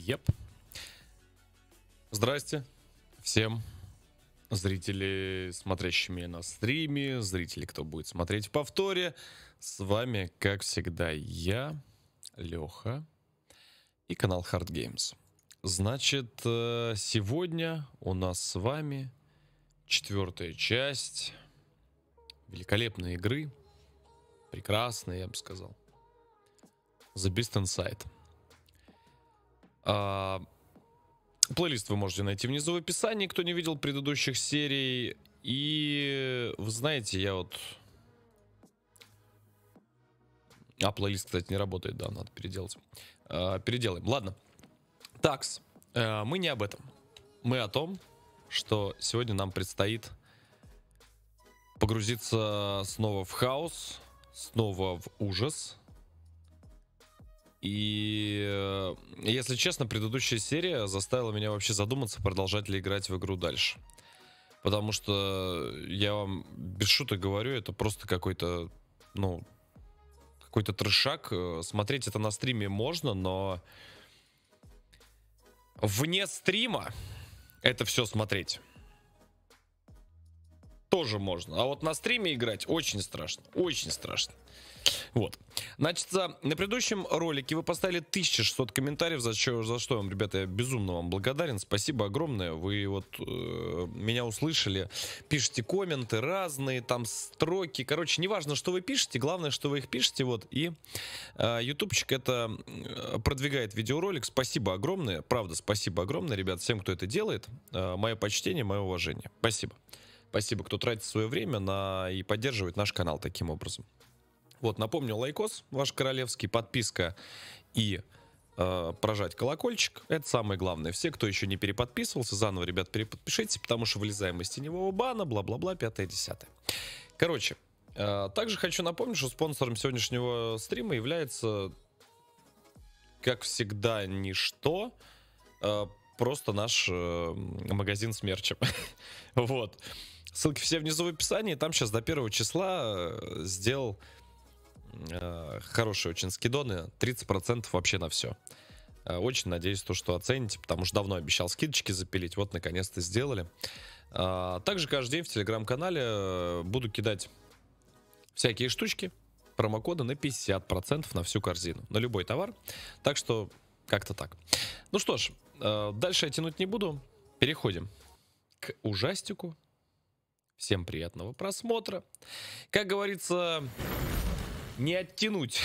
Еп. Здрасте всем зрители, смотрящие меня на стриме, зрители, кто будет смотреть в повторе. С вами, как всегда, я, Леха и канал Hard Games. Значит, сегодня у нас с вами 4-я часть великолепной игры, прекрасной, я бы сказал, The Beast Inside. Плейлист вы можете найти внизу в описании, кто не видел предыдущих серий. И вы знаете, я вот... плейлист, кстати, не работает, да, надо переделать. Переделаем. Ладно. Такс, мы не об этом. Мы о том, что сегодня нам предстоит погрузиться снова в хаос, снова в ужас. И, если честно, предыдущая серия заставила меня вообще задуматься, продолжать ли играть в игру дальше. Потому что, я вам без шуток говорю, это просто какой-то, какой-то трешак. Смотреть это на стриме можно, но вне стрима это все смотреть тоже можно. А вот на стриме играть очень страшно. Очень страшно. Вот. Значит, на предыдущем ролике вы поставили 1600 комментариев, за что вам, ребята, я безумно вам благодарен. Спасибо огромное. Вы вот меня услышали. Пишите комменты разные, там строки. Короче, неважно, что вы пишете, главное, что вы их пишете. Вот. И ютубчик это продвигает видеоролик. Спасибо огромное. Правда, спасибо огромное, ребят, всем, кто это делает. Мое почтение, мое уважение. Спасибо. Спасибо, кто тратит свое время и поддерживает наш канал таким образом. Вот, напомню, лайкос ваш королевский, подписка и прожать колокольчик. Это самое главное. Все, кто еще не переподписывался, заново, ребят, переподпишитесь, потому что вылезаем из теневого бана, бла-бла-бла, 5-10. Короче, также хочу напомнить, что спонсором сегодняшнего стрима является, как всегда, ничто, просто наш магазин с мерчем. Вот. Ссылки все внизу в описании. Там сейчас до 1 числа сделал хорошие очень скидоны. 30% вообще на все. Очень надеюсь, что оцените, потому что давно обещал скидочки запилить. Вот, наконец-то сделали. Также каждый день в телеграм-канале буду кидать всякие штучки, промокоды на 50% на всю корзину. На любой товар. Так что, как-то так. Ну что ж, дальше я тянуть не буду. Переходим к ужастику. Всем приятного просмотра. Как говорится, не оттянуть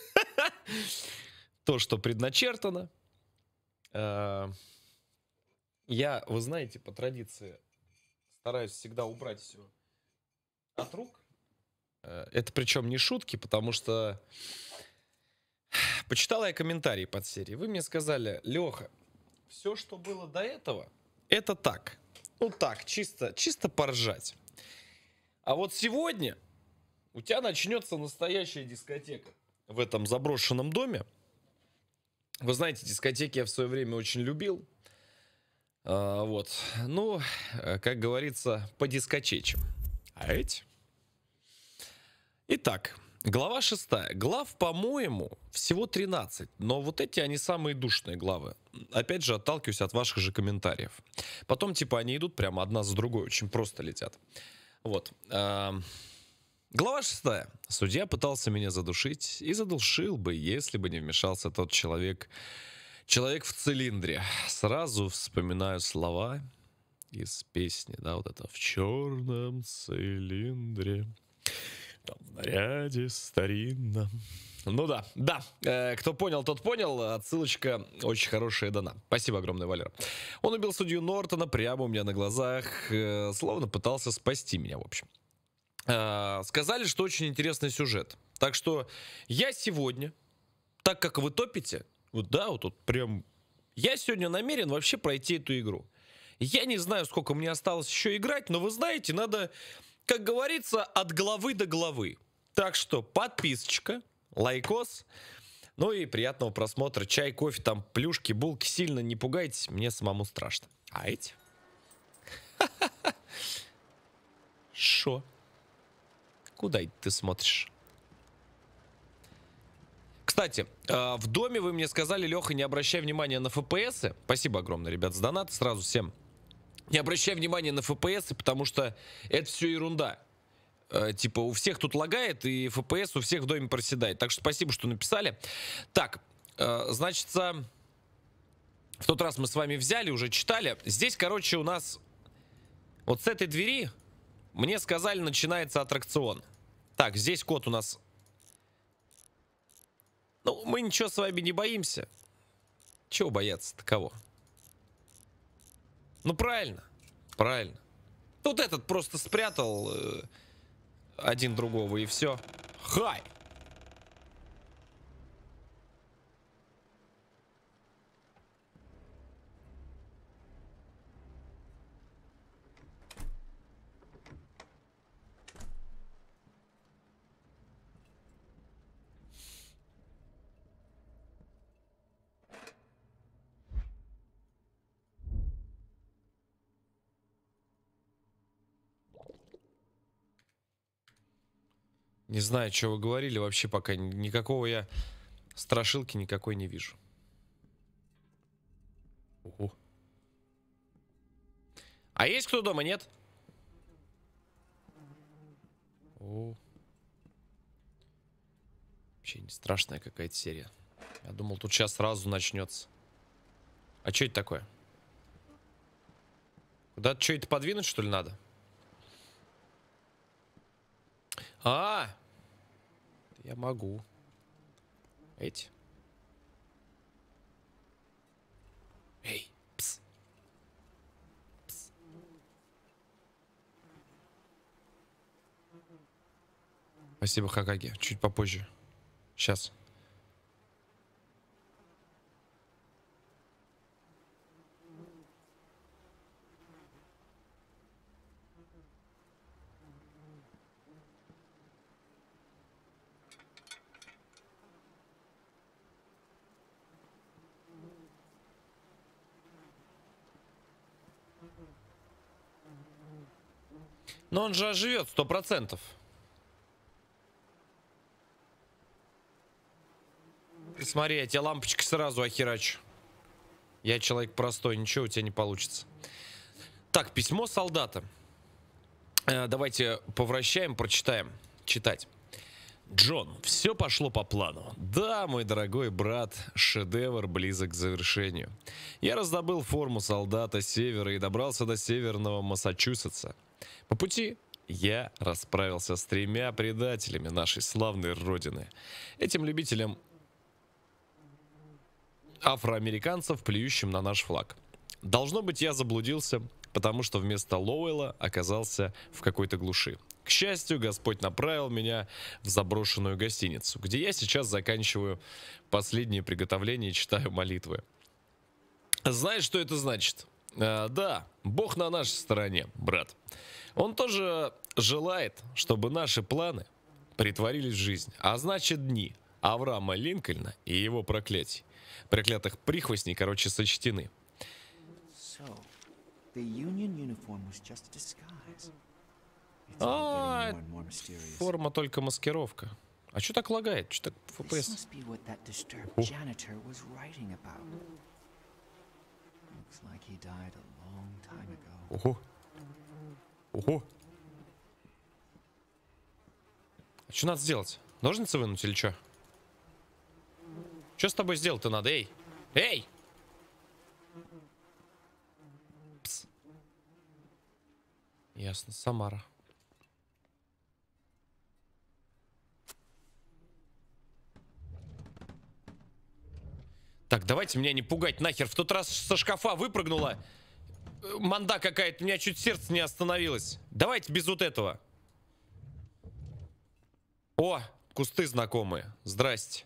то, что предначертано. Я, вы знаете, по традиции стараюсь всегда убрать все от рук. Это причем не шутки, потому что почитал я комментарии под серией. Вы мне сказали: Леха, все, что было до этого, это так. Ну так, чисто поржать. А вот сегодня у тебя начнется настоящая дискотека в этом заброшенном доме. Вы знаете, дискотеки я в свое время очень любил. Вот. Ну, как говорится, подискочечим. Итак, глава 6. Глав, по-моему, всего 13. Но вот эти, они самые душные главы. Опять же, отталкиваюсь от ваших же комментариев. Потом, типа, они идут прямо одна за другой. Очень просто летят. Вот. Глава 6. Судья пытался меня задушить и задушил бы, если бы не вмешался тот человек. Человек в цилиндре. Сразу вспоминаю слова из песни, да, вот это: в черном цилиндре, там в наряде старинном. Ну да. Кто понял, тот понял. Отсылочка очень хорошая дана. Спасибо огромное, Валера. Он убил судью Нортона прямо у меня на глазах, словно пытался спасти меня, в общем. Сказали, что очень интересный сюжет. Так что я сегодня, так как вы топите, вот тут прям, я сегодня намерен вообще пройти эту игру. Я не знаю, сколько мне осталось еще играть, но вы знаете, надо, как говорится, от главы до главы. Так что подписочка, лайкос, ну и приятного просмотра. Чай, кофе, там плюшки, булки, сильно не пугайтесь, мне самому страшно. Шо? Куда ты смотришь? Кстати, в доме вы мне сказали, Леха, не обращай внимания на FPS. Спасибо огромное, ребят, за донат. Сразу всем. Не обращай внимания на FPS, потому что это все ерунда. Типа у всех тут лагает, и FPS у всех в доме проседает. Так что спасибо, что написали. Так, значит, в тот раз мы с вами взяли, уже читали. Здесь, короче, у нас вот с этой двери, мне сказали, начинается аттракцион. Так, здесь код у нас... Ну, мы ничего с вами не боимся. Чего бояться-то, кого? Ну, правильно. Правильно. Тут этот просто спрятал один другого, и все. Хай! Не знаю, что вы говорили, вообще пока никакого я страшилки никакой не вижу. Ого. А есть кто дома, нет? О. Вообще не страшная какая-то серия. Я думал, тут сейчас сразу начнется. А что это такое? Куда-то что-то подвинуть, что ли, надо? Я могу. Эти. Эй, пс. Пс. Спасибо, Хакаги. Чуть попозже. Сейчас. Но он же оживет 100%. Ты смотри, я тебе лампочкой сразу охерачу. Я человек простой, ничего у тебя не получится. Так, письмо солдата. Давайте повращаем, прочитаем. Читать. Джон, все пошло по плану. Да, мой дорогой брат, шедевр близок к завершению. Я раздобыл форму солдата Севера и добрался до северного Массачусетса. По пути я расправился с 3 предателями нашей славной родины. Этим любителям афроамериканцев, плюющим на наш флаг. Должно быть, я заблудился, потому что вместо Лоуэлла оказался в какой-то глуши. К счастью, Господь направил меня в заброшенную гостиницу, где я сейчас заканчиваю последние приготовления и читаю молитвы. Знаешь, что это значит? Да, Бог на нашей стороне, брат. Он тоже желает, чтобы наши планы притворились в жизнь. А значит, дни Авраама Линкольна и его проклятий. Проклятых прихвостней, короче, сочтены. Форма только маскировка. А что так лагает? Что так FPS? Ого. Ого. А что надо сделать? Ножницы вынуть или что? Что с тобой сделать-то надо? Эй! Эй! Пс. Ясно, Самара. Так, давайте меня не пугать нахер. В тот раз со шкафа выпрыгнула манда какая-то, у меня чуть сердце не остановилось. Давайте без вот этого. О, кусты знакомые. Здрасте.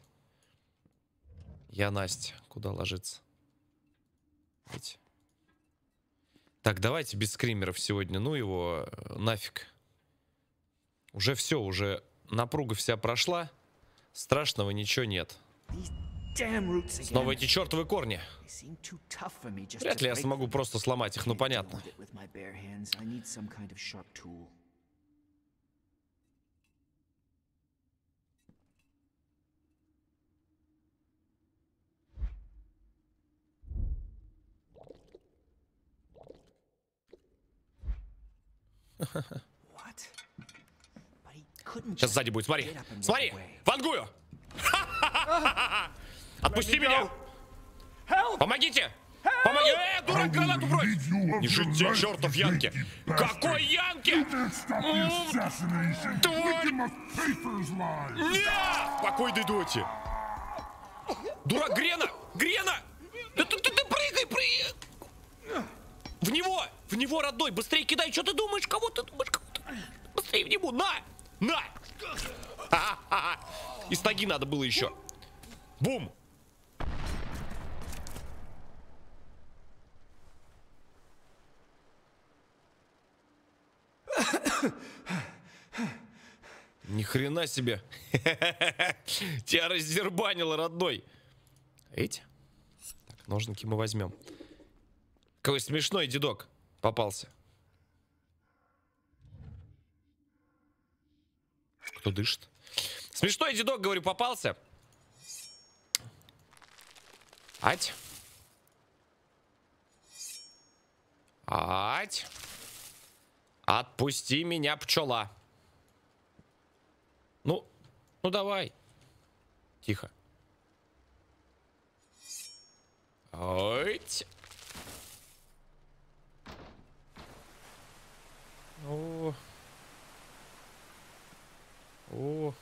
Я Настя. Куда ложиться? Видите? Так, давайте без скримеров сегодня. Ну его нафиг. Уже все, уже напруга вся прошла. Страшного ничего нет. Снова эти чертовы корни. Вряд ли я смогу просто сломать их, ну понятно. Сейчас сзади будет, смотри. Смотри, вангую. Отпусти меня. Помогите. Помоги. Дурак, гранату брось. Не жить, чертов Янки. Какой Янки? Тварь. Нет. Покойной доте. Дурак, Грена. Грена. Да ты прыгай, прыгай. В него, родной. Быстрее кидай. Что ты думаешь? Кого ты думаешь? Быстрее в него. На. Из ноги надо было еще. Бум. Ни хрена себе. Тебя раздербанило, родной. Видите? Так, ножники мы возьмем. Какой смешной дедок попался. Кто дышит? Смешной дедок, говорю, попался. Ать. Ать. Отпусти меня, пчела. Ну давай. Тихо. Ать. О.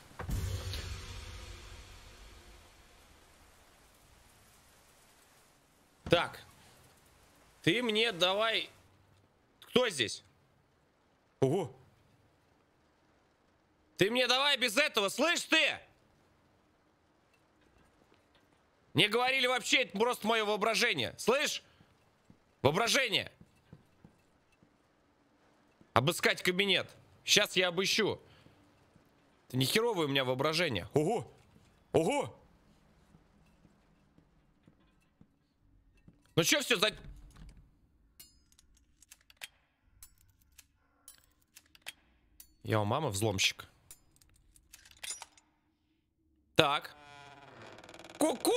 Так. Ты мне давай... Кто здесь? Ого. Ты мне давай без этого, слышь ты? Не говорили вообще, это просто мое воображение. Слышь? Воображение. Обыскать кабинет. Сейчас я обыщу. Это не херовое у меня воображение. Ого! Ого! Ну что все за... Я у мамы взломщик. Так. Ку-ку!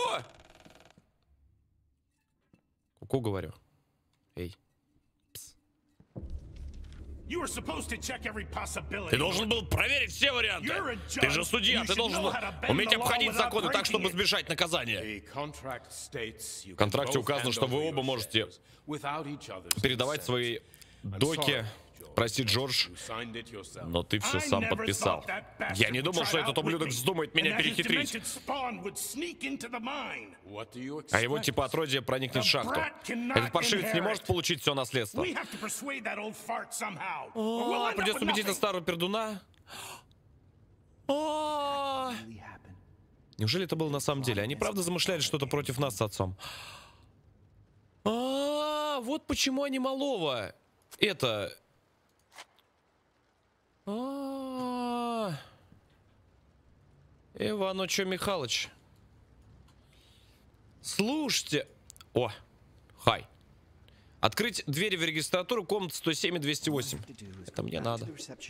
Ку-ку, говорю. Эй. Ты должен был проверить все варианты. Ты же судья, ты должен уметь обходить законы так, чтобы избежать наказания. В контракте указано, что вы оба можете передавать свои доки. Прости, Джордж, но ты все сам подписал. Я не думал, что этот ублюдок вздумает меня перехитрить. А его типа отродье проникнет в шахту. Этот паршивец не может получить все наследство. Придется убедить на старого пердуна. Неужели это было на самом деле? Они правда замышляли что-то против нас с отцом? Вот почему они малого. Это... Иваныча Михалыч. Слушайте. О, хай. Открыть двери в регистратуру комнат 107 и 208. Это мне надо.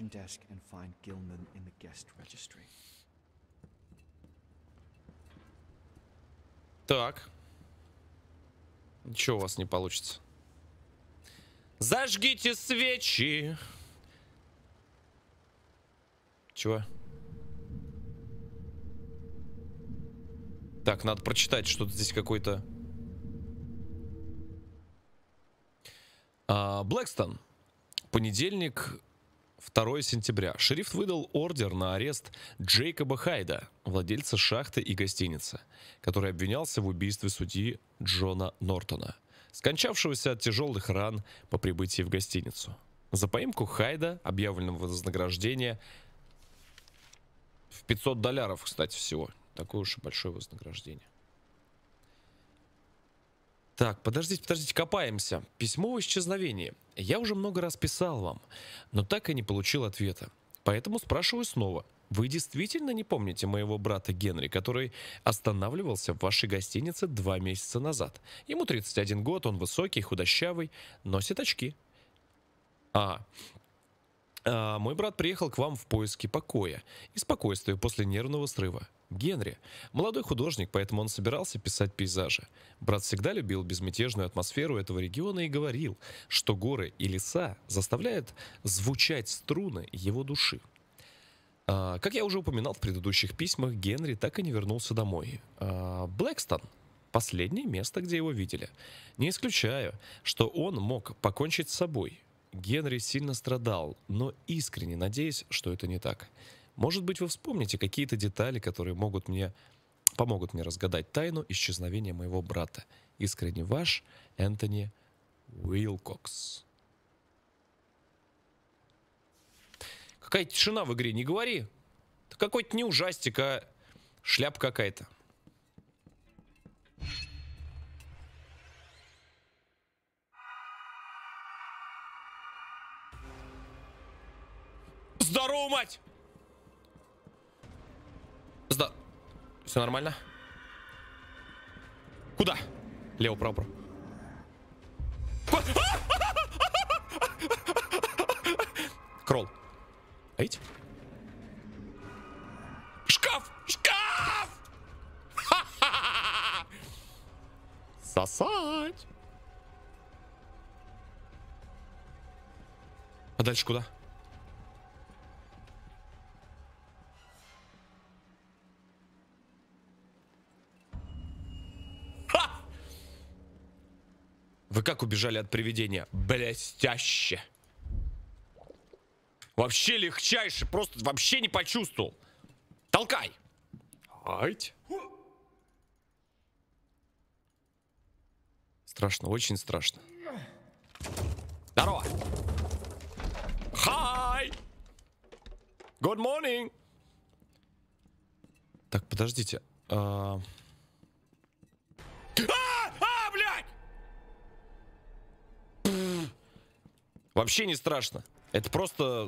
Так. Ничего у вас не получится. Зажгите свечи. Чего? Так, надо прочитать, что-то здесь какой-то... Блэкстон. Понедельник, 2 сентября. Шериф выдал ордер на арест Джейкоба Хайда, владельца шахты и гостиницы, который обвинялся в убийстве судьи Джона Нортона, скончавшегося от тяжелых ран по прибытии в гостиницу. За поимку Хайда объявлено вознаграждение в $500, кстати, всего. Такое уж и большое вознаграждение. Так, подождите, копаемся. Письмо о исчезновении. Я уже много раз писал вам, но так и не получил ответа. Поэтому спрашиваю снова. Вы действительно не помните моего брата Генри, который останавливался в вашей гостинице 2 месяца назад? Ему 31 год, он высокий, худощавый, носит очки. Мой брат приехал к вам в поиске покоя и спокойствия после нервного срыва. Генри. Молодой художник, поэтому он собирался писать пейзажи. Брат всегда любил безмятежную атмосферу этого региона и говорил, что горы и леса заставляют звучать струны его души. Как я уже упоминал в предыдущих письмах, Генри так и не вернулся домой. Блэкстон — последнее место, где его видели. Не исключаю, что он мог покончить с собой. Генри сильно страдал, но искренне надеюсь, что это не так. Может быть, вы вспомните какие-то детали, которые помогут мне разгадать тайну исчезновения моего брата. Искренне ваш Энтони Уилкокс. Какая тишина в игре, не говори. Это какой-то не ужастик, а шляпа какая-то. Здорово, мать! Все нормально? Куда? Лево, право, право. Кролл. Видите? Шкаф! Шкаф! Сосать! А дальше куда? Вы как убежали от привидения? Блестяще. Вообще легчайше. Просто вообще не почувствовал. Толкай. Ать. Страшно, очень страшно. Здорово. Hi. Good morning. Так, подождите. Блядь! Вообще не страшно. Это просто...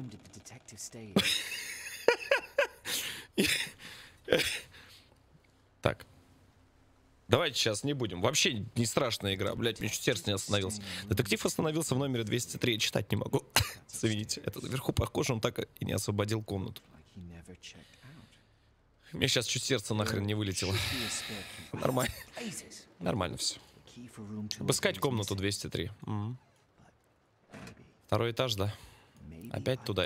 Так. Давайте сейчас не будем. Вообще не страшная игра. Блядь, мне чуть сердце не остановился. Детектив остановился в номере 203. Читать не могу. Извините. Это наверху похоже, он так и не освободил комнату. Мне сейчас чуть сердце нахрен не вылетело. Нормально. Нормально все. Обыскать комнату 203. Второй этаж, да? Опять туда.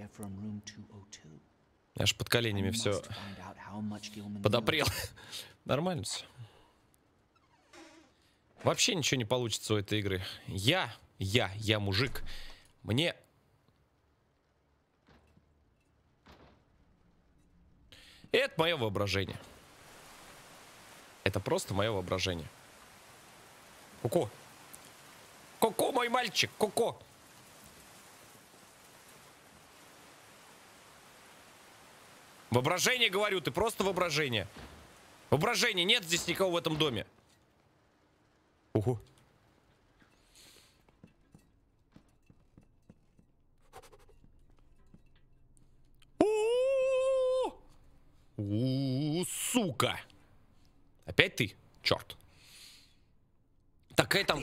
Я аж под коленями все подопрел. Нормально все. Вообще ничего не получится у этой игры. Я мужик. Мне... Это мое воображение. Это просто мое воображение. Ку-ку. Ку-ку, мой мальчик, ку-ку. Воображение, говорю, ты просто воображение. Воображение, нет здесь никого в этом доме. Угу. Сука. Опять ты? Черт. Такая там...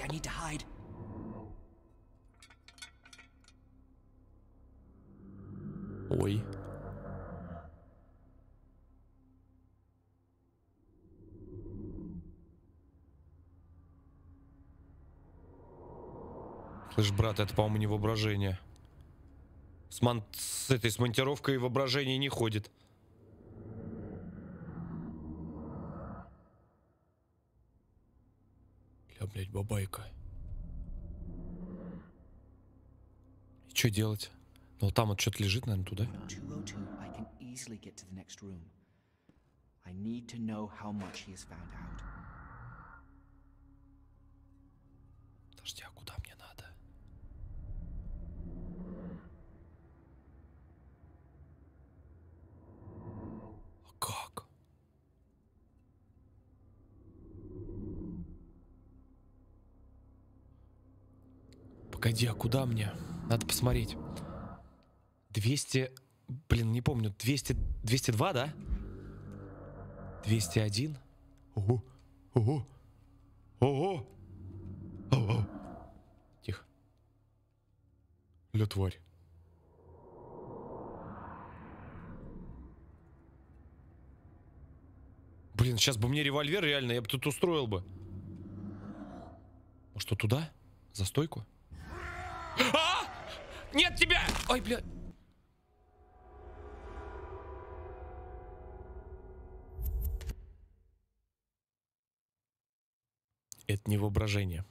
Ой. Слышь, брат, это, по-моему, не воображение. С этой монтировкой воображение не ходит. Ля, блядь, бабайка. И что делать? Ну, там вот что-то лежит, наверное, туда. Подожди, а куда мне надо? А как? Погоди, а куда мне? Надо посмотреть. 200... Блин, не помню. 200... 202, да? 201? Ого. Ого. Ого. Ого. Тихо. Ля, тварь. Блин, сейчас бы мне револьвер реально, я бы тут устроил бы. Что, туда? За стойку? А! Нет тебя! Ой, бля. Это не воображение.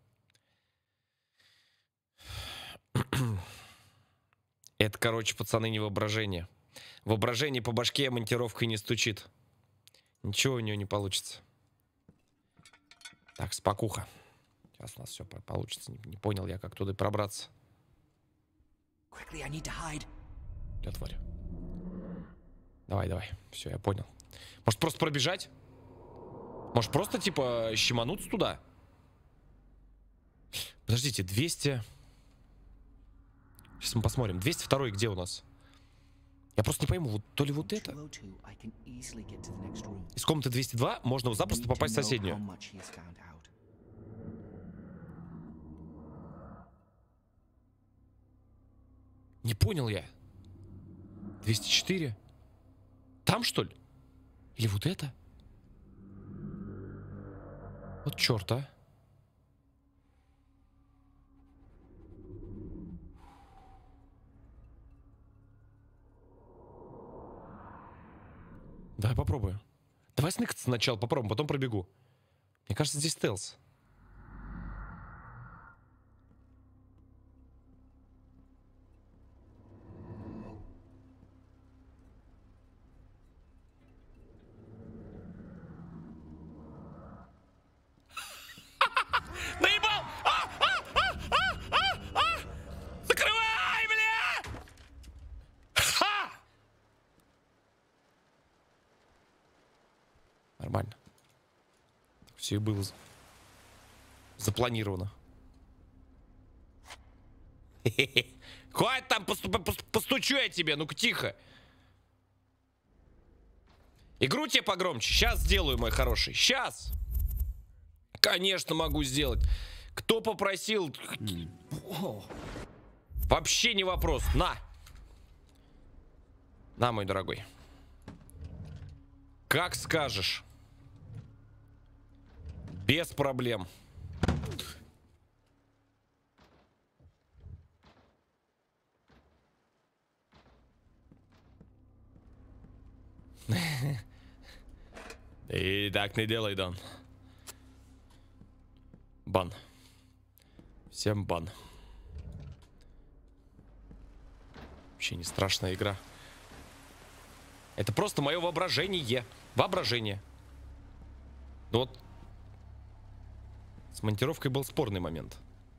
Это, короче, пацаны, не воображение. Воображение по башке монтировкой не стучит. Ничего у нее не получится. Так, спокуха. Сейчас у нас все получится. Не понял я, как туда пробраться. Бля, тварь. Давай, давай. Все, я понял. Может, просто пробежать? Может, просто, типа, щемануться туда? Подождите, 200... Сейчас мы посмотрим. 202 где у нас? Я просто не пойму, вот то ли вот это? Из комнаты 202 можно запросто попасть в соседнюю. Не понял я. 204? Там, что ли? Или вот это? Вот черт, а. Давай попробую. Давай сныкаться сначала, попробуем, потом пробегу. Мне кажется, здесь стелс. Наебал! Закрывай, бля! Ха! Нормально. Все и было запланировано. Хватит там, постучу я тебе, ну-ка тихо. Игру тебе погромче. Сейчас сделаю, мой хороший. Сейчас. Конечно, могу сделать. Кто попросил? Вообще не вопрос. На. На, мой дорогой. Как скажешь. Без проблем. И так не делай, Дон. Бан. Всем бан. Вообще не страшная игра. Это просто мое воображение. Воображение. Ну вот. С монтировкой был спорный момент.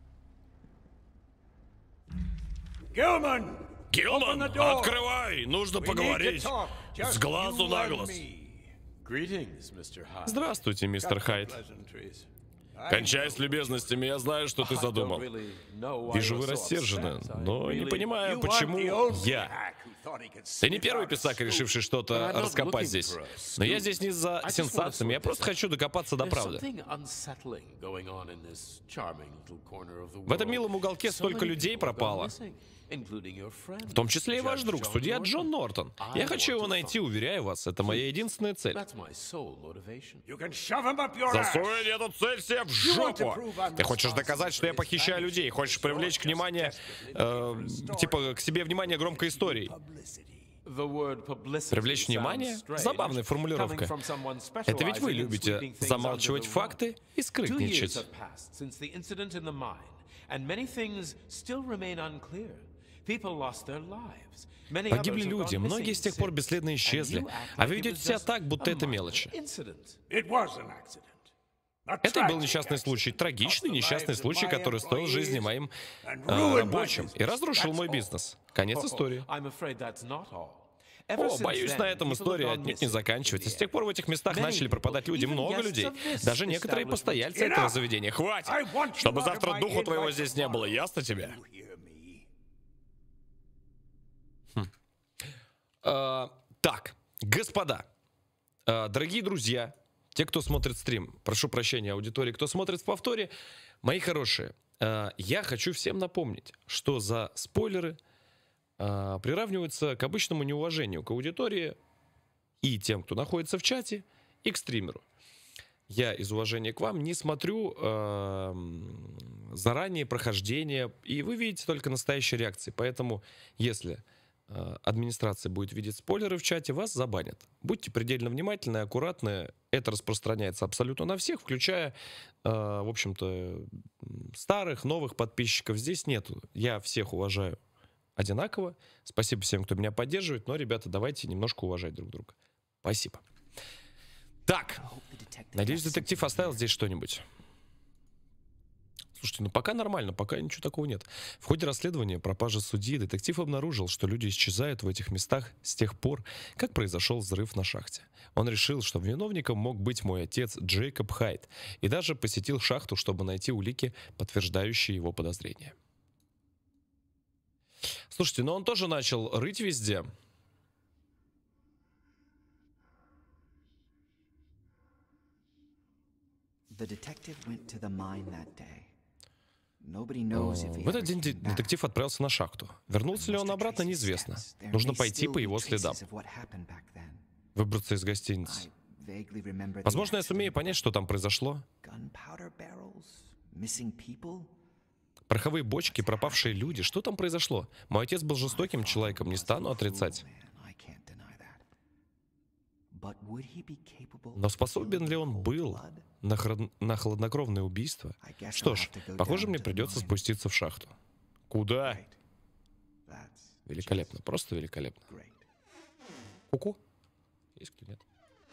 Gilman! Гилман, открывай! Нужно поговорить. С глазу на глаз. Здравствуйте, мистер Хайд. Кончай с любезностями, я знаю, что ты задумал. Вижу, вы рассержены, но не понимаю, почему я. Ты не первый писак, решивший что-то раскопать здесь. Но я здесь не за сенсациями, я просто хочу докопаться до правды. В этом милом уголке столько людей пропало. В том числе и ваш друг, судья Джон Нортон. Я хочу его найти, уверяю вас, это моя единственная цель. Засунь эту цель себе в жопу! Ты хочешь доказать, что я похищаю людей? Хочешь привлечь к внимание, типа, к себе внимание громкой историей? Привлечь внимание? Забавная формулировка. Это ведь вы любите замалчивать факты и скрытничать. Погибли люди, многие с тех пор бесследно исчезли, а вы ведете себя так, будто это мелочи. Это и был несчастный случай, трагичный несчастный случай, который стоил жизни моим рабочим и разрушил мой бизнес. Конец истории. О, боюсь, на этом история отнюдь не заканчивается. С тех пор в этих местах начали пропадать люди, много людей. Даже некоторые постояльцы этого заведения. Хватит! Чтобы завтра духу твоего здесь не было, ясно тебе? Так, господа, дорогие друзья, те, кто смотрит стрим, прошу прощения, аудитории, кто смотрит в повторе, мои хорошие, я хочу всем напомнить, что за спойлеры приравниваются к обычному неуважению к аудитории и тем, кто находится в чате, и к стримеру. Я из уважения к вам не смотрю заранее прохождение, и вы видите только настоящие реакции. Поэтому, если администрация будет видеть спойлеры в чате, вас забанят. Будьте предельно внимательны и аккуратны. Это распространяется абсолютно на всех, включая, в общем-то, старых, новых подписчиков. Здесь нету. Я всех уважаю одинаково. Спасибо всем, кто меня поддерживает. Но, ребята, давайте немножко уважать друг друга. Спасибо. Так, надеюсь, детектив оставил здесь что-нибудь. Слушайте, ну пока нормально, пока ничего такого нет. В ходе расследования пропажи судьи детектив обнаружил, что люди исчезают в этих местах с тех пор, как произошел взрыв на шахте. Он решил, что виновником мог быть мой отец Джейкоб Хайд, и даже посетил шахту, чтобы найти улики, подтверждающие его подозрения. Слушайте, но он тоже начал рыть везде. В этот день детектив отправился на шахту. Вернулся ли он обратно, неизвестно. Нужно пойти по его следам. Выбраться из гостиницы. Возможно, я сумею понять, что там произошло. Пороховые бочки, пропавшие люди. Что там произошло? Мой отец был жестоким человеком, не стану отрицать. Но способен ли он был на хладнокровное убийство? Что ж, похоже, мне придется спуститься в шахту. Куда? Великолепно, просто великолепно. Ку-ку. Есть кто, нет?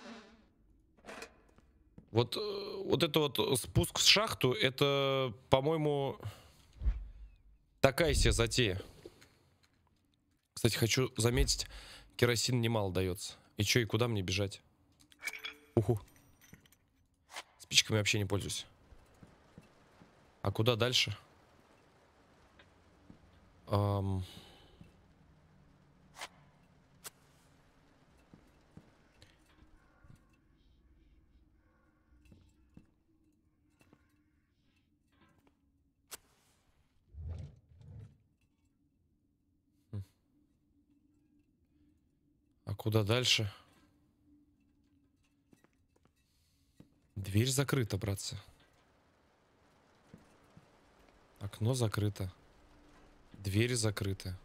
Вот это вот спуск в шахту, это, по-моему, такая себе затея. Кстати, хочу заметить, керосин немало дается. И чё, и куда мне бежать? Уху. Спичками вообще не пользуюсь. А куда дальше? А куда дальше? Дверь закрыта, братцы. Окно закрыто. Двери закрыты.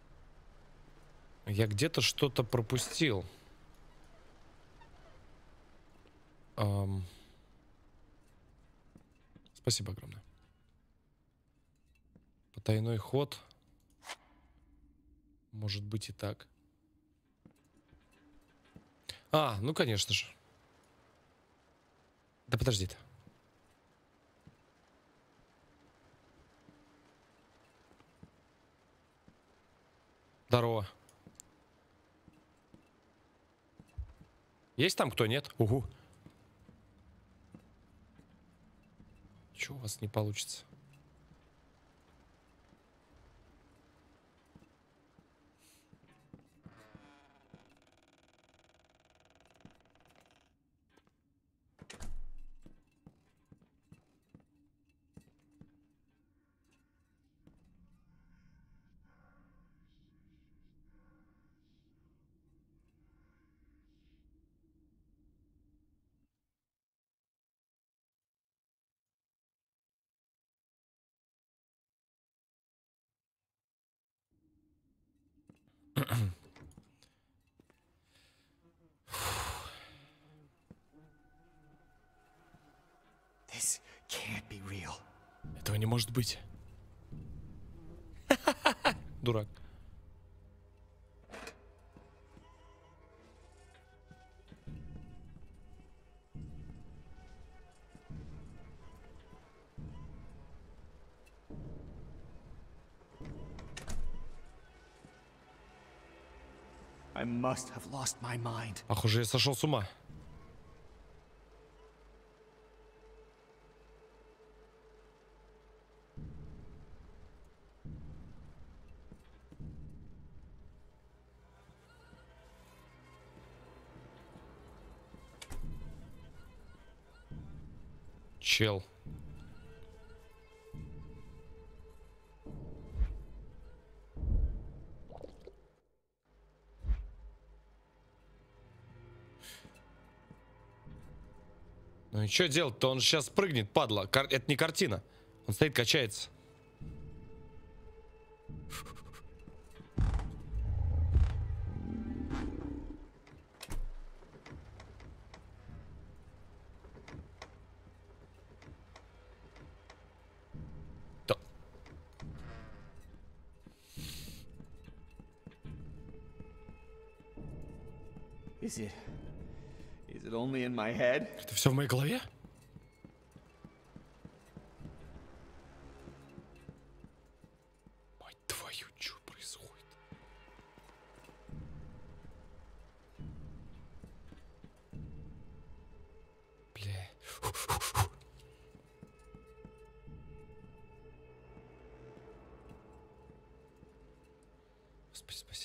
Я где-то что-то пропустил. Спасибо огромное. Потайной ход. Может быть и так. Ну конечно же. Да подожди ты. Здорово. Есть там кто, нет? Угу. Чего у вас не получится? Этого не может быть. Дурак. Похоже, я сошел с ума. Чел. Ну и что делать-то? Он сейчас прыгнет, падла. Это не картина. Он стоит, качается. Is it only in my head? Это все в моей голове? Мать твою, что происходит? Бля. Господи, спаси.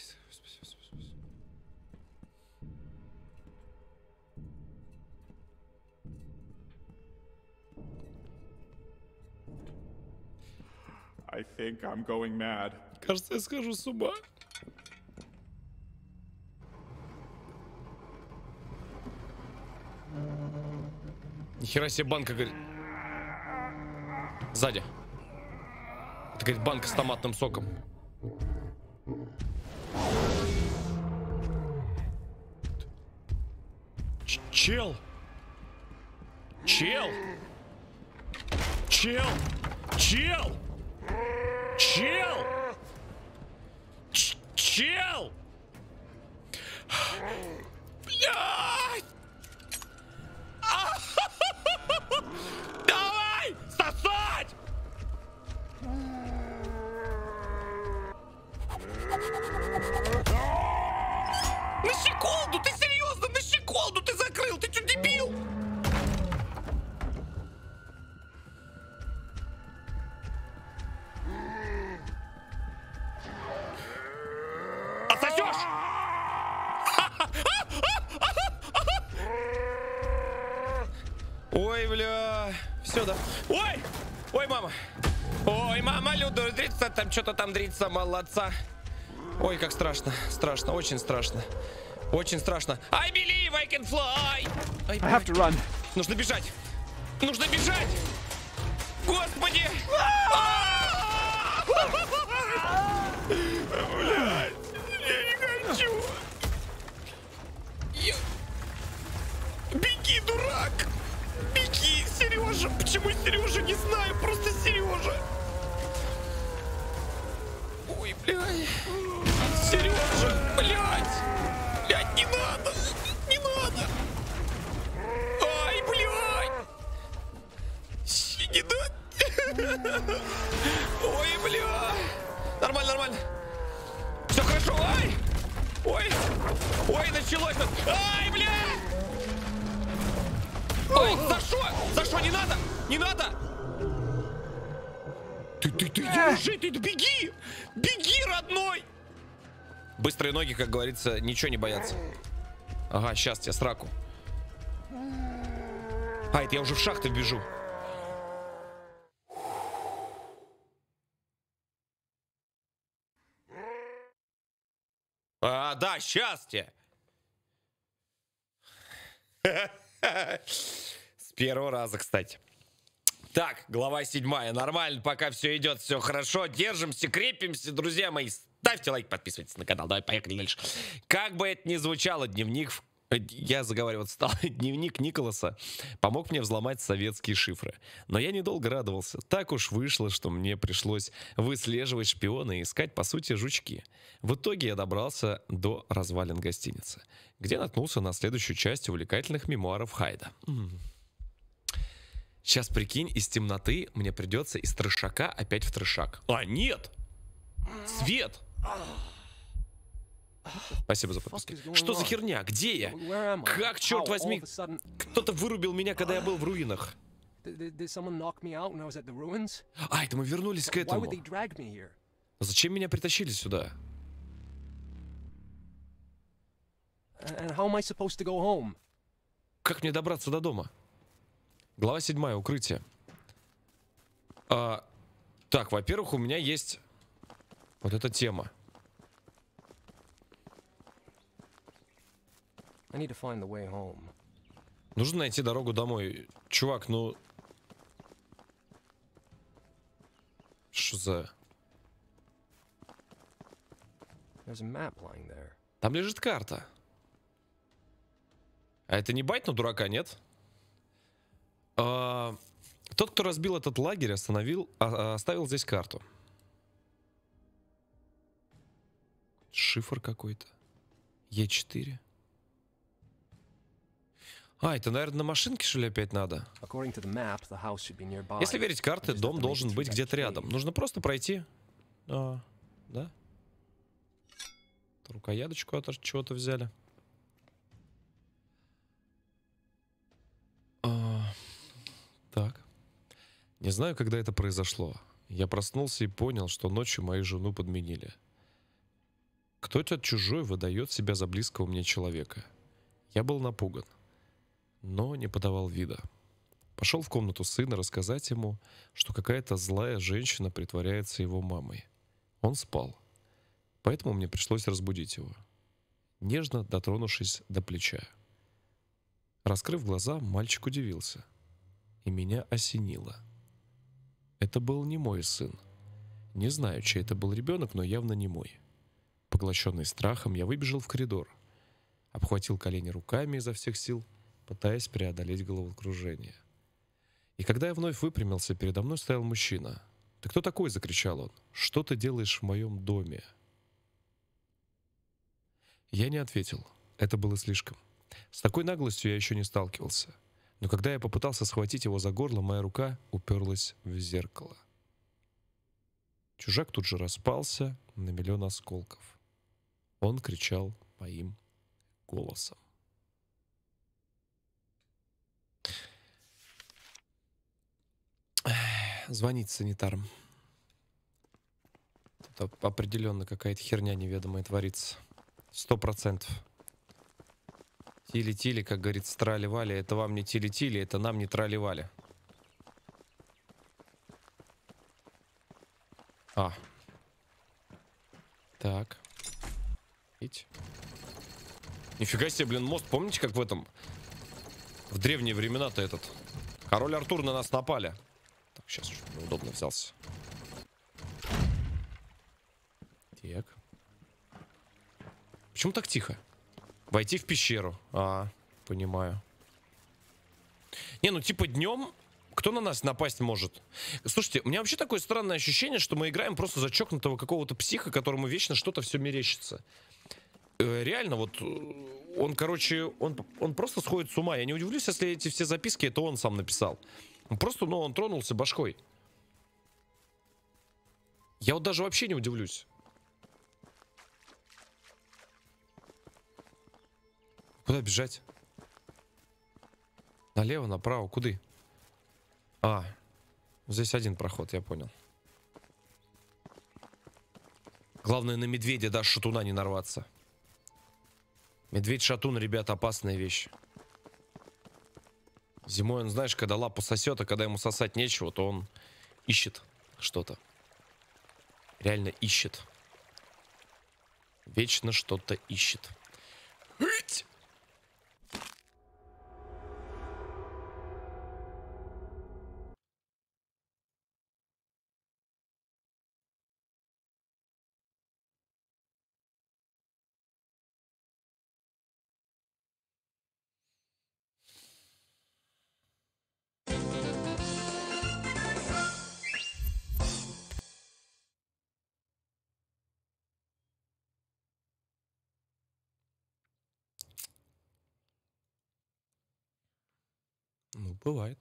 I think I'm going mad. Кажется, я схожу с ума. Нихера себе банка, говорит. Сзади. Это, говорит, банка с томатным соком. Чел! Чел! Чел! Чел! Чел! Чел! Блядь! Давай! Сосать! На секунду! Ты серьезно? На секунду ты закрыл! Ты что, дебил? Отсосешь! Ой, бля. Все, да. Ой! Ой, мама. Ой, мама, Люда, дрится там, что-то там дрится, молодца. Ой, как страшно. Страшно, очень страшно. Очень страшно. I believe I can fly. I have to run. Нужно бежать. Нужно бежать. Господи. Блядь. Я не хочу. Беги, дурак. Беги, Сережа. Почему Сережа? Не знаю. Просто Сережа. Ой, блядь. Сережа, блядь. Блядь, не надо. Не надо. Ай, блядь. Не надо. Ой, блядь. Нормально, нормально. Все хорошо. Ай. Ой. Ой, началось. Ай, блядь. Ой, за что? За что? Не надо. Не надо. Ты держи, ты беги. Беги, родной. Быстрые ноги, как говорится, ничего не боятся. Ага, сейчас тебе сраку. А, это я уже в шахту бежу. А, да, сейчас тебе. С первого раза, кстати. Так, глава 7. Нормально, пока все идет, все хорошо. Держимся, крепимся, друзья мои. Ставьте лайк, подписывайтесь на канал. Давай, поехали дальше. Как бы это ни звучало, дневник... Я заговаривать стал. Дневник Николаса помог мне взломать советские шифры. Но я недолго радовался. Так уж вышло, что мне пришлось выслеживать шпиона и искать, по сути, жучки. В итоге я добрался до развалин гостиницы, где наткнулся на следующую часть увлекательных мемуаров Хайда. Сейчас, прикинь, из темноты мне придется из трешака опять в трешак. А, нет! Свет! Спасибо за подписки. Что за херня? Где я? Как, черт возьми, кто-то вырубил меня, когда я был в руинах. А, это мы вернулись к этому. Зачем меня притащили сюда? Как мне добраться до дома? Глава 7. Укрытие. Так, во-первых, у меня есть вот эта тема. Нужно найти дорогу домой. Чувак, ну... Что за... There's a map lying there. Там лежит карта. А это не байт на дурака, нет? Тот, кто разбил этот лагерь, оставил здесь карту. Шифр какой-то. Е4. Это, наверное, на машинке, что ли, опять надо? Если верить карте, дом должен быть где-то рядом. Нужно просто пройти. Да? Рукояточку от чего-то взяли. Так. Не знаю, когда это произошло. Я проснулся и понял, что ночью мою жену подменили. Кто-то чужой выдает себя за близкого мне человека. Я был напуган, но не подавал вида. Пошел в комнату сына рассказать ему, что какая-то злая женщина притворяется его мамой. Он спал, поэтому мне пришлось разбудить его, нежно дотронувшись до плеча. Раскрыв глаза, мальчик удивился, и меня осенило. Это был не мой сын. Не знаю, чей это был ребенок, но явно не мой. Поглощенный страхом, я выбежал в коридор, обхватил колени руками изо всех сил, пытаясь преодолеть головокружение. И когда я вновь выпрямился, передо мной стоял мужчина. «Ты кто такой?» — закричал он. «Что ты делаешь в моем доме?» Я не ответил. Это было слишком. С такой наглостью я еще не сталкивался. Но когда я попытался схватить его за горло, моя рука уперлась в зеркало. Чужак тут же распался на миллион осколков. Он кричал моим голосом. Звонить санитарам. Тут определенно какая-то херня неведомая творится. 100%. Тили-тили, как говорится, трали-вали. Это вам не тили-тили, это нам не трали-вали. Так. Видите? Нифига себе, блин, мост. Помните, как в этом? В древние времена-то этот. Король Артур на нас напали. Так, сейчас что-то неудобно взялся. Так. Почему так тихо? Войти в пещеру. Понимаю. Не, ну типа днем кто на нас напасть может? Слушайте, у меня вообще такое странное ощущение, что мы играем просто за чокнутого какого-то психа, которому вечно что-то все мерещится. Реально, вот он, короче, он просто сходит с ума. Я не удивлюсь, если эти все записки это он сам написал. Просто, он тронулся башкой. Я вот даже вообще не удивлюсь. Куда бежать? Налево, направо, куда? Здесь один проход, я понял. Главное на медведя, да, шатуна не нарваться. Медведь-шатун, ребята, опасная вещь. Зимой он, знаешь, когда лапу сосет, а когда ему сосать нечего, то он ищет что-то. Реально ищет. Вечно что-то ищет. Ну, бывает.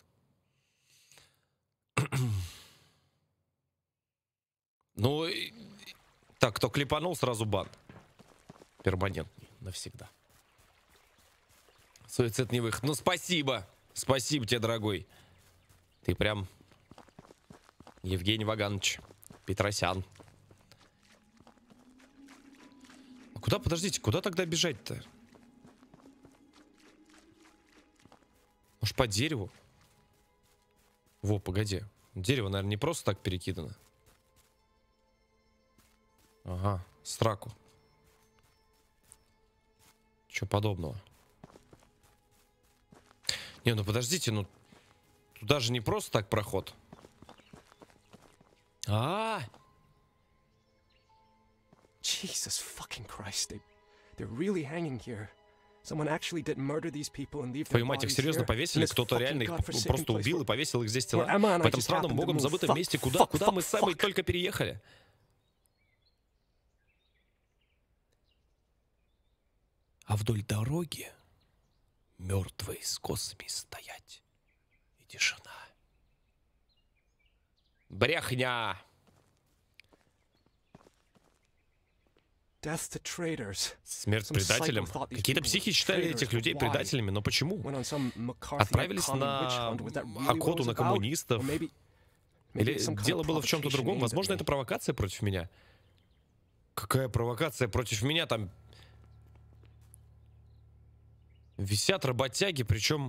Ну, так, кто клепанул, сразу бан. Перманентный, навсегда. Суицид не выход. Ну, спасибо. Спасибо тебе, дорогой. Ты прям Евгений Ваганович Петросян. А куда, подождите, куда тогда бежать-то? Может, по дереву? Во, погоди. Дерево, наверное, не просто так перекидано. Ага, страку. Чего подобного. Не, ну подождите, ну туда же не просто так проход. Jesus fucking Christ, they're really hanging here. Someone actually did murder these people and leave their Твою мать, их bodies серьезно here in повесили? this Кто-то fucking реально их godforsaken просто place убил и where- повесил их здесь where тела? Emma and В I этом just странном happened to богом move. забытом Fuck, месте, fuck, куда мы fuck, сами fuck. только переехали. А вдоль дороги мертвые с косами стоять. И тишина. Брехня! Death to traitors. Смерть Some предателям. psycho thought these Какие-то people психи were считали traitors, этих людей but why? предателями, но почему? Went on some McCarthyite Отправились common witch на hunt. Was that really what it охоту was на about? коммунистов. Or maybe Или it's some kind дело of было в чем-то provocation другом. aimed at Возможно, me. это провокация против меня. Какая провокация против меня? Там висят работяги, причем...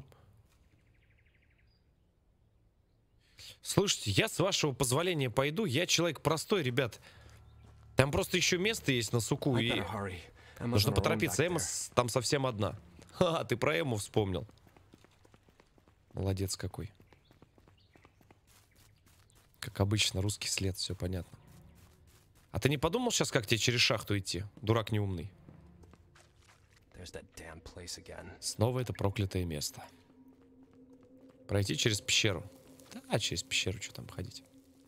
Слушайте, я, с вашего позволения, пойду. Я человек простой, ребят. Там просто еще место есть на суку, I и better hurry. Emma's нужно on her own поторопиться. back Эмма there. там совсем одна. Ха, ты про Эмму вспомнил. Молодец какой. Как обычно, русский след, все понятно. А ты не подумал сейчас, как тебе через шахту идти? Дурак неумный. There's that damn place again. Снова это проклятое место. Пройти через пещеру. Да, через пещеру, что там ходить.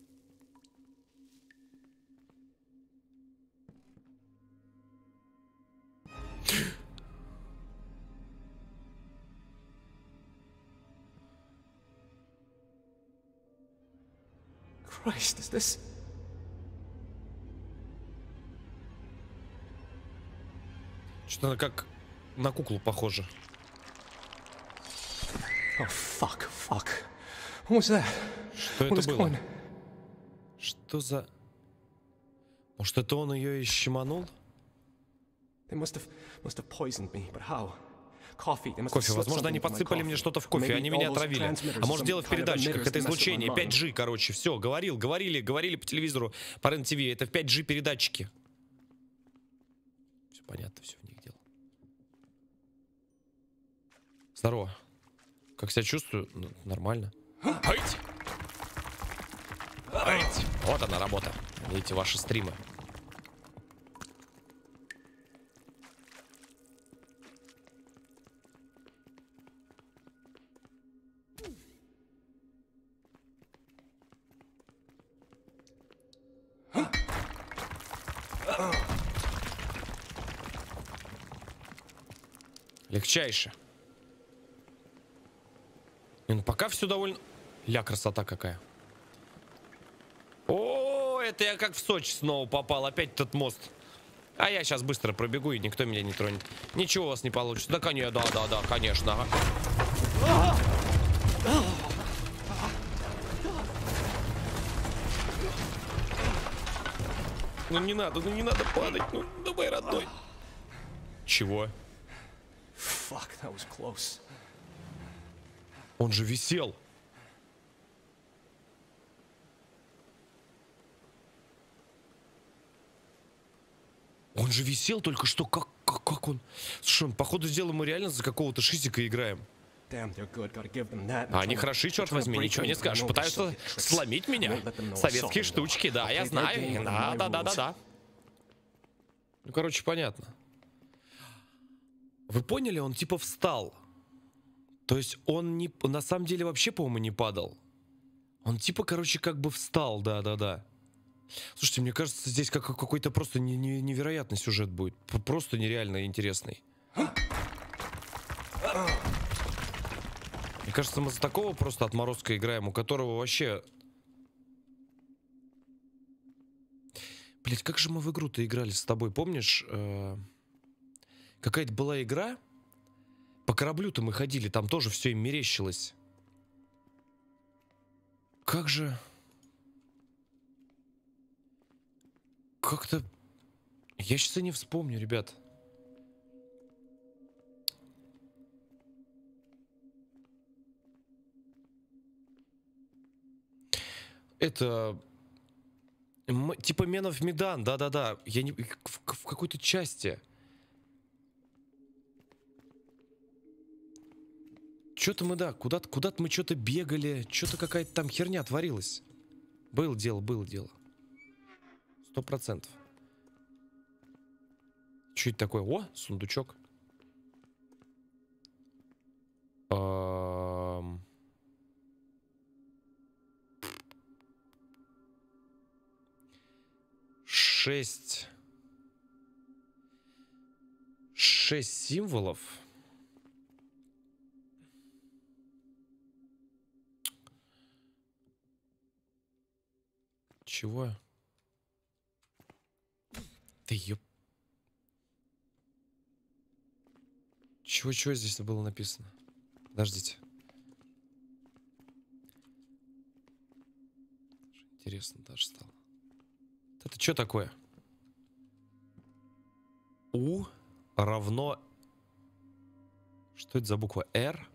Christ, is this? Что-то как на куклу похоже. Oh fuck, fuck. What was that? Что What это is было? going? Что за... Может, это он ее и щеманул? They must have poisoned me, but how? Coffee. They must have Кофе. slipped Возможно, они something into my подсыпали мне coffee. что-то в Or кофе, maybe они all меня those отравили. transmitters А are может, some дело в kind of передатчиках. emitters Это that mess with my излучение. mind. 5G, короче. Все, говорили по телевизору, по РЕН-ТВ. Это 5G передатчики. Все понятно, все в них дело. Здорово. Как себя чувствую? Ну, нормально. Ать! Ать! Вот она работа. Видите, ваши стримы. Легчайше. Не, ну пока все довольно... Ля, красота какая. О, это я как в Сочи снова попал. Опять этот мост. А я сейчас быстро пробегу, и никто меня не тронет. Ничего у вас не получится. Да, конечно, да, конечно. Ага. Ну не надо падать. Ну, давай, родной. Чего? Fuck, that was close. Он же висел. Он же висел только что. Как он? Слушай, он, походу, дела, мы реально за какого-то шизика играем. Damn, they're good. Gotta give them that. А они хороши, черт возьми, ничего не скажешь. Пытаются сломить меня. Советские штучки, да, я знаю. Да. Ну, короче, понятно. Вы поняли, он типа встал. То есть он не, на самом деле вообще, по-моему, не падал. Он типа, короче, как бы встал, да. Слушайте, мне кажется, здесь какой-то просто невероятный сюжет будет. Просто нереально интересный. Мне кажется, мы за такого просто отморозка играем, у которого вообще... Блять, как же мы в игру-то играли с тобой, помнишь? Какая-то была игра. По кораблю-то мы ходили, там тоже все им мерещилось. Как же... Как-то... Я сейчас и не вспомню, ребят. Это... Типа Man of Medan, да. Я не... В какой-то части. Что-то мы, да, куда-то мы что-то бегали. Что-то какая-то там херня творилась. Было дело, было дело. 100%. Что это такое? О, сундучок. Шесть символов. Чего? Да ёп. Чего здесь было написано? Подождите. Интересно даже стало. Это что такое? У равно... Что это за буква? Р?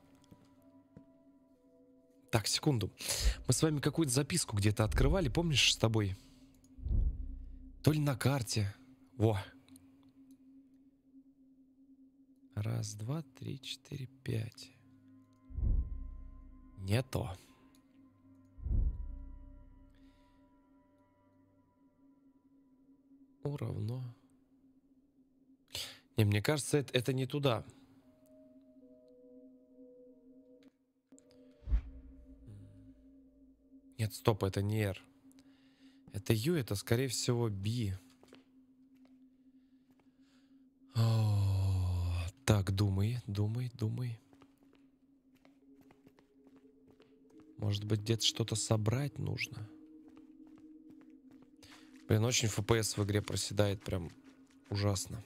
Так, секунду. Мы с вами какую-то записку где-то открывали, помнишь, с тобой? То ли на карте. Во. 1, 2, 3, 4, 5. Не то. У равно... Не, мне кажется, это не туда. Нет, стоп, это не R. Это U, это, скорее всего, B. Так, думай. Может быть, где-то что-то собрать нужно? Блин, очень FPS в игре проседает прям ужасно.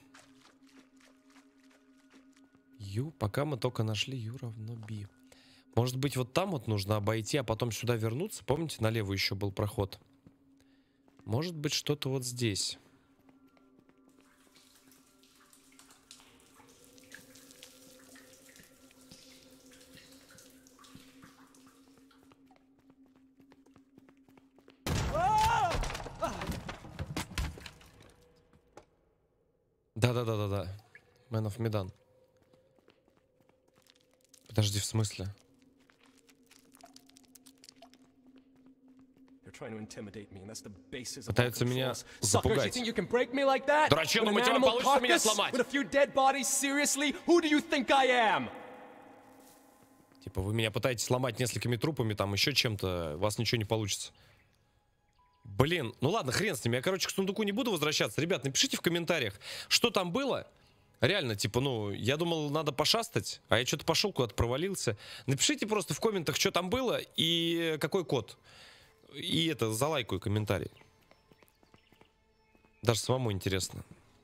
U, пока мы только нашли U равно B. Может быть, вот там вот нужно обойти, а потом сюда вернуться? Помните, налево еще был проход? Может быть, что-то вот здесь. Да. Man of Medan. Подожди, в смысле? Пытаются меня запугать. Дурачок, думаю, тебя получится меня сломать. Типа, вы меня пытаетесь сломать несколькими трупами, там еще чем-то, у вас ничего не получится. Блин, ну ладно, хрен с ними. Я, короче, к сундуку не буду возвращаться. Ребят, напишите в комментариях, что там было. Реально, типа, ну, я думал, надо пошастать, а я что-то пошел куда-то, провалился. Напишите просто в комментах, что там было и какой код. И это, залайкаю комментарий. Даже самому интересно.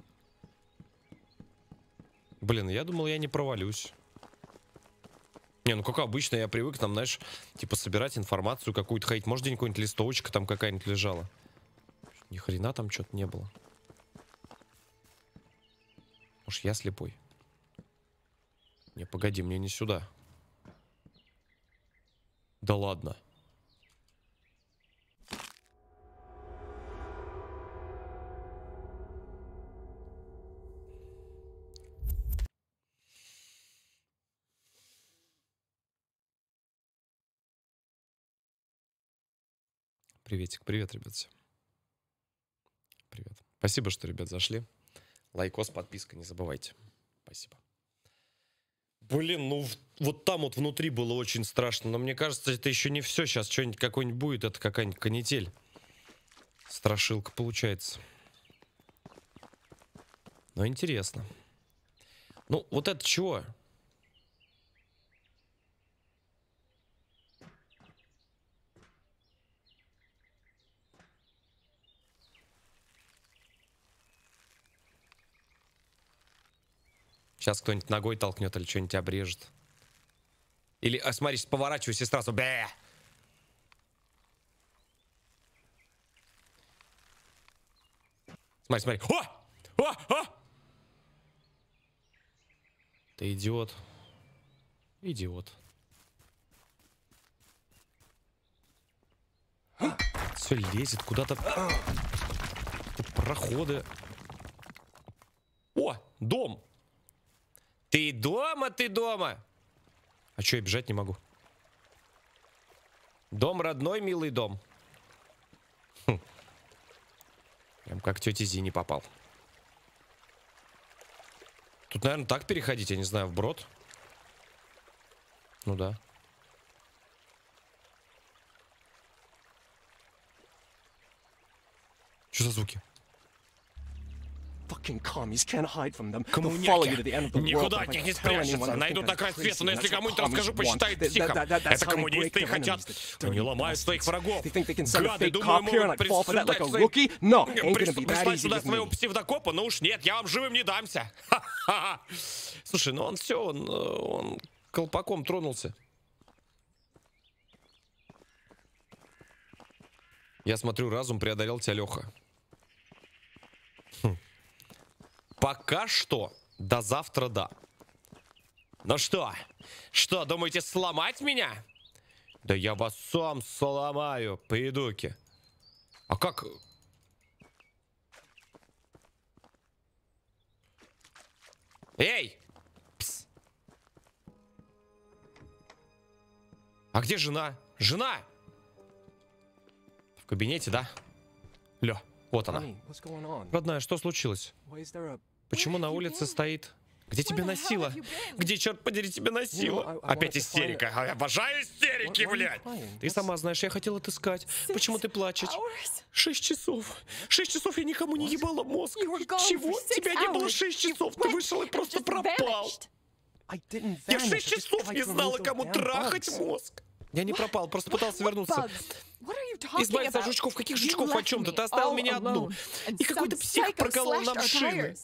Блин, я думал, я не провалюсь. Не, ну как обычно, я привык там, знаешь, типа собирать информацию какую-то, ходить. Может, где-нибудь какой-нибудь листовочка там какая-нибудь лежала. Ни хрена там что-то не было. Может, я слепой? Не, погоди, мне не сюда. Да ладно. Приветик, привет, ребят. Всем. Привет. Спасибо, что, ребят, зашли. Лайкос, подписка, не забывайте. Спасибо. Блин, ну вот там вот внутри было очень страшно. Но мне кажется, это еще не все. Сейчас что-нибудь какой-нибудь будет. Это какая-нибудь канитель. Страшилка получается. Но интересно. Ну, вот это чего? Сейчас кто-нибудь ногой толкнет или что-нибудь обрежет. Или, смотри, поворачиваюсь и сразу... Бэ! Смотри. О! Ты идиот. Идиот. Все лезет куда-то. Проходы. О, дом. Ты дома? А чё, я бежать не могу? Дом родной, милый дом. Хм. Прям как тетя Зини попал. Тут, наверное, так переходить, я не знаю, вброд. Ну да. Что за звуки? Коммуняки. Никуда от них не спрячутся. Найдут на край света, но если кому-нибудь расскажу, посчитают психом. Это коммунисты и хотят. Они ломают своих врагов. Гады, думаю, могут прислать сюда своего псевдокопа, но уж нет, я вам живым не дамся. Слушай, ну он все, он колпаком тронулся. Я смотрю, разум преодолел тебя, Леха. Пока что до завтра да. Ну что? Что, думаете сломать меня? Да я вас сам сломаю, поедуки. А как? Эй! Пс. А где жена? Жена! В кабинете, да? Лё, вот она. Родная, что случилось? Почему на улице стоит? Где тебя носило? Где, черт подери, тебя носило? Опять истерика. Я обожаю истерики, блядь. Ты сама знаешь, я хотел отыскать. Почему ты плачешь? 6 часов. 6 часов я никому не ебала мозг. Чего? Тебя не было 6 часов. Ты вышел и просто пропал. Я 6 часов не знала, кому трахать мозг. Я не пропал, просто пытался вернуться. Избавиться от жучков. Каких жучков? О чем ты? Ты оставил меня одну. И какой-то псих проколол нам шины.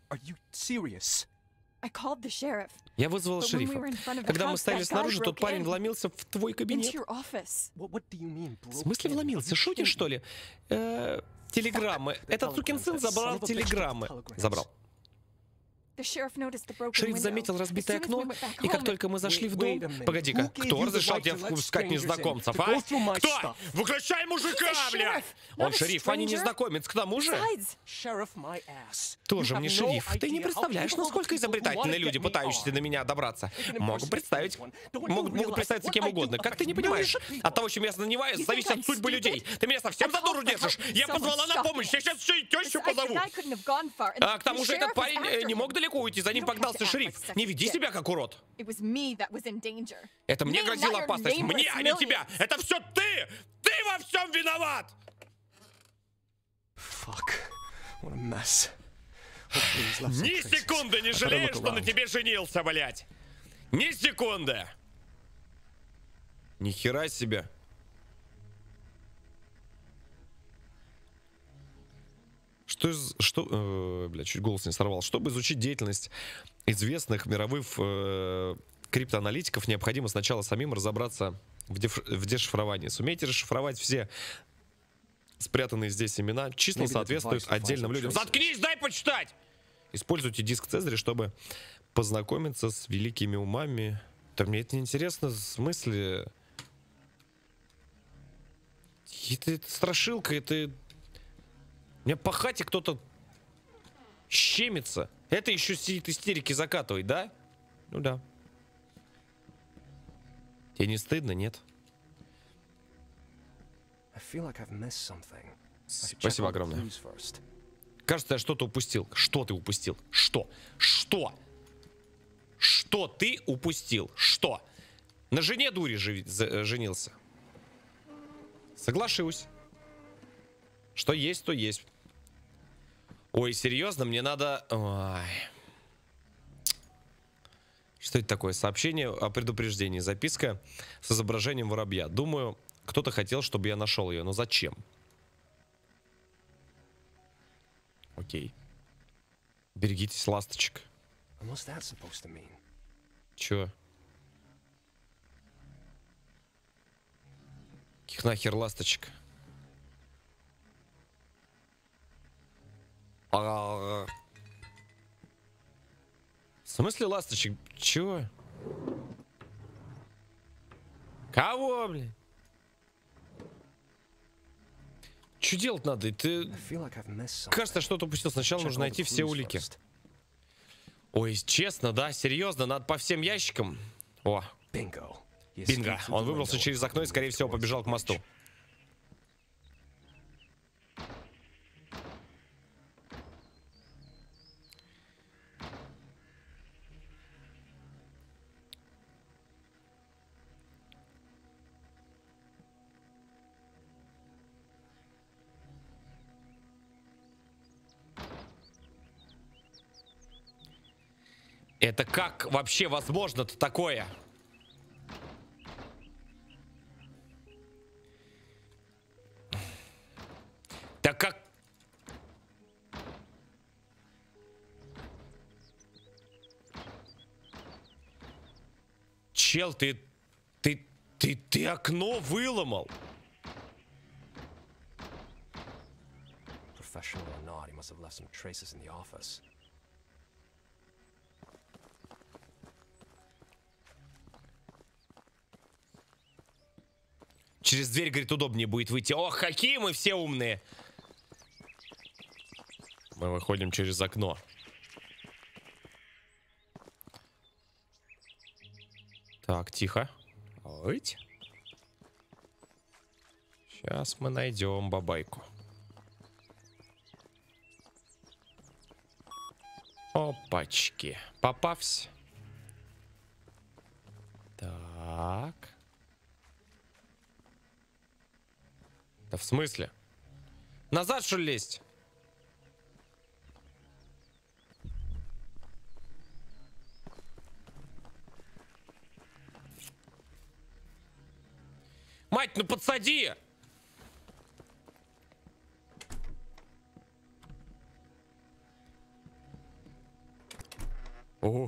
Я вызвал шерифа. Когда мы стояли снаружи, тот парень вломился в твой кабинет. В смысле вломился? Шутишь, что ли? Телеграммы. Этот сукин сын забрал телеграммы. Забрал. Шериф заметил разбитое окно, и как только мы зашли в дом... Погоди-ка, кто разрешал тебе впускать незнакомцев, а? Кто? Выключай мужика, блядь! Он шериф, а не незнакомец, к тому же. Тоже мне шериф. Ты не представляешь, насколько изобретательные люди, пытающиеся на меня добраться. Могут представиться кем угодно. Как ты не понимаешь? От того, чем я занимаюсь, зависит от судьбы людей. Ты меня совсем за дуру держишь? Я позвала на помощь, я сейчас еще и тещу позову. А к тому же этот парень не мог далеко уйти, за ним погнался шериф. Не веди себя как урод. Это мне грозила опасность. Мне, а не тебя. Это все ты! Ты во всем виноват! Ни секунды не жалею, что на тебе женился, блядь. Ни секунды. Ни хера себе. Бля, чуть голос не сорвал. Чтобы изучить деятельность известных мировых криптоаналитиков, необходимо сначала самим разобраться в дешифровании. Сумеете расшифровать все спрятанные здесь имена, числа соответствуют отдельным людям. Заткнись, дай почитать! Используйте диск Цезаря, чтобы познакомиться с великими умами. Да мне это не интересно, в смысле... Это страшилка, это... Мне по хате кто-то щемится. Это еще сидит истерики закатывает, да? Ну да. Тебе не стыдно, нет? Спасибо огромное. Кажется, я что-то упустил. Что ты упустил? Что? Что? Что ты упустил? Что? На жене дури женился. Соглашусь. Что есть, то есть. Ой, серьезно, мне надо... Ой. Что это такое? Сообщение о предупреждении. Записка с изображением воробья. Думаю, кто-то хотел, чтобы я нашел ее. Но зачем? Окей. Берегитесь, ласточек. Чё? Каких нахер ласточек? В смысле ласточек? Чего? Кого, блин? Что делать надо? Ты... Кажется, что-то упустил. Сначала нужно найти все улики. Ой, честно, да? Серьезно? Надо по всем ящикам? О, Bingo. He escaped Бинго. through Он the выбрался window через and окно и, probably скорее moved всего, towards побежал the к мосту. bridge. Это как вообще возможно-то такое? Так как... Чел, ты окно выломал. Professional or not, he must have left some traces in the office. Через дверь, говорит, удобнее будет выйти. Ох, какие мы все умные. Мы выходим через окно. Так, тихо. Ой. Сейчас мы найдем бабайку. Опачки. Попався. Так. Да в смысле? Назад, что ли, лезть? Мать, ну подсади! Ого.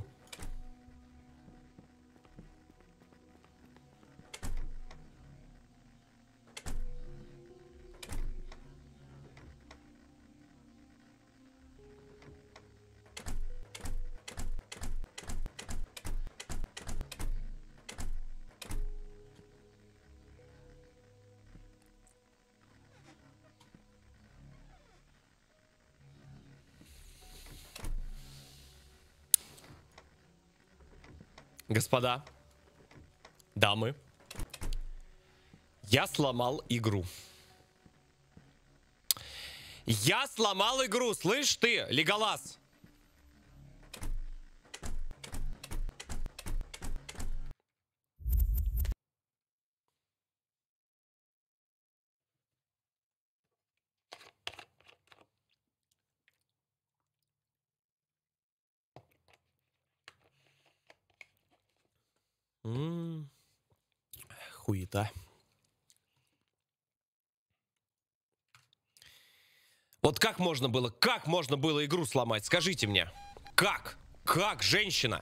Господа, дамы, я сломал игру. Я сломал игру, слышь ты, Леголас? Хуета. Вот как можно было игру сломать? Скажите мне. Как? Как, женщина?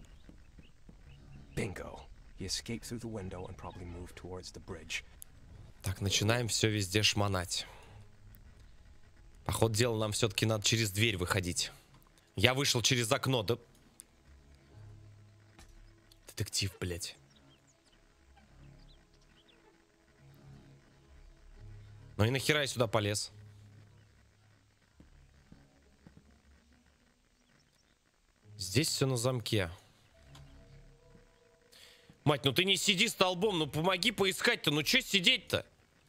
Bingo. He escaped through the window and probably moved towards the bridge. Так, начинаем все везде шмонать. Походу дела, нам все-таки надо через дверь выходить. Я вышел через окно, да... Детектив, блядь. Ну и нахера я сюда полез? Здесь все на замке. Мать, ну ты не сиди столбом, ну помоги поискать-то, ну че сидеть-то?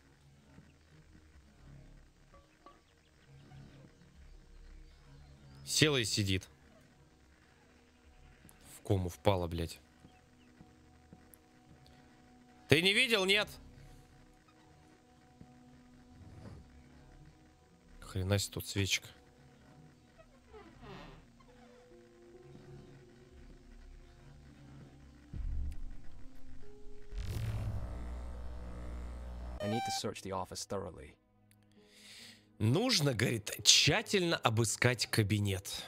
Села и сидит. В кому впала, блядь. Ты не видел, нет? Хрена себе тут свечка. I need to search the office thoroughly. Нужно, говорит, тщательно обыскать кабинет.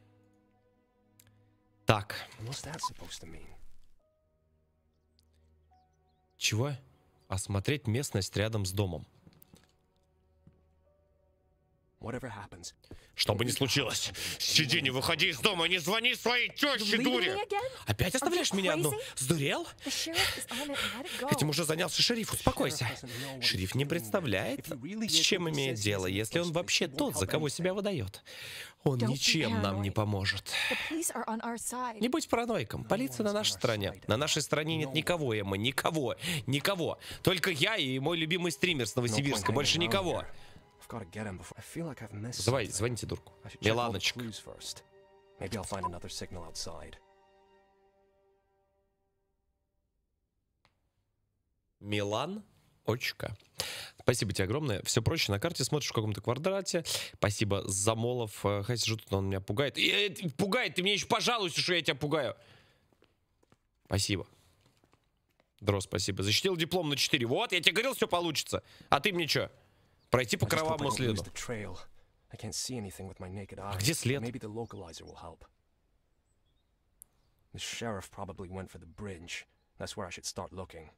Так. What's that supposed to mean? Чего? Осмотреть местность рядом с домом. Whatever happens, Что бы ни случилось, сиди, не выходи из дома, не звони своей теще, Leaving дури! me again? Опять оставляешь Are you меня одну? crazy? Сдурел? The sheriff is on it. Let it go. Этим уже занялся шериф, успокойся. Шериф не представляет, с чем имеет дело, если он вообще тот, за кого себя выдает. Он Don't be ничем нам не paranoid. поможет. The police are on our side. Не будь параноиком, полиция на нашей стороне. На нашей стороне нет никого, Эмма, никого, никого. Только я и мой любимый стример с Новосибирска, больше никого. I've got to get him before I feel like I've missed Звони, something. звоните, дурку. I should check all the Миланочка. clues first. Maybe I'll find another signal outside. Милан. Очка. Спасибо тебе огромное. Все проще на карте, смотришь в каком-то квадрате. Спасибо, Замолов. Хай сижу тут, но он меня пугает. Пугает, ты мне еще пожалуйся, что я тебя пугаю. Спасибо. Дро, спасибо. Защитил диплом на 4. Вот, я тебе говорил, все получится. А ты мне что? Пройти по I just hope I кровавому don't следу. lose the trail. I can't see anything with my naked eyes. где след? Maybe the localizer will help. The sheriff probably went for the bridge. That's where I should start looking.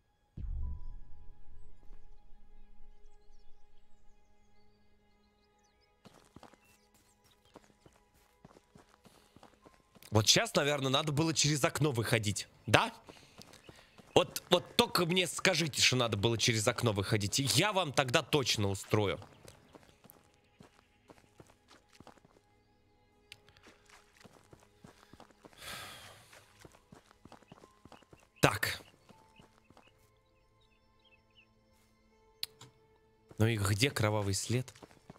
Вот сейчас, наверное, надо было через окно выходить. Да? Вот только мне скажите, что надо было через окно выходить. И я вам тогда точно устрою. Так. Ну и где кровавый след?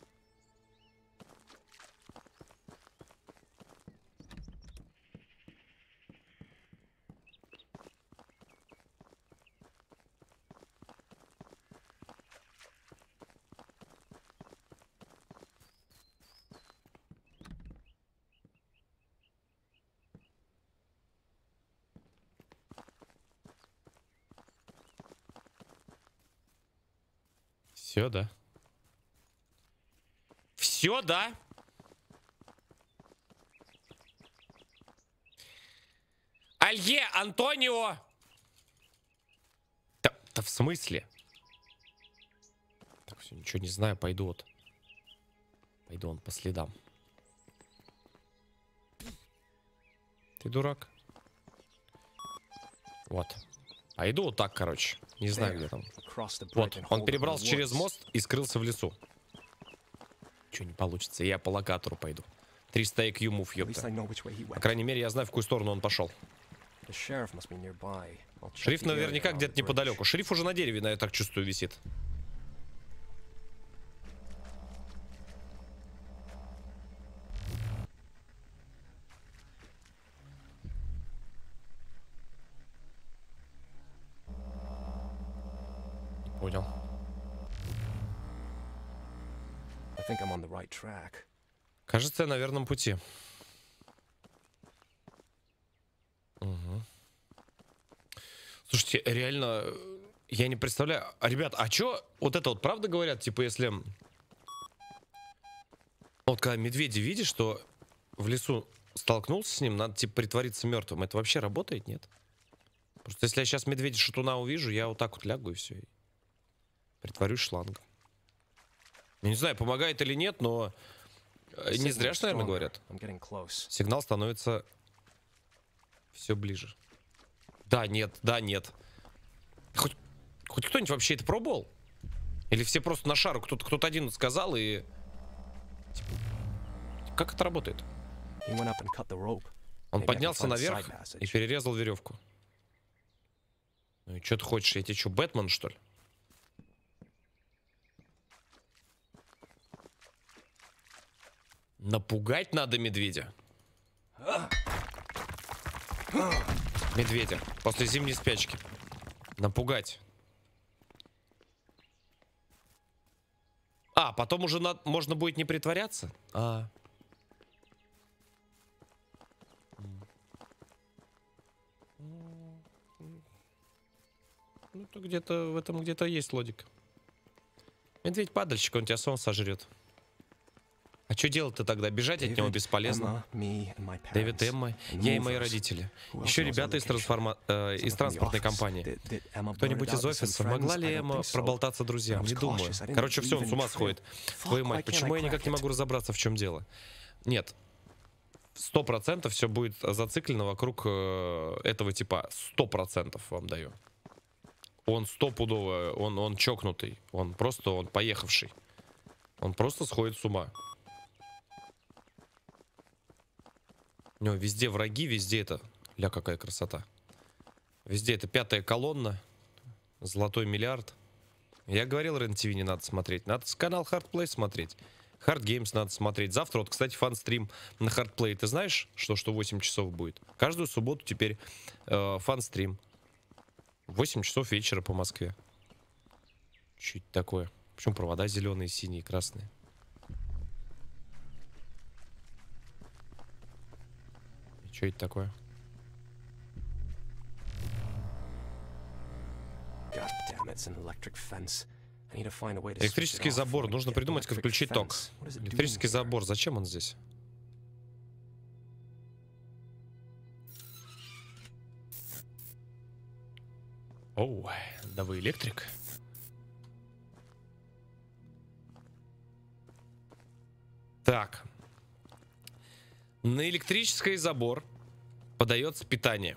Все, да. Все, да. Алье, Антонио! Да в смысле? Так, все, ничего не знаю, пойду вот. Пойду он по следам. Ты дурак? Вот. Пойду вот так, короче. Не знаю, где там. Вот, он перебрался через мост и скрылся в лесу. Чё не получится, я по локатору пойду. 300 IQ move, ёпта. По крайней мере, я знаю, в какую сторону он пошел. Шериф наверняка где-то неподалеку. Шериф уже на дереве, я так чувствую, висит. Понял. Кажется, я на верном пути. Угу. Слушайте, реально, я не представляю. Ребят, а чё вот это вот правда говорят? Типа, если... Вот когда медведя видишь, что в лесу столкнулся с ним, надо типа притвориться мертвым. Это вообще работает, нет? Просто если я сейчас медведя-шатуна увижу, я вот так вот лягу и все. Притворюсь шлангом. Я не знаю, помогает или нет, но не зря, что, наверное, говорят. Сигнал становится все ближе. Да, нет, да, нет. Хоть кто-нибудь вообще это пробовал? Или все просто на шару кто-то один сказал и... Как это работает? Он поднялся наверх и перерезал веревку. Ну и что ты хочешь? Я тебе что, Бэтмен, что ли? Напугать надо медведя. Медведя. После зимней спячки. Напугать. А, потом уже можно будет не притворяться? А. Ну, то где-то в этом где-то есть логика. Медведь-падальщик, он тебя сон сожрет. А что делать-то тогда? Бежать от него David, бесполезно. Emma, me, and my Дэвид, parents, Эмма, and я и more мои of us. родители. Who else Еще knows ребята our из, location? из Someone from the транспортной office. компании. Did Emma blurt Кто-нибудь it из out to some офиса? friends? Могла ли I don't Эмма think so. проболтаться But I друзьям? was Не думаю. cautious. I didn't Короче, все, believe он с in ума the trail. сходит. Fuck, Твою why мать, can't почему I я никак crack не it? могу разобраться, в чем дело? Нет. 100% все будет зациклено вокруг этого типа. 100% вам даю. Он стопудово, он чокнутый. Он поехавший. Он просто сходит с ума. У него везде враги, везде это... Ля, какая красота. Везде это 5-я колонна. Золотой миллиард. Я говорил, РЕН-ТВ не надо смотреть. Надо канал Hardplay смотреть. Hard Games надо смотреть. Завтра, вот, кстати, фан-стрим на Hardplay. Ты знаешь, что 8 часов будет? Каждую субботу теперь фан-стрим. 8 часов вечера по Москве. Что это такое? Почему провода зеленые, синие, красные? Что это такое? God damn it, it's an electric fence. I need to find a way to switch it Электрический off забор. before I Нужно get придумать, как electric включить ток. fence. What is it doing Электрический here? забор. Зачем он здесь? Оу, да вы электрик. Так. На электрический забор подается питание.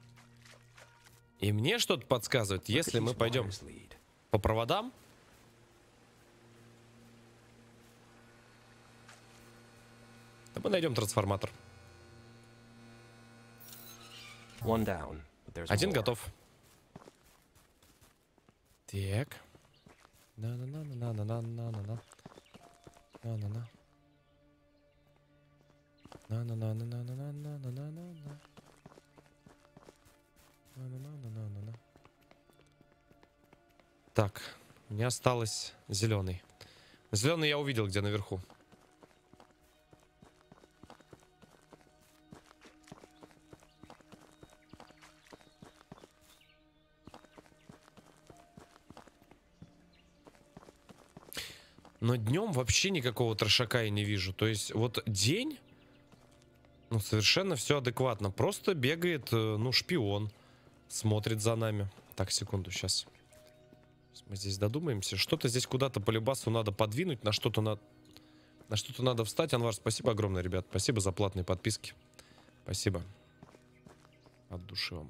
И мне что-то подсказывает, если мы пойдем по проводам, то мы найдем трансформатор. One down, but there's Один more. готов. Так. На-на-на-на-на-на-на-на. На-на-на. На-на-на-на-на-на-на-на-на. На-на-на-на-на-на. Так, мне осталось зеленый. Зеленый я увидел, где наверху. Но днем вообще никакого трешака я не вижу. То есть вот день, ну, совершенно все адекватно. Просто бегает, ну, шпион. Смотрит за нами. Так, секунду, сейчас. Мы здесь додумаемся. Что-то здесь куда-то по любасу надо подвинуть. На что-то надо встать. Анвар, спасибо огромное, ребят. Спасибо за платные подписки. Спасибо. От души вам.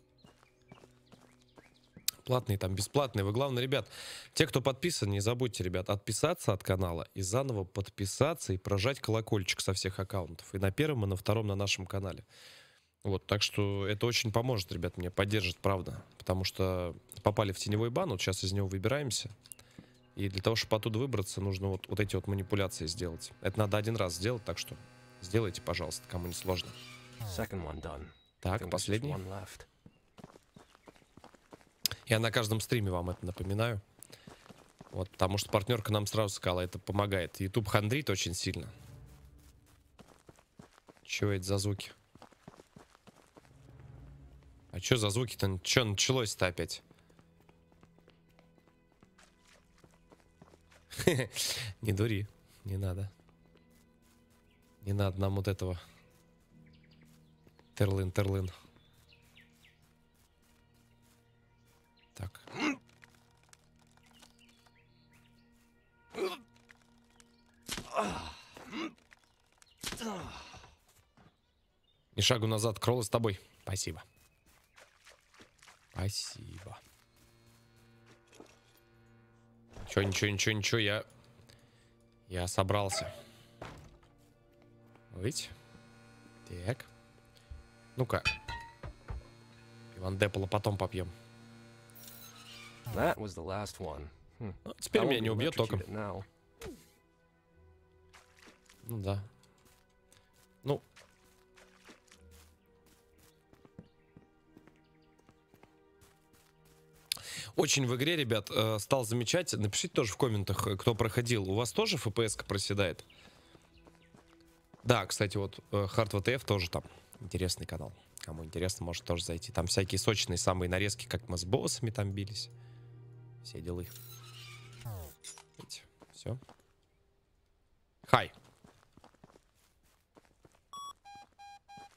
Платные там, бесплатные. Вы, главное, ребят, те, кто подписан, не забудьте, ребят, отписаться от канала и заново подписаться и прожать колокольчик со всех аккаунтов. И на первом, и на втором на нашем канале. Вот, так что это очень поможет, ребят, мне поддержит, правда. Потому что попали в теневой бан, вот сейчас из него выбираемся. И для того, чтобы оттуда выбраться, нужно вот эти вот манипуляции сделать. Это надо один раз сделать, так что сделайте, пожалуйста, кому не сложно. Так, последний. Я на каждом стриме вам это напоминаю. Вот, потому что партнерка нам сразу сказала, это помогает. YouTube хандрит очень сильно. Чего это за звуки? А что за звуки-то? Что началось-то опять? Не дури. Не надо. Не надо нам вот этого. Терлын. Так. И шагу назад, Кролл с тобой. Спасибо. Спасибо. Ничего, я собрался. Выйти. Так. Ну-ка. Иван Деппола потом попьем. That was the last one. Ну, теперь меня не убьет током. Now. Ну да. Ну. Очень в игре, ребят, стал замечать. Напишите тоже в комментах, кто проходил. У вас тоже FPS-ка проседает? Да, кстати, вот Hard VTF тоже там. Интересный канал. Кому интересно, может тоже зайти. Там всякие сочные самые нарезки, как мы с боссами там бились. Все делы. Видите, все. Хай.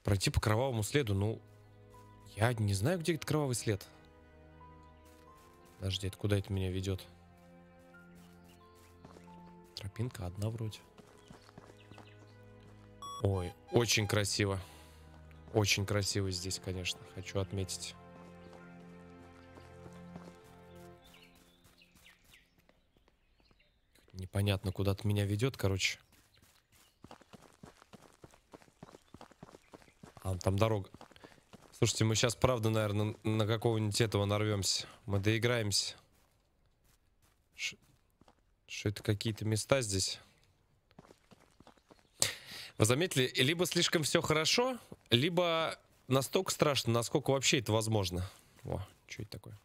Пройти по кровавому следу, ну... Я не знаю, где этот кровавый след. Подожди, куда это меня ведет? Тропинка одна вроде. Ой, очень красиво. Очень красиво здесь, конечно. Хочу отметить. Непонятно, куда-то меня ведет, короче. А, там дорога. Слушайте, мы сейчас, правда, наверное, на какого-нибудь этого нарвемся. Мы доиграемся. Что это какие-то места здесь? Вы заметили, либо слишком все хорошо, либо настолько страшно, насколько вообще это возможно. О, что это такое?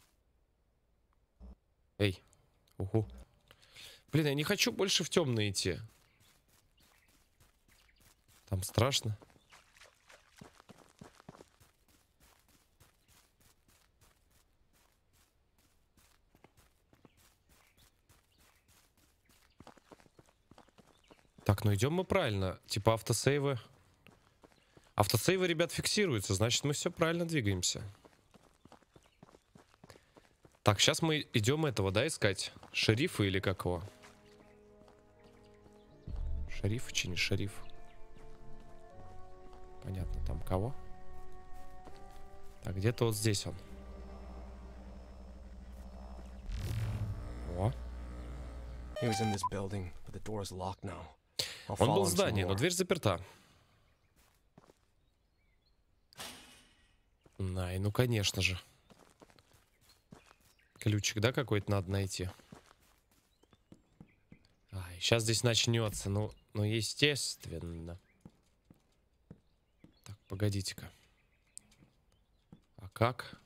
Эй, уху. Блин, я не хочу больше в темное идти. Там страшно. Так, ну идем мы правильно. Типа автосейвы. Автосейвы, ребят, фиксируются. Значит, мы все правильно двигаемся. Так, сейчас мы идем этого, да, искать? Шерифа или как его? Шериф чи не шериф? Понятно, там кого? Так, где-то вот здесь он. О. Он был в здании, но дверь заперта. Най, ну конечно же. Ключик, да, какой-то надо найти. Ай, сейчас здесь начнется. Ну, естественно. Так, погодите-ка. А как?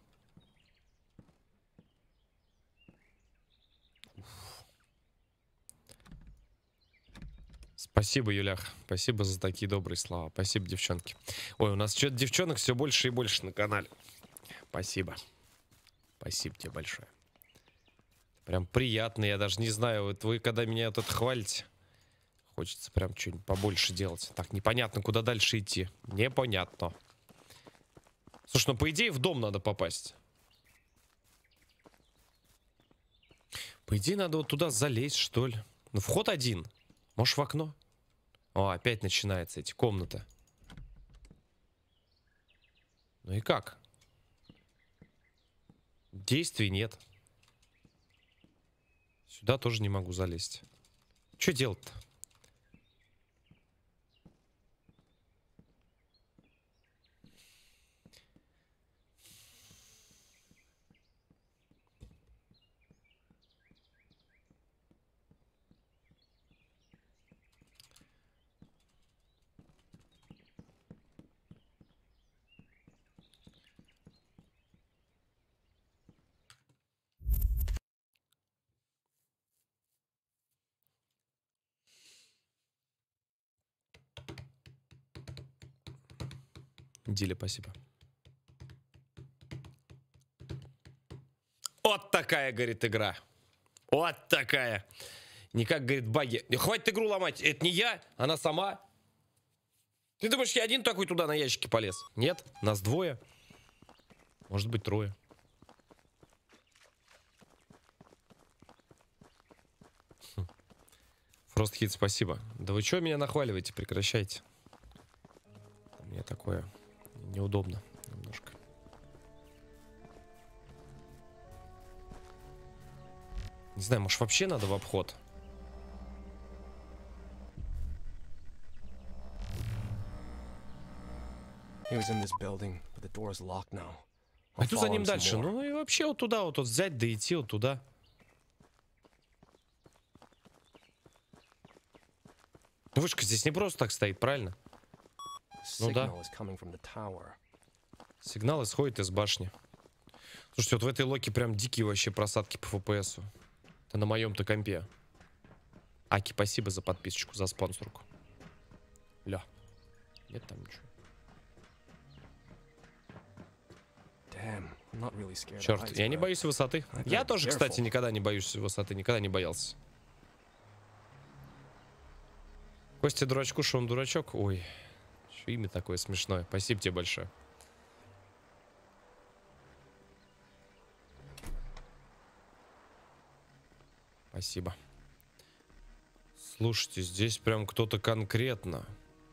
Спасибо, Юлях. Спасибо за такие добрые слова. Спасибо, девчонки. Ой, у нас что-то девчонок все больше и больше на канале. Спасибо. Спасибо тебе большое. Прям приятно. Я даже не знаю, вот вы когда меня вот это хвалите, хочется прям что-нибудь побольше делать. Так, непонятно, куда дальше идти. Непонятно. Слушай, ну по идее в дом надо попасть. По идее надо вот туда залезть, что ли. Ну, вход один. Может, в окно? О, опять начинается эти комнаты. Ну и как? Действий нет. Сюда тоже не могу залезть. Что делать-то? Диля, спасибо. Вот такая, говорит, игра. Вот такая. Не как, говорит, баги. Хватит игру ломать. Это не я, она сама. Ты думаешь, я один такой туда на ящике полез? Нет, нас двое. Может быть, трое. Фростхит, спасибо. Да вы что меня нахваливаете? Прекращайте. Мне такое неудобно немножко. Не знаю, может вообще надо в обход? Пойду за ним дальше. Ну и вообще вот туда вот взять, да идти вот туда. Вышка здесь не просто так стоит, правильно? Ну да. Сигнал исходит из башни. Слушайте, вот в этой локе прям дикие вообще просадки по ФПСу. Это на моем-то компе. Аки, спасибо за подписочку, за спонсорку. Ля. Нет там ничего. Черт, я не боюсь высоты. Я тоже, кстати, никогда не боюсь высоты. Никогда не боялся. Костя дурачку, что он дурачок? Ой, имя такое смешное. Спасибо тебе большое. Спасибо. Слушайте, здесь прям кто-то конкретно.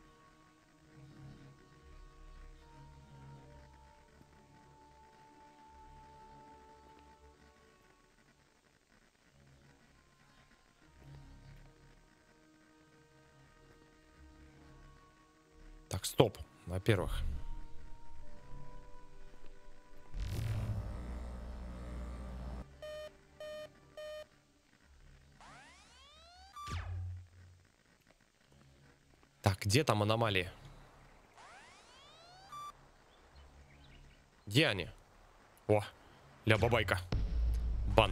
Так, стоп. Во-первых. Так, где там аномалии? Где они? О, ля-бабайка. Бан.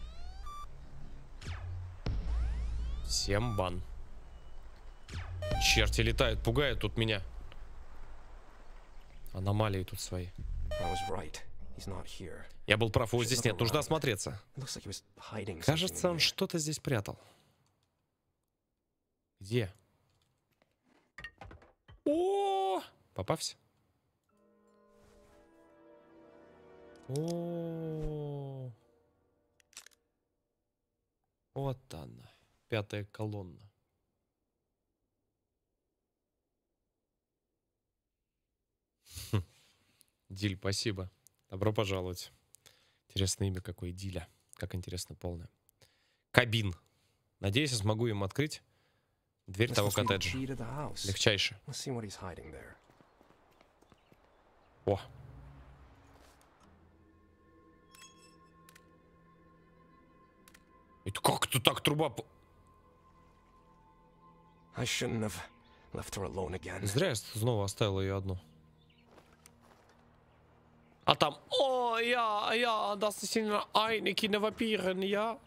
Всем бан. Черти летают, пугают тут меня. Аномалии тут свои. Я был прав, его здесь нет, нужно осмотреться. Кажется, он что-то здесь прятал. Где? О, попався. О, вот она, 5-я колонна. Диль, спасибо. Добро пожаловать. Интересное имя какое, Диля. Как интересно, полное. Кабин. Надеюсь, я смогу им открыть дверь того коттеджа. Легчайше. О. Это как-то так труба... Зря я снова оставил ее одну. А там... О, ja, das sind einige Vampire, ja.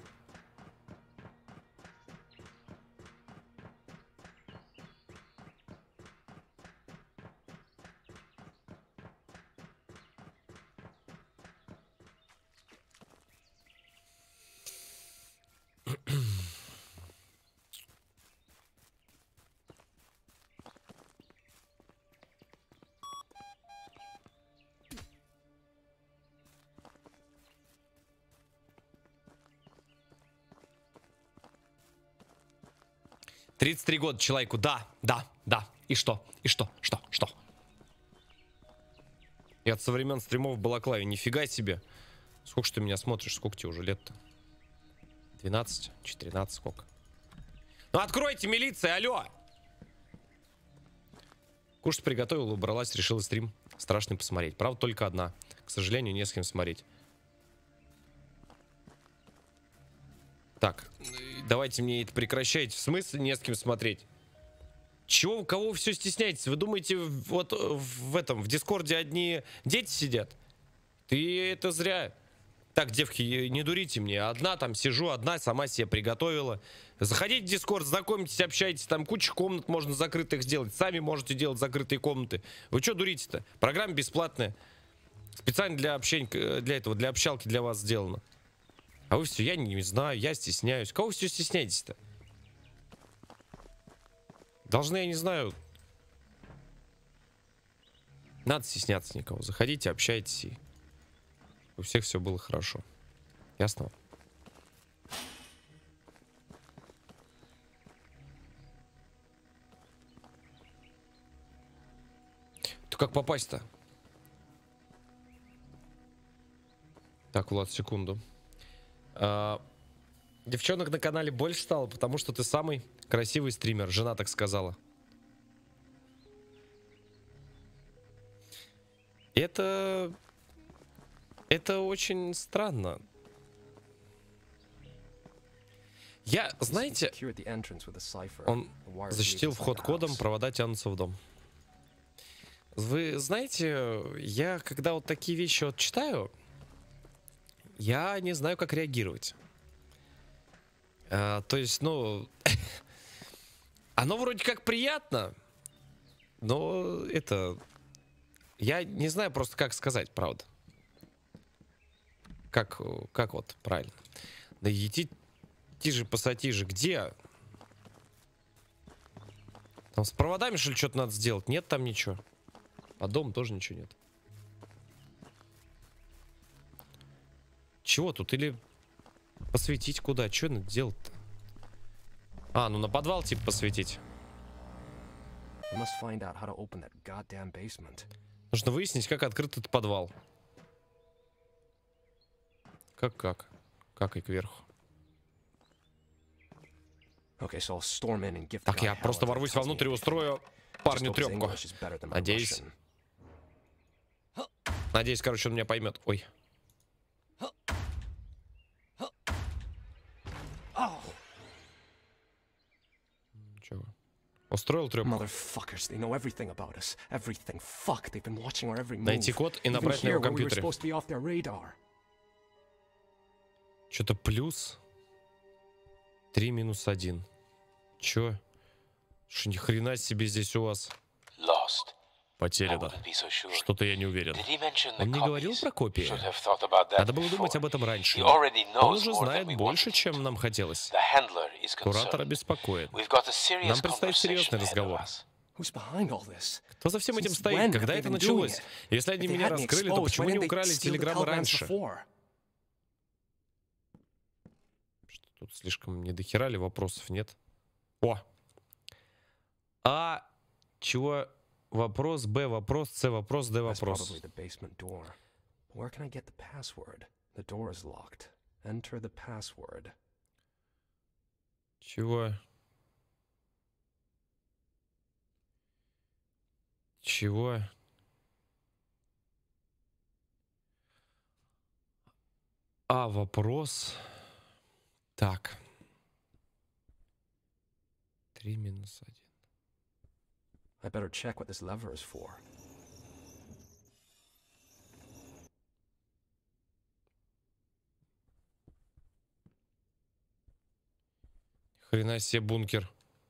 «33 года человеку». Да. И что? Что? Я со времен стримов в Балаклаве. Нифига себе. Сколько ж ты меня смотришь? Сколько тебе уже лет-то? 12? 14? Сколько? Ну откройте, милиция, алло! Кушать приготовила, убралась, решила стрим страшный посмотреть. Правда, только одна. К сожалению, не с кем смотреть. Так, давайте мне это прекращайте. В смысле не с кем смотреть? Чего, кого все стесняетесь? Вы думаете, вот в Дискорде одни дети сидят? Ты это зря. Так, девки, не дурите мне. Одна там сижу, одна сама себе приготовила. Заходите в Дискорд, знакомьтесь, общайтесь. Там куча комнат можно закрытых сделать. Сами можете делать закрытые комнаты. Вы что дурите-то? Программа бесплатная. Специально для общения, для общалки для вас сделана. А вы все, я не знаю, я стесняюсь. Кого все стесняетесь-то? Должны, я не знаю. Надо стесняться никого. Заходите, общайтесь, и у всех все было хорошо. Ясно? Ты как попасть-то? Так, Влад, секунду. Девчонок на канале больше стало, потому что ты самый красивый стример. Жена так сказала. Это очень странно. Я, знаете, он защитил вход кодом, провода тянутся в дом. Вы знаете, я когда вот такие вещи вот читаю, я не знаю, как реагировать. То есть, ну, оно вроде как приятно, но это... Я не знаю просто, как сказать, правда. Как вот правильно. Да идти же, пасати же, где? Там с проводами, что ли, что-то надо сделать? Нет там ничего. По дому тоже ничего нет. Чего тут? Или посветить куда? Что надо делать-то? А, ну на подвал типа посветить. We must find out how to open that goddamn basement. Нужно выяснить, как открыт этот подвал. Как? Как и кверху. Okay, so I'll storm in and give the Так, guy я hell просто until he ворвусь tells me вовнутрь и everything. устрою Just парню hope his трепку. English is better than my Надеюсь. Russian. Надеюсь, короче, он меня поймет. Ой. Чего? Устроил трепку. Motherfuckers, they know everything about us. Everything. Fuck, they've been watching our every move. Найти код и Even набрать на here, его where we were компьютере. supposed to be off their radar. Что-то плюс 3 минус 1. Чё? Что ни хрена себе здесь у вас Lost. I потеряно. wouldn't be so sure. Что-то я не уверен. Did he mention the Он не говорил copies? про копии? Should have thought about that Надо было думать before. об этом раньше. He already Он knows уже more than знает we больше, wanted. чем нам хотелось. The handler is Куратор concerned. обеспокоен. We've got a serious Нам предстоит conversation серьезный ahead of разговор. us. Who's behind all this? Кто за всем этим Since стоит? when Когда have это they been doing началось? it? Если они If they меня had me раскрыли, то exposed, почему why не didn't they украли steal the телеграммы telegrams раньше? before? Тут слишком не дохера ли вопросов нет? О! А, чего? Вопрос, Б вопрос, С вопрос, Д That's вопрос. probably the basement door. But where can I get the password? The door is locked. Enter the password. Чего? Чего? А, вопрос. Так. 3 минус 1. I better check what this lever is for. Хрена себе бункер.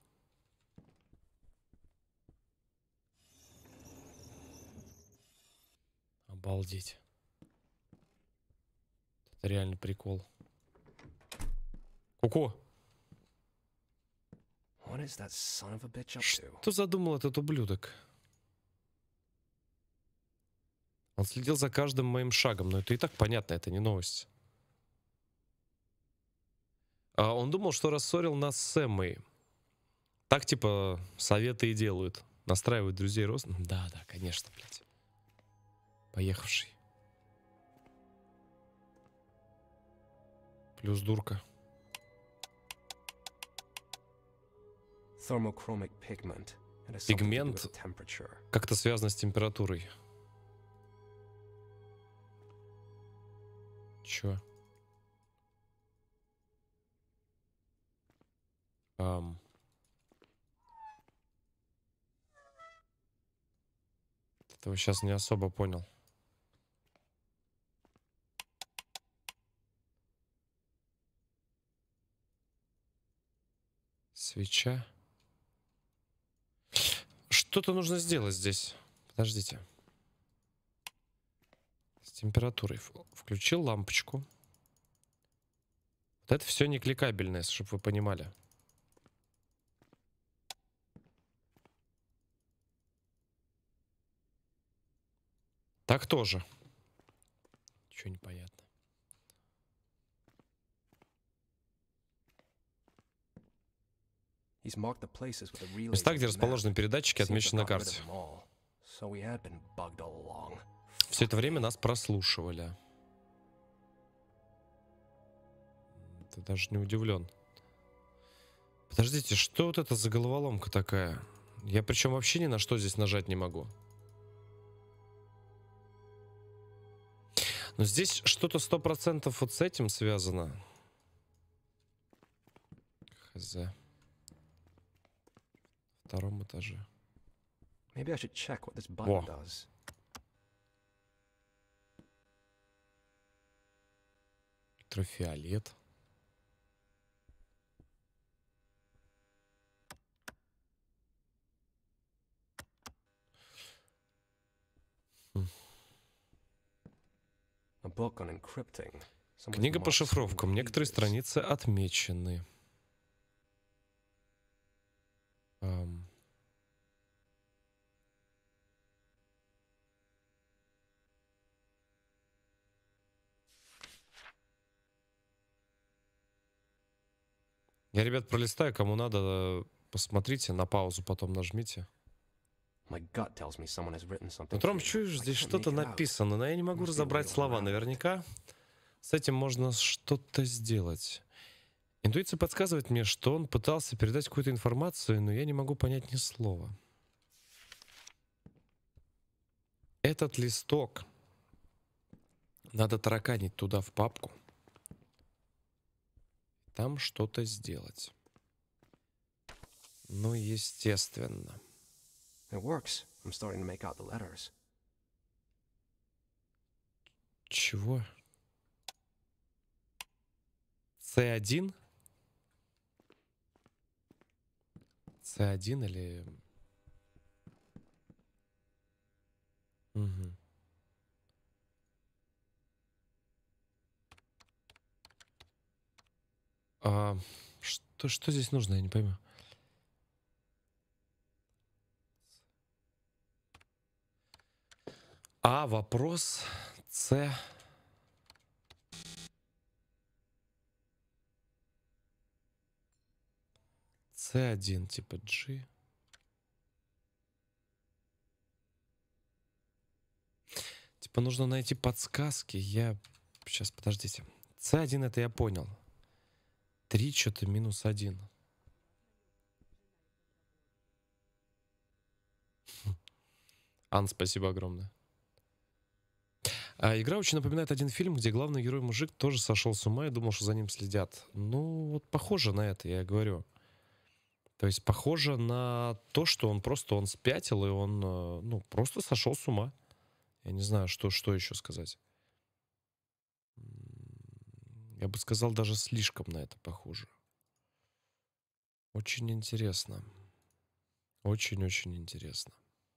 Обалдеть. Это реально прикол. Ку-ку. What is that son of a bitch up to? Что задумал этот ублюдок? Он следил за каждым моим шагом, но это и так понятно, это не новость. А он думал, что рассорил нас с Эммой. Так, типа, советы и делают. Настраивают друзей рост. Да, конечно, блядь. Поехавший. Плюс дурка. Thermochromic pigment. It has something to do Пигмент with temperature. как-то связано с температурой. Чё? Этого сейчас не особо понял. Свеча. Что-то нужно сделать здесь. Подождите. С температурой. Включил лампочку. Вот это все не кликабельное, чтобы вы понимали. Так тоже. Ничего не понятно. Места, где расположены передатчики, отмечены на карте. Все это время нас прослушивали. Ты даже не удивлен. Подождите, что вот это за головоломка такая? Я причем вообще ни на что здесь нажать не могу. Но здесь что-то 100% вот с этим связано. Хз. В втором этаже. Во. Ультрафиолет. Книга по шифровкам. Некоторые страницы отмечены. Я, ребят, пролистаю, кому надо, посмотрите, на паузу потом нажмите. My gut tells me someone has written something. Вот, Ром, here. чуешь, I здесь can't что-то make it out. написано, но я не могу Must be a way разобрать to слова. unravel it. Наверняка с этим можно что-то сделать. Интуиция подсказывает мне, что он пытался передать какую-то информацию, но я не могу понять ни слова. Этот листок надо тараканить туда, в папку. Там что-то сделать. Ну, естественно. It works. I'm starting to make out the letters. Чего? С1? С1 или... Угу. А, что здесь нужно, я не пойму. А, вопрос. С. С1, типа G. Типа нужно найти подсказки. Я... Сейчас, подождите. С1 это я понял. 3 что-то минус 1. Ан, спасибо огромное. Игра очень напоминает один фильм, где главный герой мужик тоже сошел с ума и думал, что за ним следят. Ну, вот похоже на это, я говорю. То есть похоже на то, что он спятил, и он, ну, просто сошел с ума. Я не знаю, что еще сказать. Я бы сказал, даже слишком на это похоже. Очень интересно. Очень-очень интересно.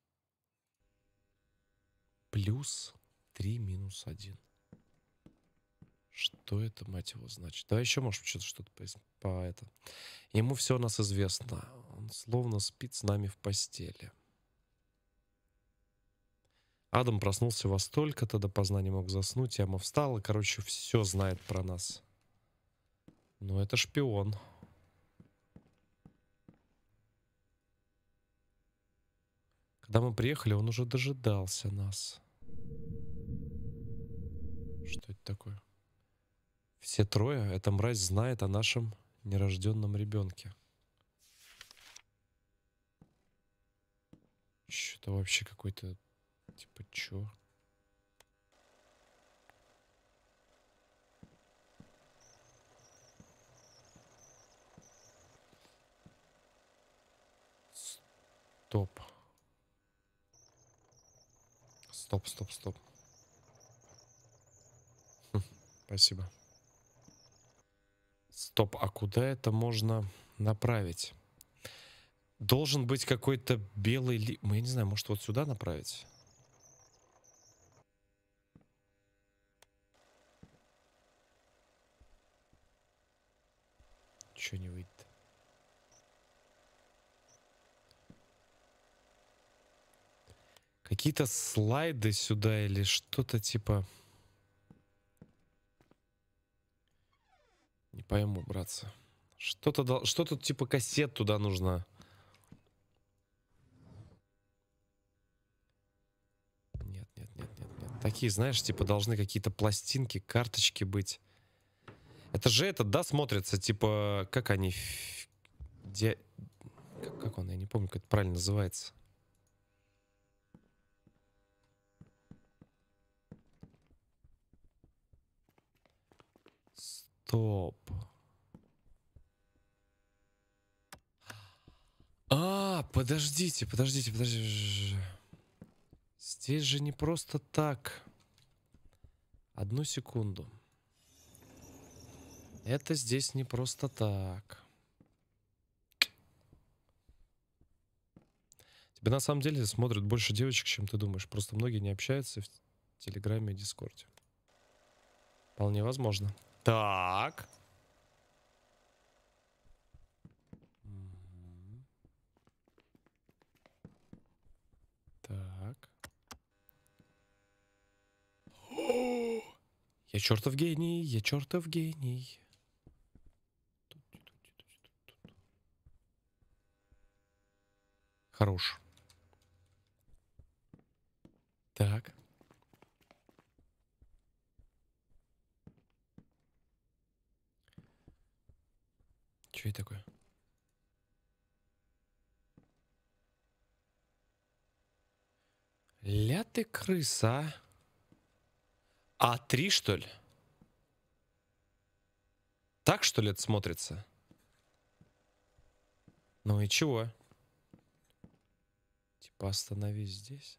Плюс 3 минус 1. Что это, мать его, значит? Давай еще, может, что-то по это. Ему все о нас известно. Он словно спит с нами в постели. Адам проснулся во столько-то, допоздна не мог заснуть. Яма встала. Короче, все знает про нас. Ну, это шпион. Когда мы приехали, он уже дожидался нас. Что это такое? Все трое, эта мразь знает о нашем нерожденном ребенке. Что-то вообще какой-то... Типа, чё? Стоп. Стоп. Спасибо. Стоп, а куда это можно направить? Должен быть какой-то белый... Я не знаю, может вот сюда направить? Чё не выйдет? Какие-то слайды сюда или что-то типа... Не пойму, братцы. Что-то типа кассет туда нужно. Нет. Такие, знаешь, типа должны какие-то пластинки, карточки быть. Это же этот, да, смотрится, типа, как они... Как он, я не помню, как это правильно называется. Стоп. Подождите. Здесь же не просто так. Одну секунду. Это здесь не просто так. Тебя на самом деле смотрят больше девочек, чем ты думаешь. Просто многие не общаются в Телеграме и Дискорде. Вполне возможно. Так. Так. Я чертов гений. Хорош. Так. Что это такое? Ля ты крыса. А3, что ли? Так, что ли, это смотрится? Ну и чего? Типа остановись здесь.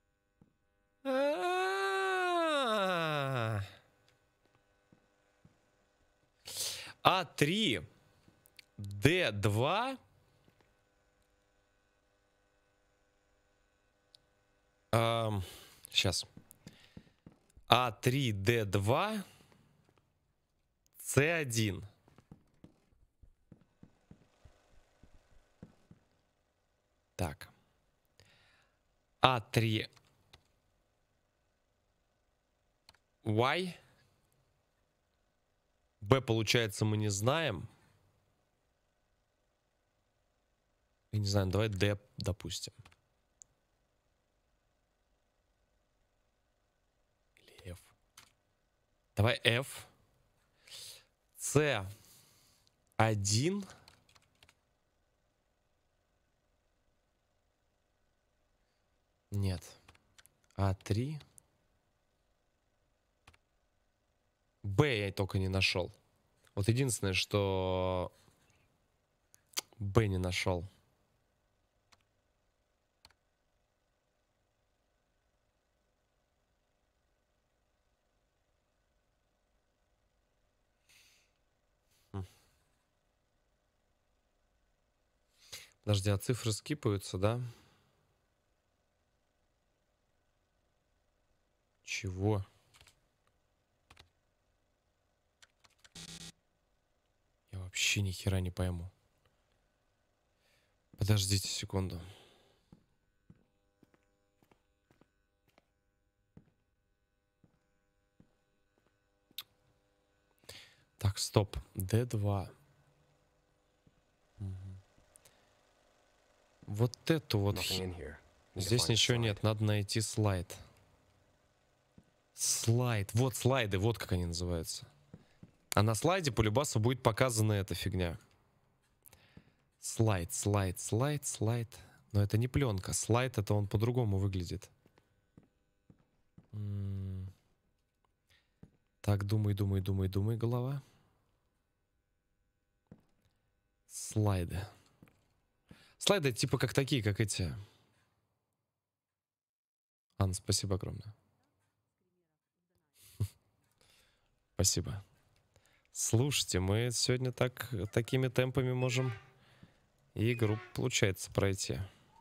А3, Д2. Сейчас. А3, Д2, С1. Так. А3, Y. Б, получается, мы не знаем. Я не знаю, давай D, допустим. Или F. Давай F. C1. Нет. А3. Б я только не нашел. Вот единственное, что Б не нашел. Подожди, а цифры скипаются, да? Чего? Я вообще ни хера не пойму. Подождите секунду. Так, стоп. D2. Вот эту вот. Здесь ничего нет. Надо найти слайд. Слайд. Вот слайды. Вот как они называются. А на слайде по любасу будет показана эта фигня. Слайд, слайд, слайд, слайд. Но это не пленка. Слайд, это он по-другому выглядит. Так, думай, думай, думай, думай, голова. Слайды. Слайды типа как такие, как эти. Анна, спасибо огромное. Спасибо. Слушайте, мы сегодня такими темпами можем и игру, получается, пройти.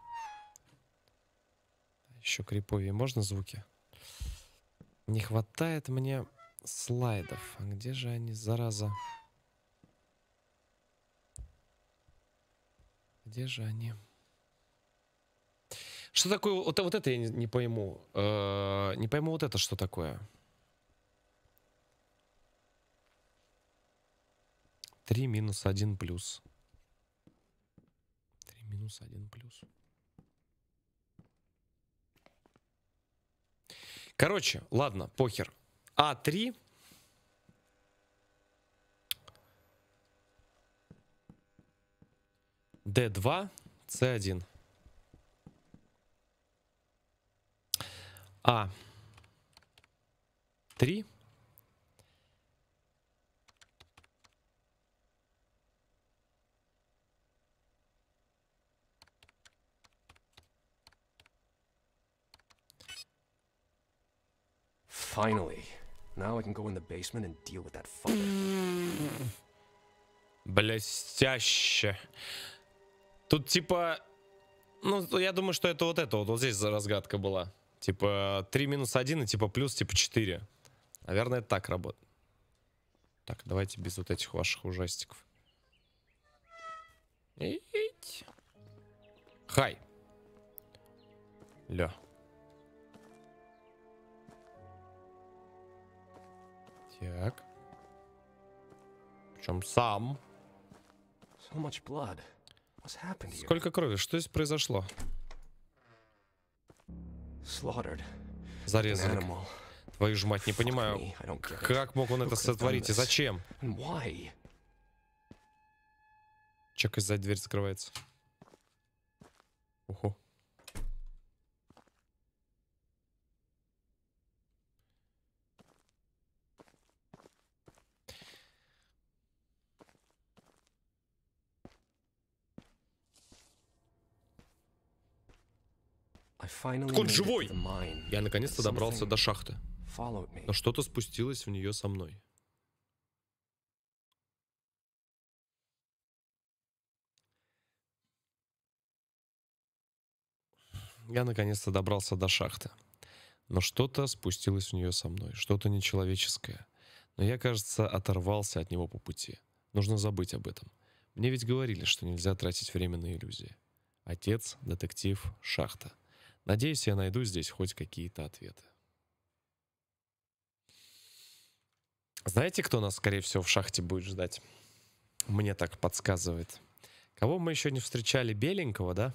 Еще криповее. Можно звуки? Не хватает мне слайдов. А где же они, зараза? Где же они? Что такое? Вот это я не пойму. Не пойму вот это, что такое. 3 минус 1 плюс. 3 минус 1 плюс. Короче, ладно, похер. А3. Д2. С1. А3. Finally. Now I can go in the basement and deal with that fucker. Блестяще. Тут типа... Ну, я думаю, что это вот здесь разгадка была. Типа 3 минус 1 и типа плюс типа 4. Наверное, это так работает. Так, давайте без вот этих ваших ужастиков. Хай. Ля. Так. Причем сам. So much blood. What's happened here? Сколько крови? Что здесь произошло? Slaughtered. An Зарезали. animal. Твою ж мать, не понимаю, me, I don't get it. как мог он Who это could have done сотворить и this? зачем? And why? Чекай, сзади дверь закрывается. Уху. I finally Он made it живой! to the mine. Я наконец-то добрался до шахты. Followed me. Но что-то спустилось в нее со мной. Я наконец-то добрался до шахты. Но что-то спустилось в нее со мной. Что-то нечеловеческое. Но я, кажется, оторвался от него по пути. Нужно забыть об этом. Мне ведь говорили, что нельзя тратить время на иллюзии. Отец, детектив, шахта. Надеюсь, я найду здесь хоть какие-то ответы. Знаете, кто нас, скорее всего, в шахте будет ждать? Мне так подсказывает. Кого мы еще не встречали? Беленького, да?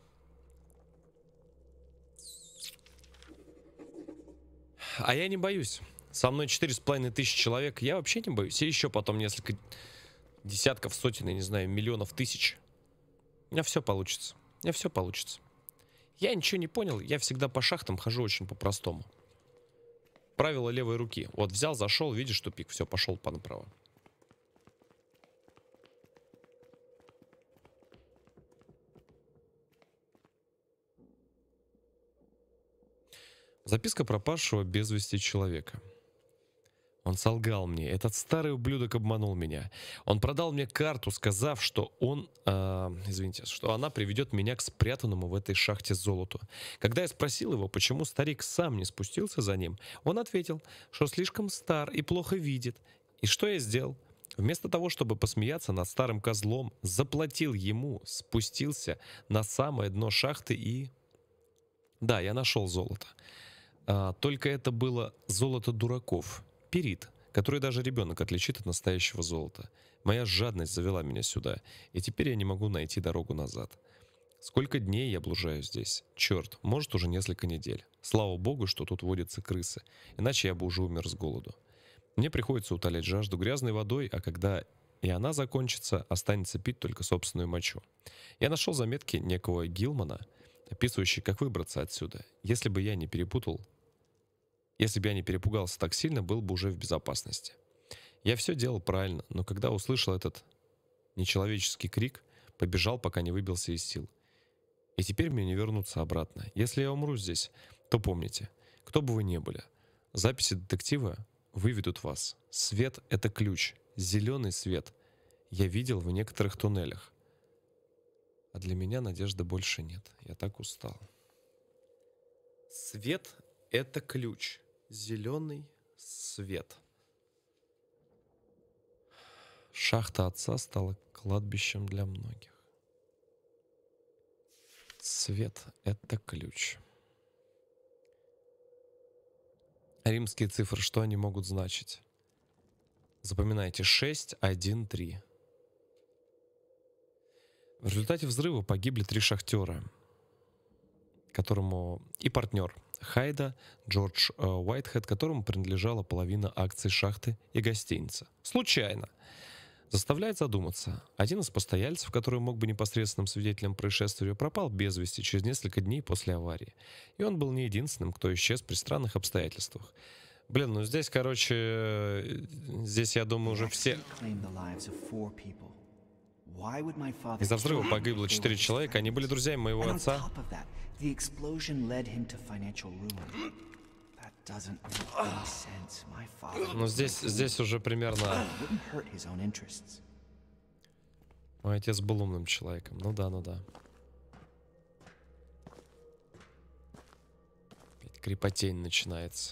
А я не боюсь. Со мной 4500 человек. Я вообще не боюсь. И еще потом несколько десятков, сотен, я не знаю, миллионов, тысяч. У меня все получится. У меня все получится. Я ничего не понял. Я всегда по шахтам хожу очень по-простому. Правило левой руки. Вот взял, зашел, видишь тупик. Все, пошел направо. Записка пропавшего без вести человека. Он солгал мне. Этот старый ублюдок обманул меня. Он продал мне карту, сказав, что что она приведет меня к спрятанному в этой шахте золоту. Когда я спросил его, почему старик сам не спустился за ним, он ответил, что слишком стар и плохо видит. И что я сделал? Вместо того, чтобы посмеяться над старым козлом, заплатил ему, спустился на самое дно шахты и... Да, я нашел золото. Только это было золото дураков. Пирит, который даже ребенок отличит от настоящего золота. Моя жадность завела меня сюда, и теперь я не могу найти дорогу назад. Сколько дней я блужаю здесь? Черт, может уже несколько недель. Слава богу, что тут водятся крысы, иначе я бы уже умер с голоду. Мне приходится утолять жажду грязной водой, а когда и она закончится, останется пить только собственную мочу. Я нашел заметки некого Гилмана, описывающие, как выбраться отсюда. Если бы я не перепугался так сильно, был бы уже в безопасности. Я все делал правильно, но когда услышал этот нечеловеческий крик, побежал, пока не выбился из сил. И теперь мне не вернуться обратно. Если я умру здесь, то помните, кто бы вы ни были, записи детектива выведут вас. Свет — это ключ. Зеленый свет я видел в некоторых туннелях. А для меня надежды больше нет. Я так устал. Свет — это ключ. Зеленый свет. Шахта отца стала кладбищем для многих. Свет — это ключ. Римские цифры, что они могут значить? Запоминайте: 6, 1, 3. В результате взрыва погибли 3 шахтера, которому и партнер Хайда, Джордж Уайтхед, которому принадлежала половина акций шахты и гостиницы. Случайно. Заставляет задуматься. Один из постояльцев, который мог бы непосредственным свидетелем происшествия, пропал без вести через несколько дней после аварии. И он был не единственным, кто исчез при странных обстоятельствах. Блин, ну здесь, здесь, я думаю, уже все... Из-за взрыва погибло 4 человека, они были друзьями моего отца. Но здесь уже примерно... Мой отец был умным человеком. Ну да. Опять крепотень начинается.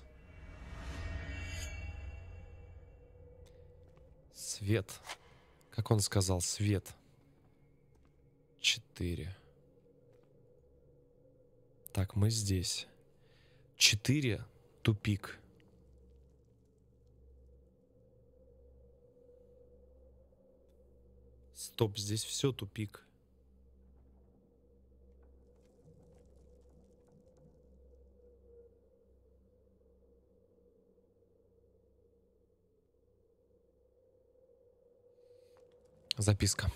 Свет. Как он сказал? Свет. 4. Так, мы здесь. 4. Тупик. Стоп, здесь все тупик. Записка.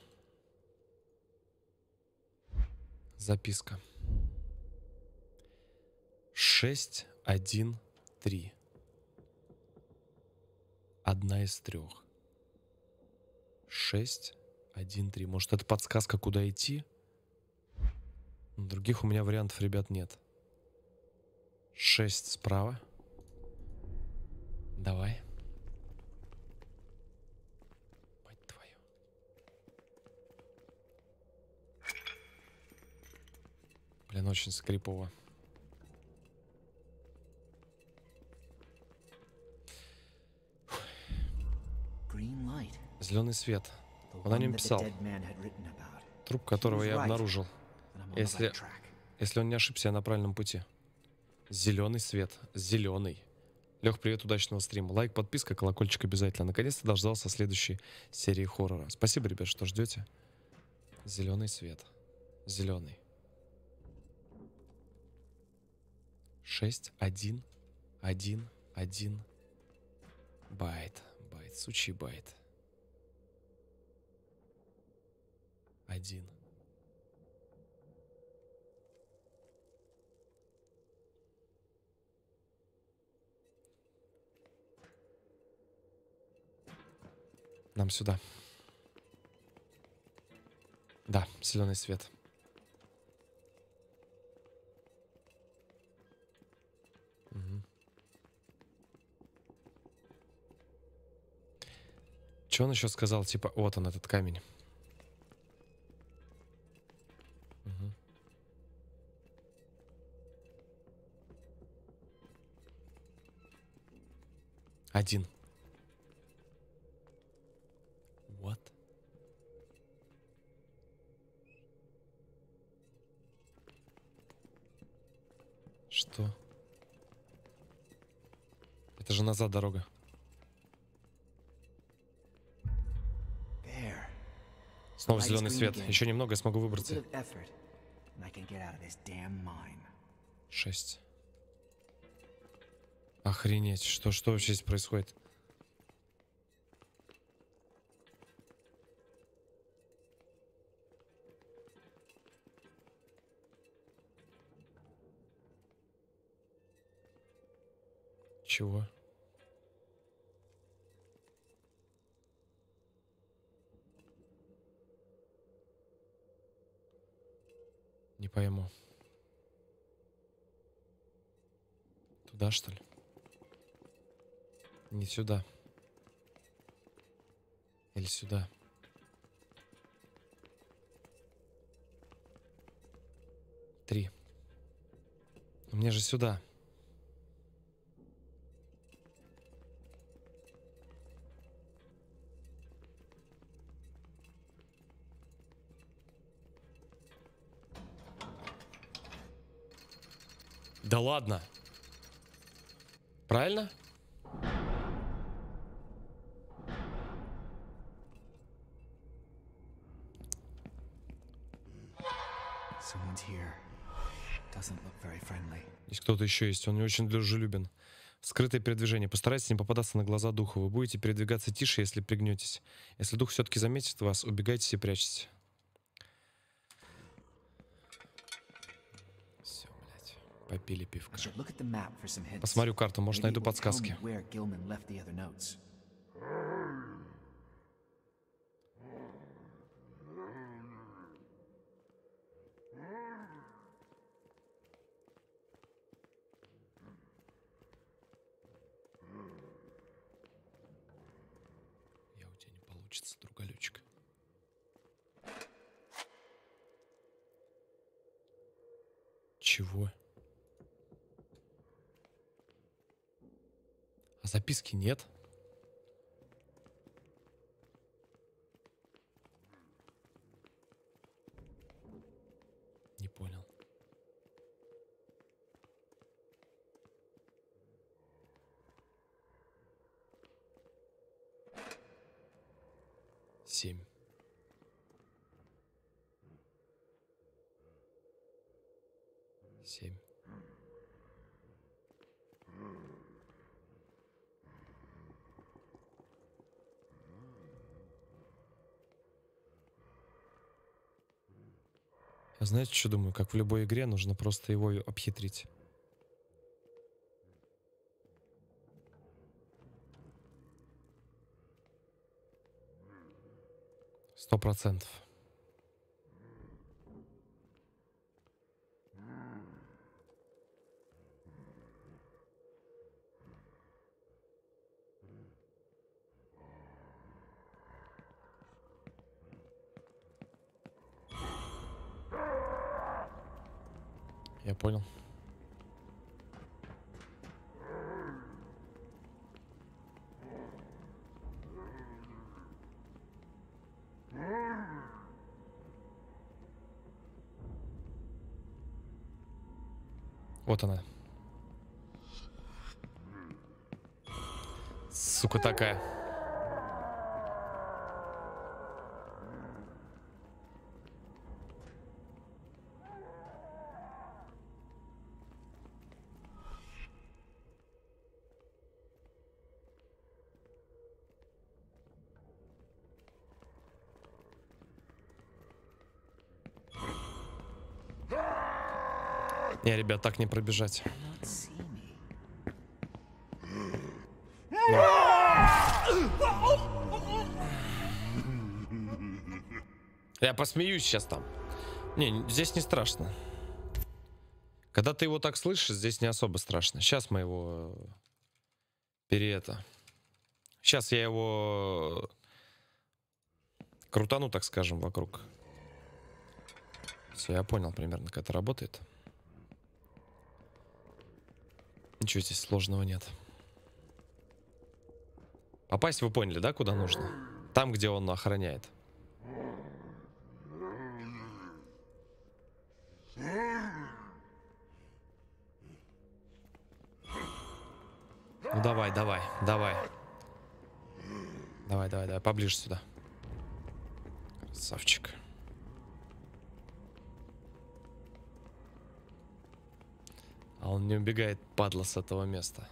Записка. 613. Одна из трех. 613. Может, это подсказка, куда идти? Других у меня вариантов, ребят, нет. 6 справа. Давай. Мать твою. Блин, очень скрипово. Зеленый свет. Он о нем писал. Труп, которого я обнаружил. Если он не ошибся, я на правильном пути. Зеленый свет. Зеленый. Лех, привет, удачного стрима. Лайк, подписка, колокольчик обязательно. Наконец-то дождался следующей серии хоррора. Спасибо, ребят, что ждете. Зеленый свет. Зеленый. 6, 1, 1, 1. Байт. Байт. Сучий байт. 1. Нам сюда. Да, зеленый свет. Угу. Что он еще сказал? Типа, вот он, этот камень. Угу. Один. What? Что? Это же назад дорога. Снова зеленый свет. Еще немного, я смогу выбраться. 6. Охренеть. Что вообще здесь происходит? Чего? Не пойму. Туда, что ли? Не сюда. Или сюда? Три. Мне же сюда. Да ладно. Правильно? Здесь кто-то еще есть, он не очень дружелюбен. Скрытое передвижение. Постарайтесь не попадаться на глаза духу. Вы будете передвигаться тише, если пригнетесь. Если дух все-таки заметит вас, убегайте и прячьтесь. Все, блядь. Попили пивка. Посмотрю карту, может, найду подсказки. У тебя не получится, другалючка. Чего? А записки нет? Не понял. Семь. Семь. А знаете, что думаю? Как в любой игре, нужно просто его обхитрить. %100. Я понял. Вот она. Сука такая. Не, ребят, так не пробежать. Я посмеюсь сейчас там. Не, здесь не страшно. Когда ты его так слышишь, здесь не особо страшно. Сейчас мы его Сейчас я его крутану, так скажем, вокруг. Все, я понял примерно, как это работает. Ничего здесь сложного нет. Попасть вы поняли, да, куда нужно? Там, где он охраняет. Ну давай, давай, давай. Давай, давай, давай, поближе сюда. Красавчик. А он не убегает, падла, с этого места.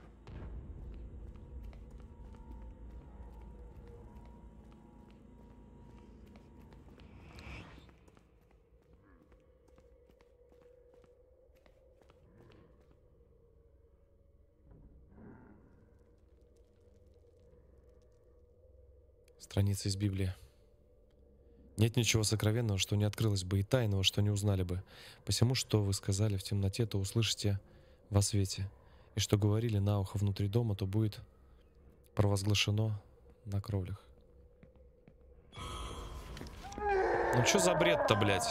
Страница из Библии. Нет ничего сокровенного, что не открылось бы, и тайного, что не узнали бы. Посему, что вы сказали в темноте, то услышите во свете. И что говорили на ухо внутри дома, то будет провозглашено на кровлях. Ну что за бред-то, блядь?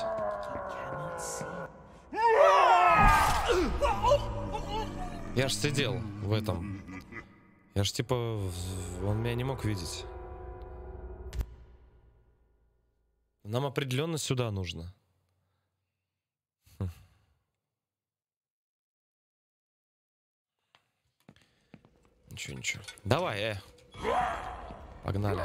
Я ж сидел в этом. Я ж типа... Он меня не мог видеть. Нам определенно сюда нужно. Ничего, ничего. Давай, Погнали.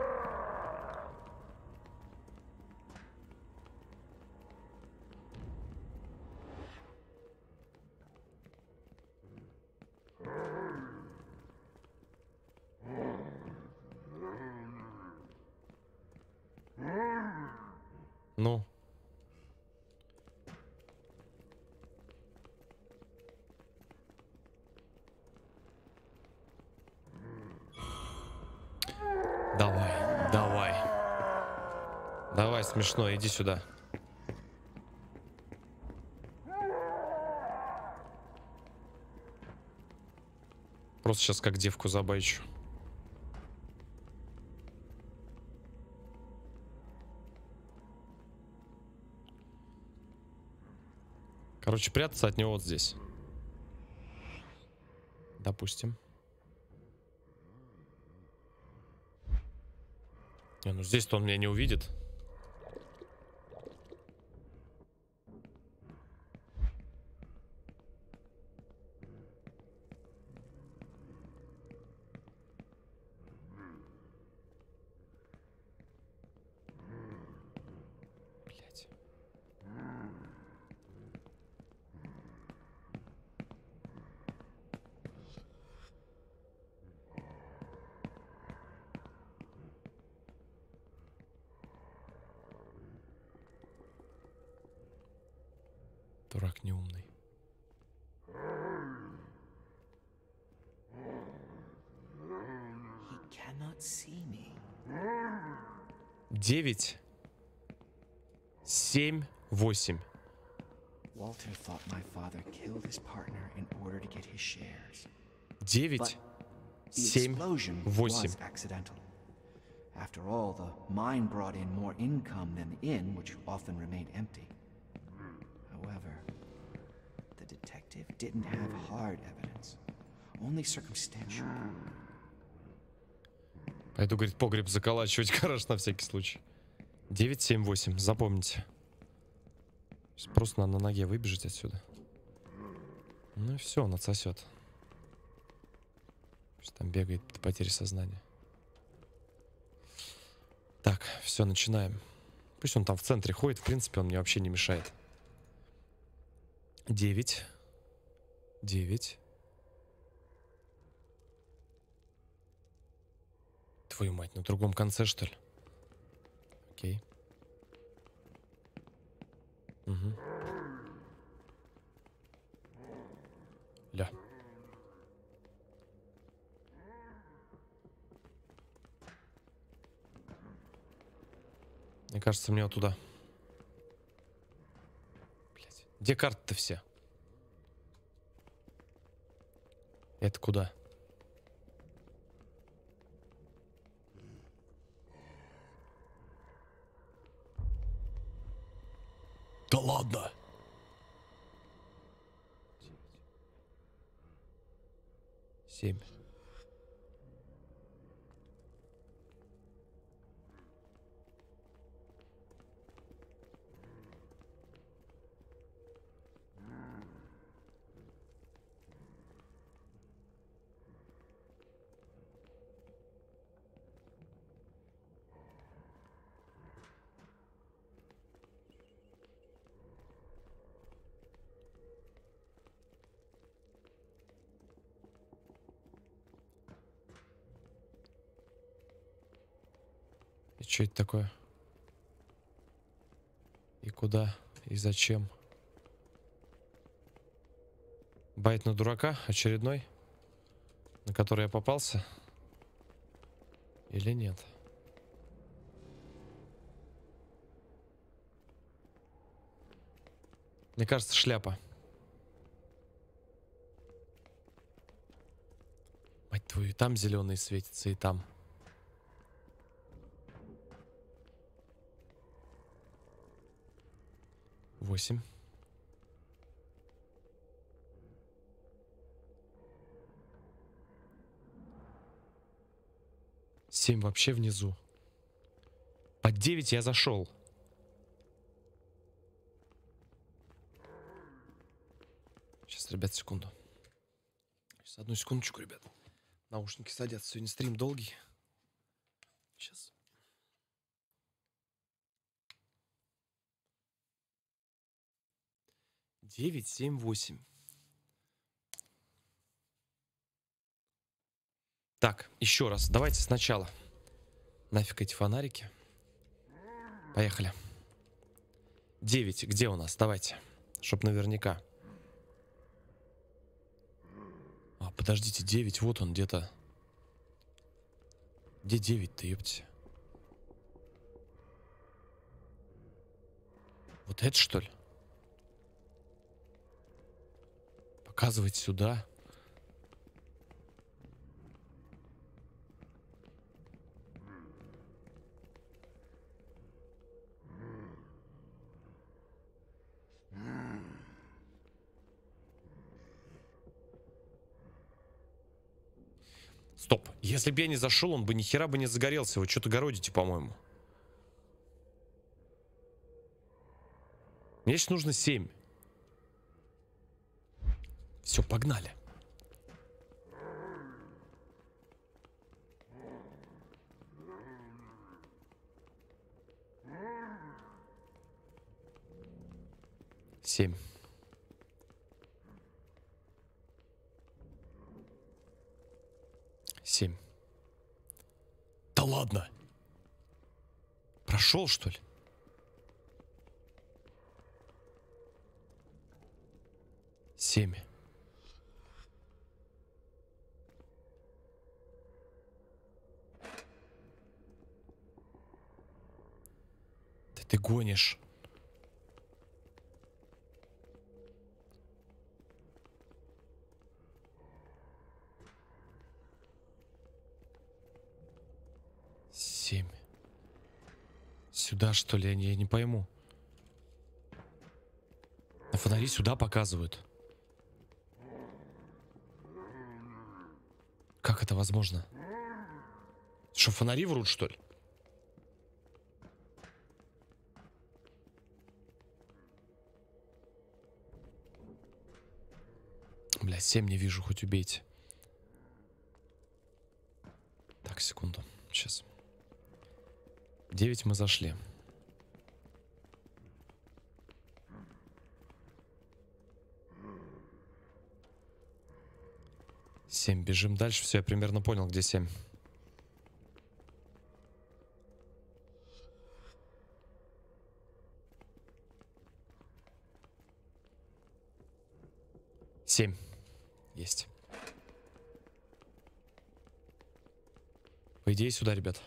Ну. Давай, давай. Давай, смешно, иди сюда. Просто сейчас как девку забайчу. Короче, прятаться от него вот здесь. Допустим. Не, ну здесь-то он меня не увидит. Блять. Дурак неумный. He cannot see me. 9, 7, 8. Walter thought my father killed his partner in order to get his shares. 9, But the 7, explosion 8. was accidental. After all, the mine brought in more income than the inn, which often remained empty. However, the detective didn't have hard evidence, only circumstantial. Пойду, говорит, погреб заколачивать гараж на всякий случай. 9, 7, 8. Запомните. Просто надо на ноге выбежать отсюда. Ну и все, он отсосет. Пусть там бегает до потери сознания. Так, все, начинаем. Пусть он там в центре ходит, в принципе, он мне вообще не мешает. 9. 9. Твою мать, на другом конце, что ли? Окей. Угу. Ля. Мне кажется, мне вот туда. Блять. Где карты-то все? Это куда? Да ладно. 7. И что это такое? И куда? И зачем? Байт на дурака очередной? На который я попался? Или нет? Мне кажется, шляпа. Мать твою, и там зеленый светится, и там. Восемь. 7 вообще внизу. Под 9 я зашел. Сейчас, ребят, секунду. Сейчас, одну секундочку, ребят. Наушники садятся. Сегодня стрим долгий. Сейчас. Девять, 7, 8. Так, еще раз. Давайте сначала. Нафиг эти фонарики. Поехали. 9. Где у нас? Давайте. Чтоб наверняка. А, подождите, 9. Вот он где-то. Где 9-то, ёпте? Вот это, что ли? Показывать сюда. Стоп. Если бы я не зашел, он бы ни хера бы не загорелся. Вы что-то городите, по-моему. Мне сейчас нужно 7. Все, погнали. Семь. Семь. Да ладно. Прошел, что ли? 7. Да ты гонишь. Семь. Сюда, что ли? Я не пойму. А фонари сюда показывают. Как это возможно? Что, фонари врут, что ли? Бля, 7 не вижу, хоть убейте. Так, секунду. Сейчас. 9 мы зашли. 7. Бежим дальше. Все, я примерно понял, где 7. Семь. Есть. По идее, сюда, ребят.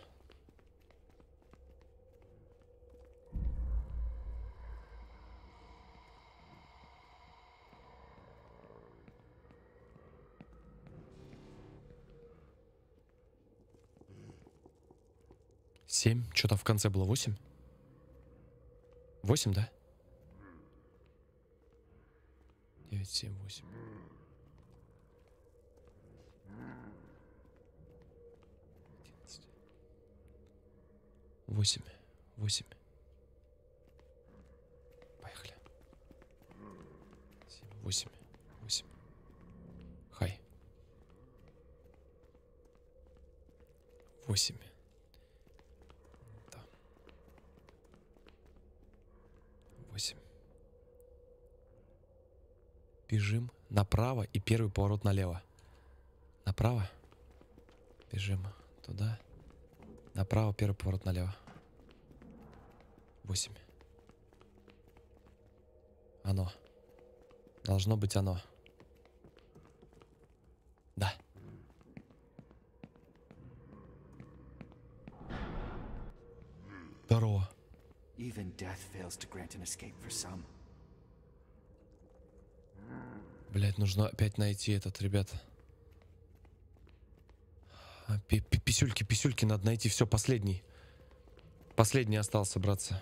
Семь. Что-то в конце было 8. 8, да? 9, 7, 8. 8. 8. Поехали. 7, 8. 8. Хай. 8. Да. 8. Бежим направо и первый поворот налево. Направо. Бежим туда. Направо, первый поворот налево. 8. Оно. Должно быть оно. Да. Здорово. Even death fails to grant an escape for some. Блять, нужно опять найти этот, ребята. Писюльки надо найти. Все, последний. Последний остался, братцы.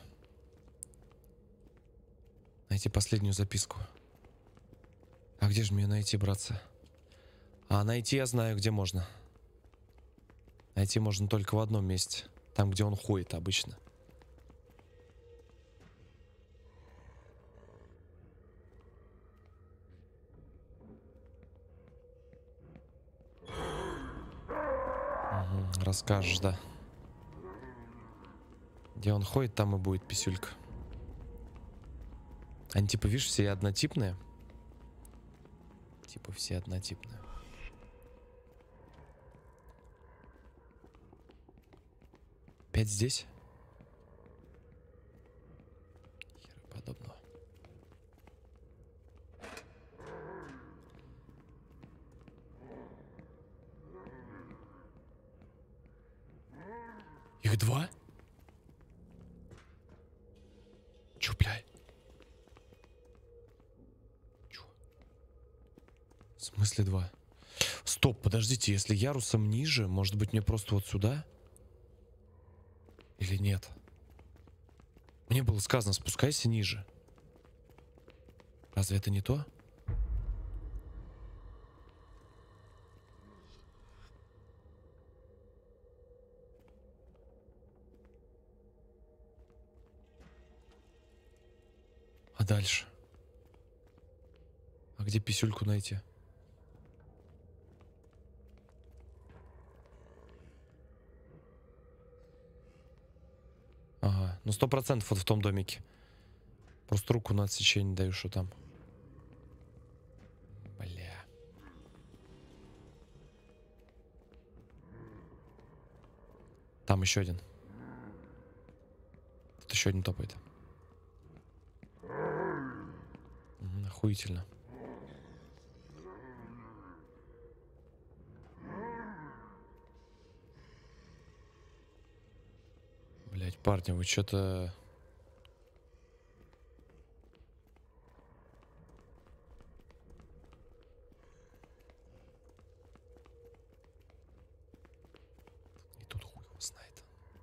Найти последнюю записку. А где же мне найти, братцы? А, найти я знаю, где можно. Найти можно только в одном месте. Там, где он ходит обычно. Угу, расскажешь, да. Где он ходит, там и будет писюлька. Они типа, видишь, все однотипные. Типа все однотипные. Опять здесь? Хера подобного. Их 2? Чё, блядь? Чё? В смысле 2? Стоп, подождите, если ярусом ниже, может быть мне просто вот сюда? Или нет? Мне было сказано, спускайся ниже. Разве это не то? А дальше? А где писюльку найти? Ага, ну 100% вот в том домике. Просто руку на отсечение даю, что там. Бля. Там еще один. Тут еще один топает. Охуительно. парни, вы что-то... И тут хуй его знает.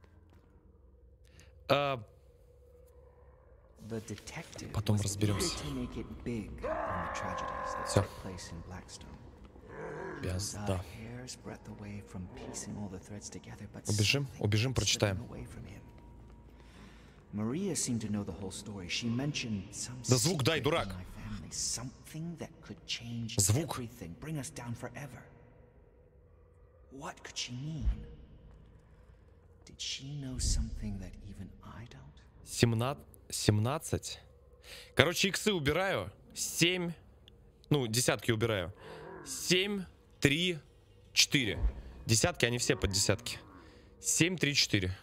Потом разберемся. Все. Пизда. Убежим, убежим, прочитаем. Да звук дай, дурак! Звук. 17. Короче, иксы убираю. 7. Ну, десятки убираю. 7, 3, 4. Десятки, они все под десятки. 7, 3, 4.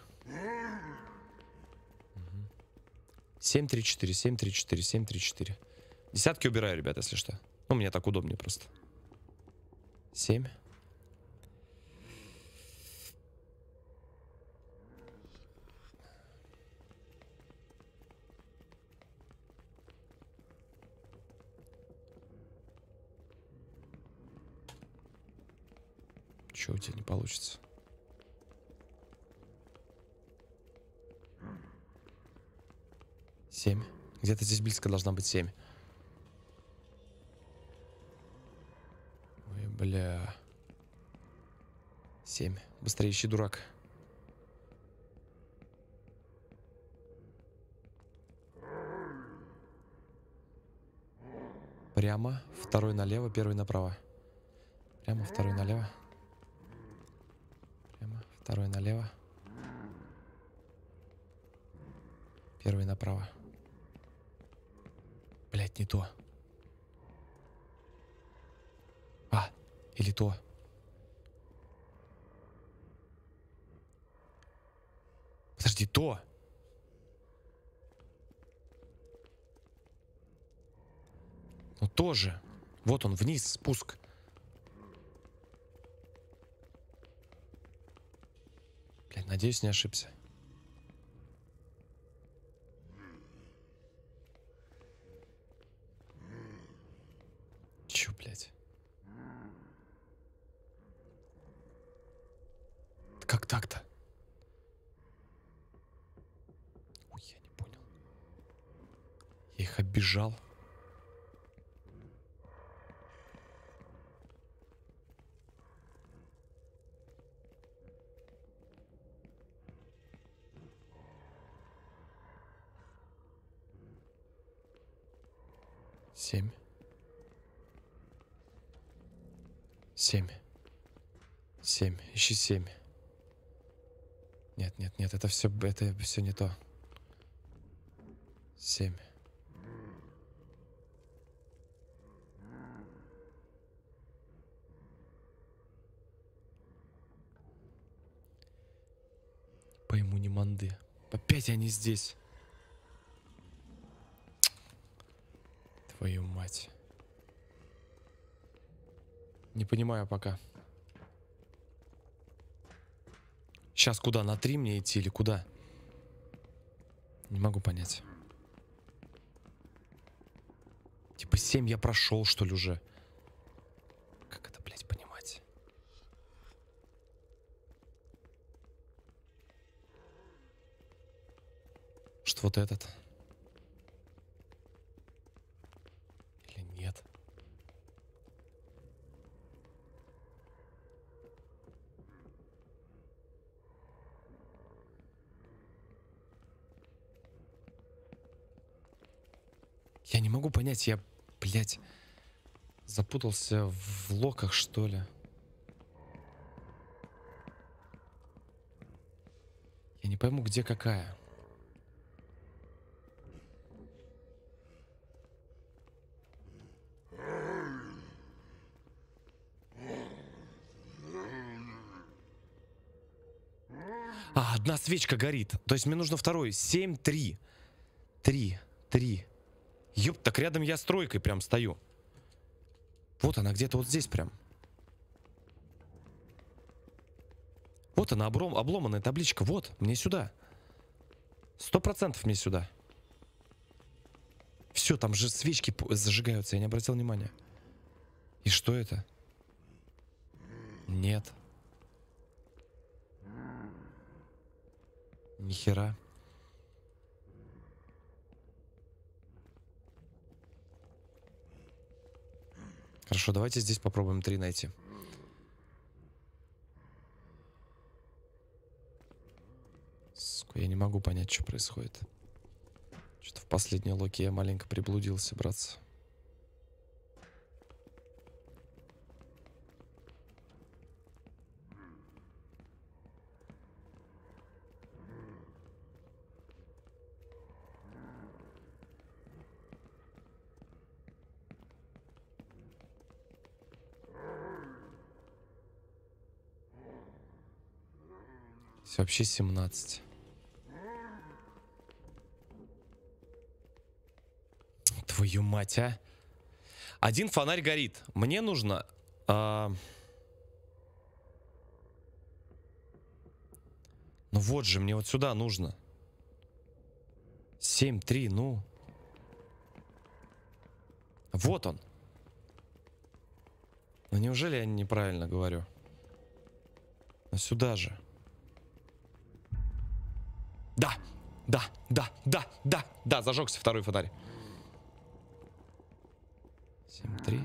7, 3, 4, 7, 3, 4, 7, 3, 4. Десятки убираю, ребят, если что. Ну, мне так удобнее просто. 7. Чего у тебя не получится? Семь. Где-то здесь близко должна быть 7. Ой, бля. 7. Быстрее ищи, дурак. Прямо. Второй налево, первый направо. Прямо, второй налево. Прямо, второй налево. Первый направо. Блять, не то. А, или то. Подожди, то. Ну тоже. Вот он, вниз, спуск. Блядь, надеюсь, не ошибся. Чё, блядь? Как так-то? Ой, я не понял. Я их оббежал. Семь. 7. 7. Ищи 7. Нет, нет, нет, это все не то. 7. Пойму не манды. Опять они здесь. Твою мать. Не понимаю пока. Сейчас куда? На 3 мне идти или куда? Не могу понять. Типа 7 я прошел, что ли, уже? Как это, блядь, понимать? Что вот этот? Или нет? Я не могу понять, я, блядь, запутался в локах, что ли. Я не пойму, где какая. А, одна свечка горит. То есть мне нужно второй. 7, 3. 3, 3. Ёп, так рядом я с тройкой прям стою. Вот она, где-то вот здесь прям. Вот она, обломанная табличка. Вот, мне сюда. 100% мне сюда. Все, там же свечки зажигаются, я не обратил внимания. И что это? Нет. Нихера. Хорошо, давайте здесь попробуем 3 найти. Сука, я не могу понять, что происходит. Что-то в последней локе я маленько приблудился, братцы. Вообще 17. Твою мать, а. Один фонарь горит. Мне нужно... Ну вот же, мне вот сюда нужно. 7-3, ну. Вот он. Ну неужели я неправильно говорю? Ну сюда же. Да, да, да, да, да, да, зажегся второй фонарь. 7-3.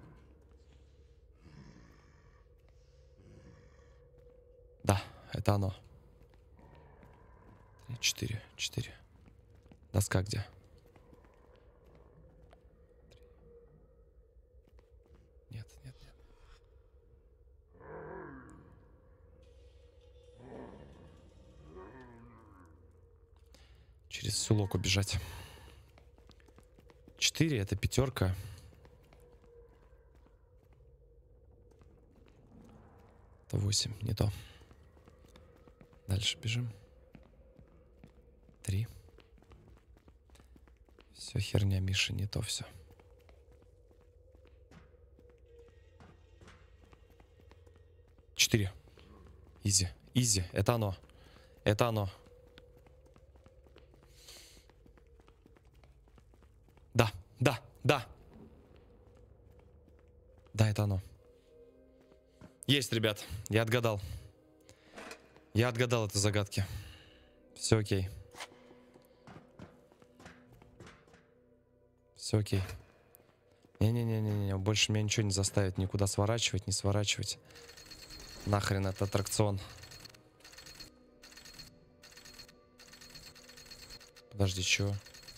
Да, это оно. 4, 4. Доска где? 3. Нет, нет, нет. Через всю локу бежать. 4 это пятерка. Это 8, не то. Дальше бежим. 3. Все херня, Миша, не то все. 4. Изи, изи, это оно. Это оно. Да, да, да. Да, это оно. Есть, ребят, я отгадал. Я отгадал это загадки. Все окей. Все окей. Не-не-не-не-не, больше меня ничего не заставит никуда сворачивать, не сворачивать. Нахрен этот аттракцион. Подожди, чего?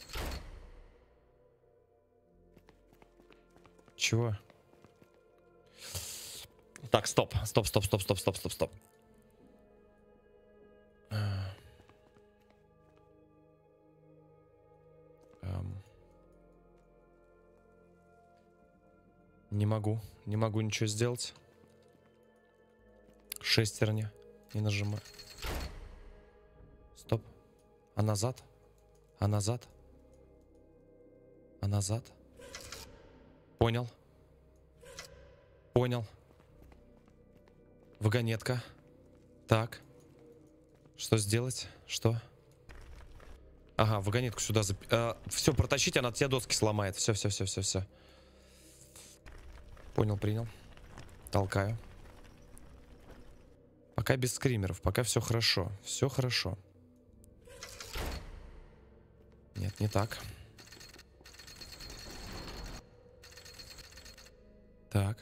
Чего? Так, стоп. Стоп, стоп, стоп, стоп, стоп, стоп, стоп. Не могу ничего сделать. Шестерня. Не нажимаю. Стоп. А назад? А назад? А назад? Понял. Понял. Вагонетка. Так. Что сделать? Что? Ага, вагонетку сюда. Все, протащить, она те доски сломает. Все, все, все, все, все. Понял, принял. Толкаю. Пока без скримеров, пока все хорошо. Все хорошо. Нет, не так. Так.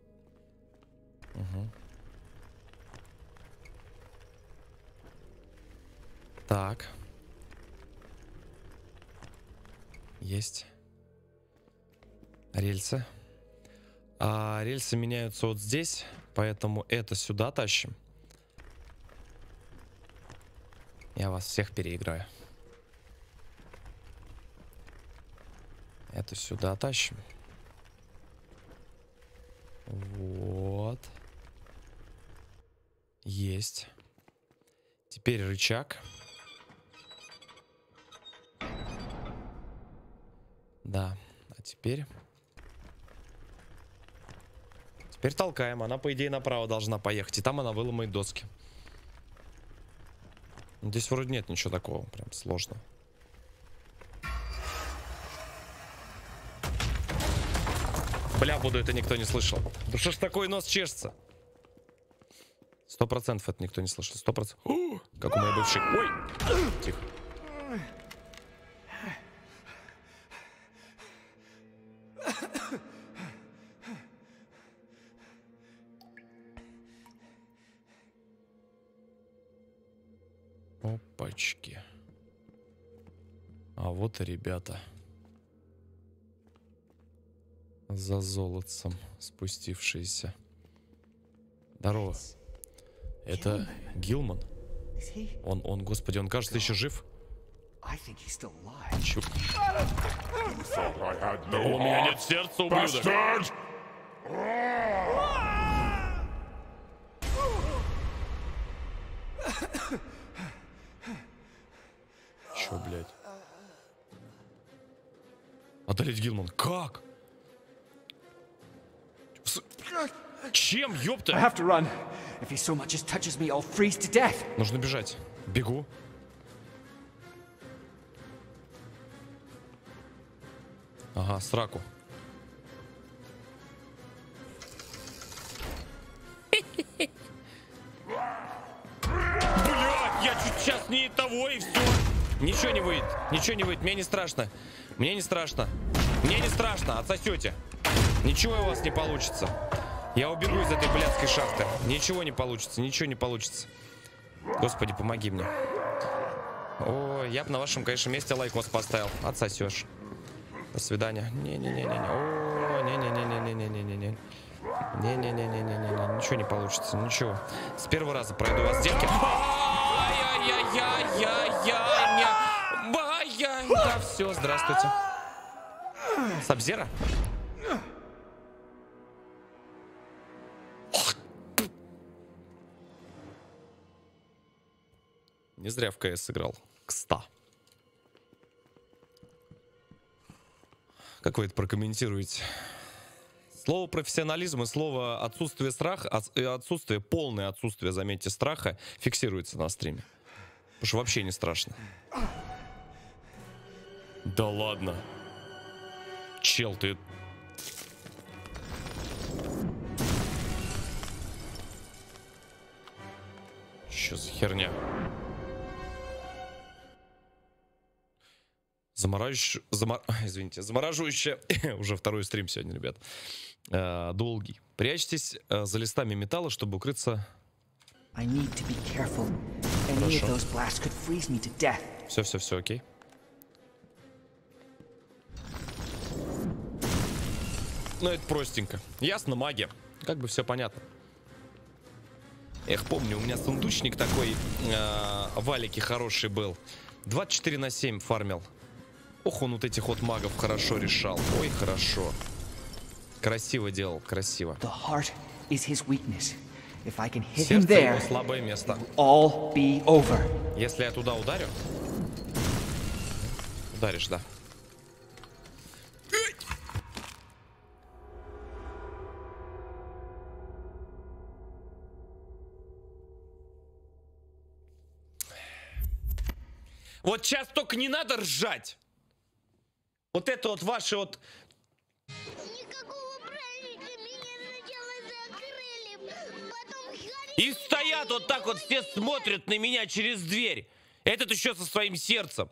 Угу. Так. Есть. Рельсы. А рельсы меняются вот здесь, поэтому это сюда тащим. Я вас всех переиграю. Это сюда тащим. Вот. Есть. Теперь рычаг. Да. А теперь... Теперь толкаем. Она, по идее, направо должна поехать. И там она выломает доски. Здесь вроде нет ничего такого, прям сложно. Бля, буду, это никто не слышал. Да что ж такой нос чешется? 100% это никто не слышал. 100%. Как у моей бывшей. Ой! Тихо. Опачки. А вот и ребята. За золотцем спустившиеся. Здорово. Это Гилман. Он, господи, он, кажется, еще жив. Чё? Да у меня нет сердца, ублюдок. Чё, блядь? Одолеть Гилман. Как? Чем, ёпта? Нужно бежать. Бегу. Ага, сраку. Блядь, я чуть сейчас не того и все. Ничего не выйдет, ничего не выйдет. Мне не страшно. Мне не страшно. Мне не страшно, отсосете. Ничего у вас не получится. Я убегу из этой блядской шахты. Ничего не получится, ничего не получится. Господи, помоги мне. О, я бы на вашем, конечно, месте лайкос поставил. Отсосешь. До свидания. Не-не-не-не-не. О, не-не-не-не-не-не-не-не. Не-не-не-не-не-не. Ничего не получится, ничего. С первого раза пройду вас, детки. Ай-яй-яй-яй-яй-яй. Да, все, здравствуйте. Сабзера? Не зря в КС сыграл. Кста. Как вы это прокомментируете? Слово профессионализм и слово отсутствие страха, отсутствие, полное отсутствие, заметьте, страха фиксируется на стриме. Потому что вообще не страшно. Да ладно. Чел, ты... Что за херня? Замораживающая, уже второй стрим сегодня, ребят. Долгий. Прячьтесь за листами металла, чтобы укрыться. Все, окей. Ну, это простенько. Ясно, магия. Как бы все понятно. Эх, помню, у меня сундучник такой, валики хороший был. 24/7 фармил. Ох, он вот этих вот магов хорошо решал. Ой, хорошо. Красиво делал, красиво. Сердце его слабое место. Если я туда ударю... Ударишь, да. Вот сейчас только не надо ржать. Вот это вот ваши вот... Никакого праздника, меня сначала закрыли, потом... И стоят вот так вот, все смотрят на меня через дверь. Этот еще со своим сердцем.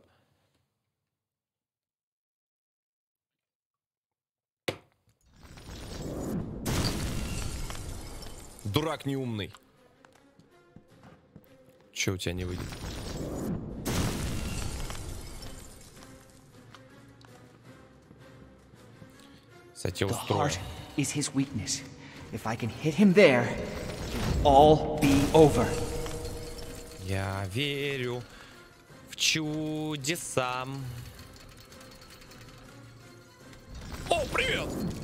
Дурак неумный. Че у тебя не выйдет? Кстати, устрою. Я верю в чудеса. О, привет!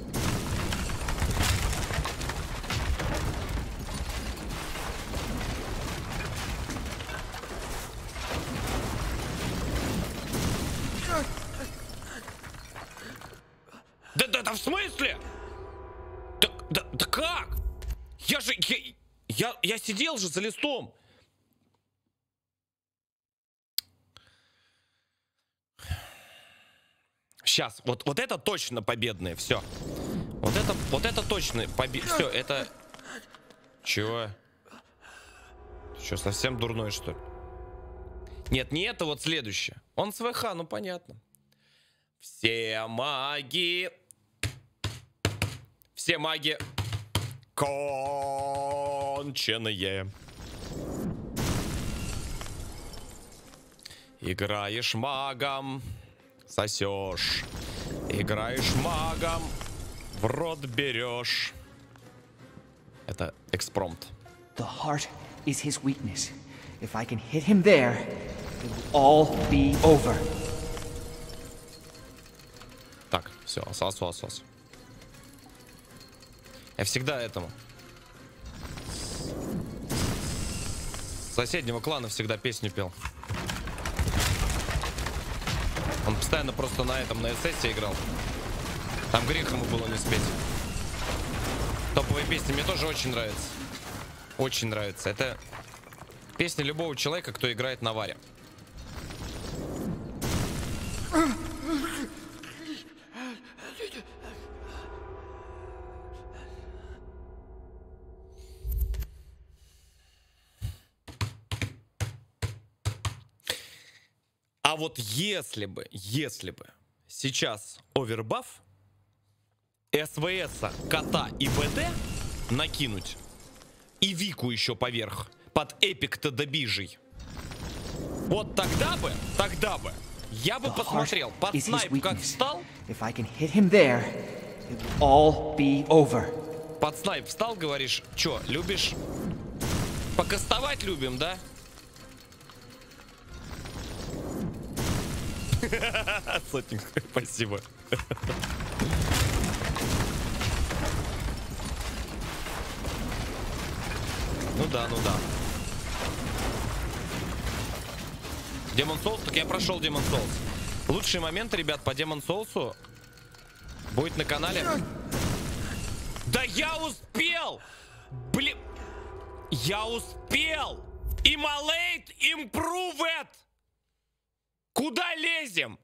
Да в смысле? Да как? Я сидел же за листом. Сейчас, вот это точно победные, все. Вот это точно победные. Все, это... Чего? Что, совсем дурной, что ли? Нет, не это, вот следующее. Он с ВХ, ну понятно. Все маги... Все маги... Конченые. Играешь магом, сосешь. Играешь магом, в рот берешь. Это экспромт. The heart is his weakness. If I can hit him there, it will all be over. Так, все, осос. Я всегда этому. С соседнего клана всегда песню пел. Он постоянно просто на СС играл. Там грех ему было не спеть. Топовые песни мне тоже очень нравятся. Очень нравится. Это песня любого человека, кто играет на варе. А вот если бы сейчас овербаф, СВС, кота и БД накинуть, и Вику еще поверх, под эпик-то добижий, вот тогда бы, я бы посмотрел, под снайп как встал, под снайп встал, говоришь, чё, любишь, покастовать любим, да? Сотник, спасибо. Ну да. Demon Souls, так я прошел Demon Souls. Лучшие моменты, ребят, по Demon Souls будет на канале. Да я успел! Блин, я успел! Immolate Improved! Куда лезем?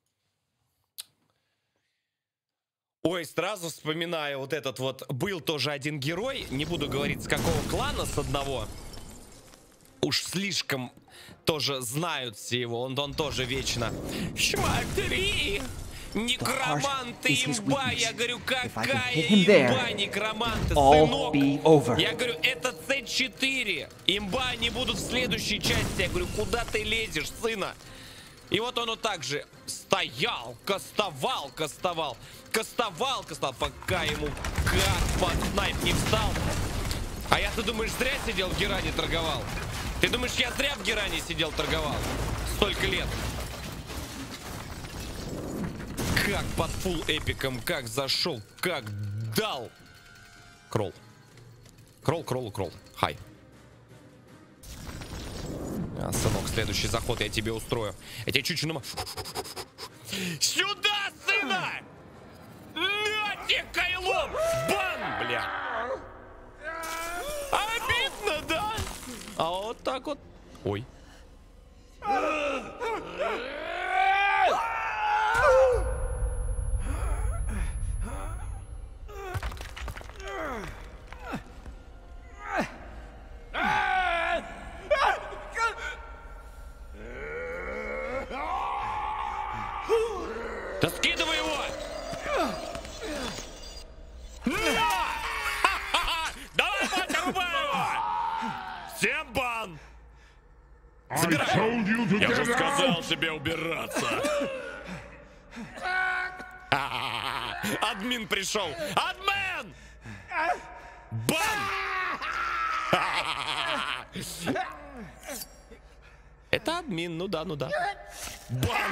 Ой, сразу вспоминаю вот этот вот. Был тоже один герой. Не буду говорить, с какого клана, с одного. Уж слишком тоже знают все его. Он тоже вечно. Смотри! Некроманты, имба! Я говорю, какая имба, некроманты, сынок! Я говорю, это С4. Имба, они будут в следующей части. Я говорю, куда ты лезешь, сына? И вот он так же стоял, кастовал, пока ему как под снайп не встал. А я, ты думаешь, зря сидел в Геране торговал? Ты думаешь, я зря в Геране сидел торговал? Столько лет. Как под фулл эпиком, как зашел, как дал. Кролл. Кролл. Хай. Сынок, следующий заход я тебе устрою. Я тебе чуть-чуть Сюда, сына! На тебе кайлом! Бан, бля! Обидно, да? А вот так вот. Ой. Да скидывай его! Давай, батя, рубай его! Всем бан! Забирай! Я же сказал тебе убираться! Админ пришел! Админ! Бан! Это админ, ну да. Бан!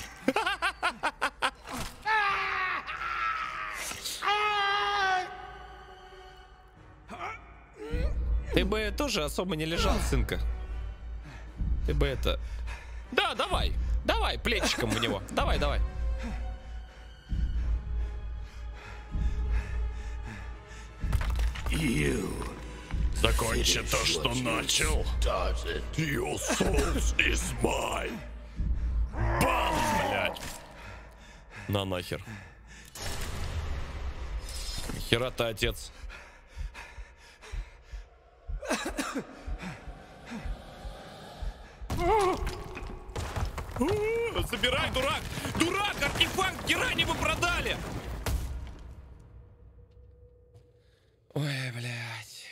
Ты бы тоже особо не лежал, сынка. Ты бы это... Да, давай, плечиком в него. Давай. Закончи то, что начал. Your soul is mine. Бам, блядь. На нахер. Хера ты отец. Забирай, дурак! Дурак! Артефакт Герани вы продали! Ой, блядь.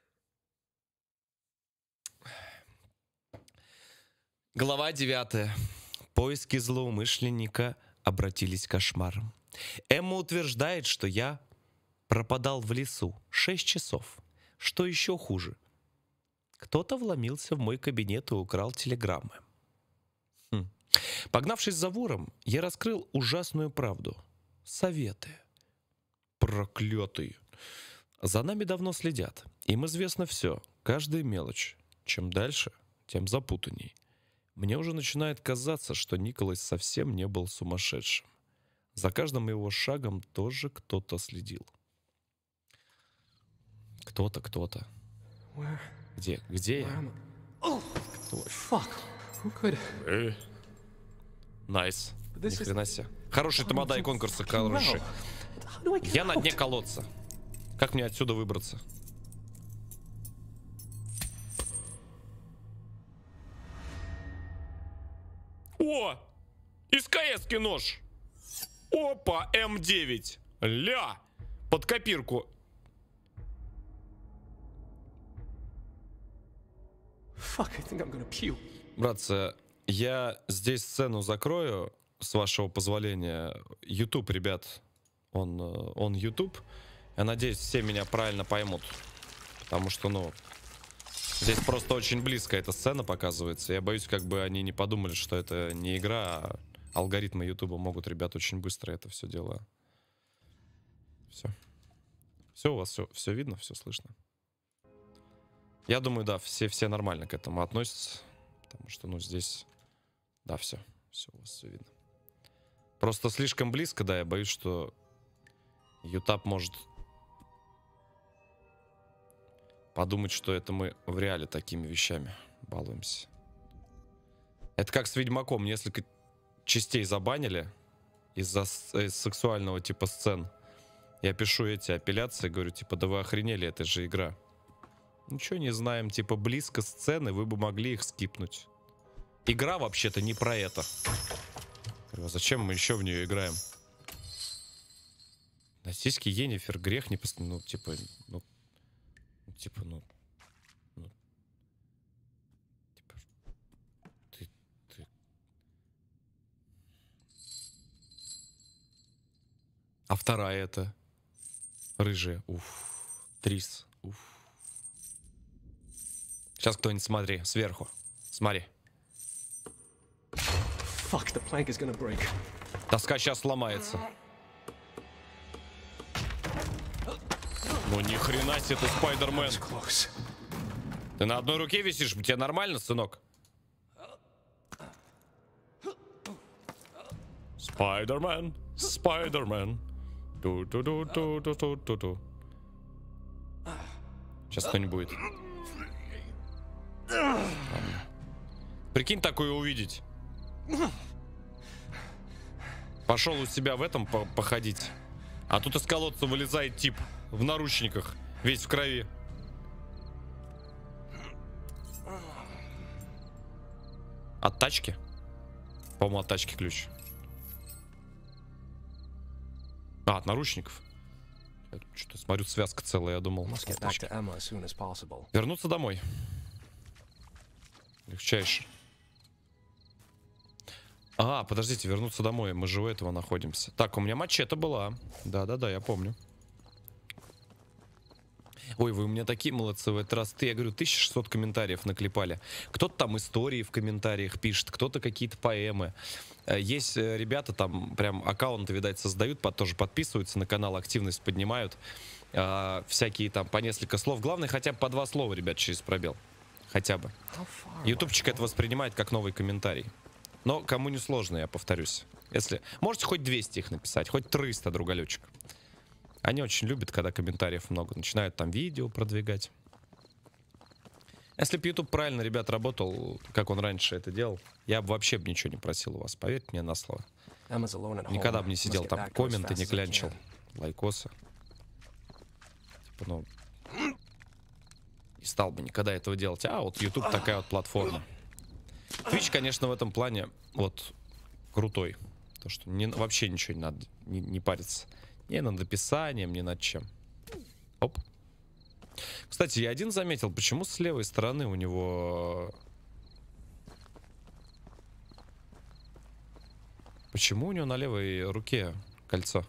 Глава 9. Поиски злоумышленника обратились к кошмарам. Эмма утверждает, что я пропадал в лесу 6 часов. Что еще хуже? Кто-то вломился в мой кабинет и украл телеграммы. Погнавшись за вором, я раскрыл ужасную правду. Советы. Проклятые. За нами давно следят. Им известно все, каждая мелочь. Чем дальше, тем запутанней. Мне уже начинает казаться, что Николас совсем не был сумасшедшим. За каждым его шагом тоже кто-то следил. Кто-то. Где я? Кто? Fuck. Who could... Найс. Ни хрена себе. Хороший тамадай конкурса, хороший. Я на дне колодца. Как мне отсюда выбраться? О! Из КС-ки нож! Опа, М9. Ля! Под копирку. Fuck, I think I'm gonna puke. Братцы, я здесь сцену закрою, с вашего позволения. YouTube, ребят, он YouTube. Я надеюсь, все меня правильно поймут. Потому что, ну, здесь просто очень близко эта сцена показывается. Я боюсь, как бы они не подумали, что это не игра, а алгоритмы YouTube могут, ребят, очень быстро это все дело. Все. Все у вас все видно, все слышно. Я думаю, да, все нормально к этому относятся. Потому что, ну, здесь... Да, все у вас все видно. Просто слишком близко, да, я боюсь, что YouTube может подумать, что это мы в реале такими вещами балуемся. Это как с Ведьмаком. Несколько частей забанили из-за сексуального типа сцен. Я пишу эти апелляции, говорю, типа, да вы охренели, это же игра. Ничего не знаем, типа, близко сцены, вы бы могли их скипнуть. Игра вообще-то не про это. Говорю, а зачем мы еще в нее играем? На сиськи Йеннифер грех не постоянно. Ну, типа, ну. Типа. Ты. А вторая это. Рыжая. Уф. Трис. Уф. Сейчас кто-нибудь смотри. Сверху. Смотри. Fuck, the plank is gonna break. Доска сейчас сломается. Ну ни хрена себе ты, Спайдермен. Close. Ты на одной руке висишь? Тебе нормально, сынок? Спайдермен. Ту-ту-ту-ту-ту-ту-ту. Сейчас кто-нибудь будет. Прикинь, такое увидеть. Пошел у себя в этом походить. А тут из колодца вылезает тип в наручниках, весь в крови. От тачки? По-моему, от тачки ключ. А, от наручников. Что-то смотрю, связка целая, я думал. Вернуться домой. Легчайше. А, подождите, вернуться домой. Мы же у этого находимся. Так, у меня мачете была. Да-да-да, я помню. Ой, вы у меня такие молодцы в этот раз. Я говорю, 1600 комментариев наклепали. Кто-то там истории в комментариях пишет, кто-то какие-то поэмы. Есть ребята там прям аккаунты, видать, создают, тоже подписываются на канал, активность поднимают. Всякие там по несколько слов. Главное, хотя бы по 2 слова, ребят, через пробел. Хотя бы. Ютубчик это воспринимает как новый комментарий. Но кому не сложно, я повторюсь. Если можете хоть 200 их написать, хоть 300, другалечек. Они очень любят, когда комментариев много. Начинают там видео продвигать. Если бы YouTube правильно, ребят, работал, как он раньше это делал, я бы вообще ничего не просил у вас. Поверьте мне на слово. Emma's alone at home. Никогда бы не Must сидел get там, back to her as комменты fast не as I клянчил. can. Лайкосы. Типа, ну... Не стал бы никогда этого делать. А вот YouTube такая вот платформа. Twitch, конечно, в этом плане вот крутой. То, что вообще ничего не надо, не париться. Ни над описанием, ни над чем. Оп. Кстати, я один заметил, почему с левой стороны у него... Почему у него на левой руке кольцо?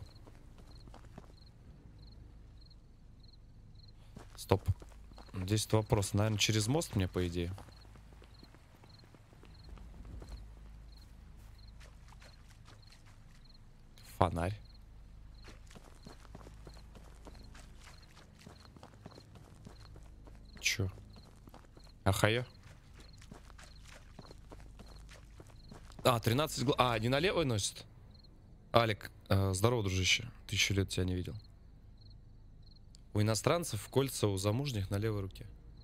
Стоп. Здесь вопрос. Наверное, через мост мне, по идее. Фонарь. Чё? Ахая? А, 13 глав. А, не на левой носит? Алик, здорово, дружище. 1000 лет тебя не видел. У иностранцев кольца, у замужних на левой руке.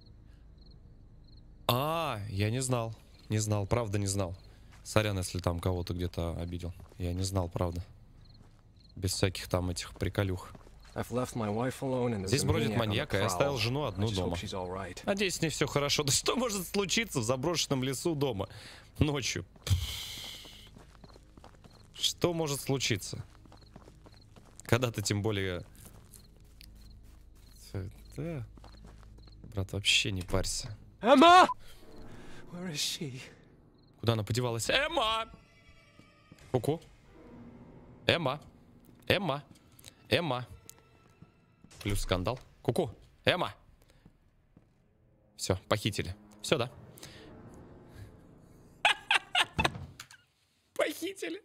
А, я не знал. Не знал, правда не знал. Сорян, если там кого-то где-то обидел. Я не знал, правда. Без всяких там этих приколюх. Здесь бродит маньяк, а я оставил жену одну дома. Надеюсь, с ней все хорошо. Да что может случиться в заброшенном лесу дома? Ночью. Что может случиться? Когда ты тем более... Да. Брат, вообще не парься. Emma! Where is she? Куда она подевалась? Эмма! Ку-ку. Эмма. Эмма. Эмма. Плюс скандал. Ку-ку. Эмма. Все, похитили. Все, да. Похитили.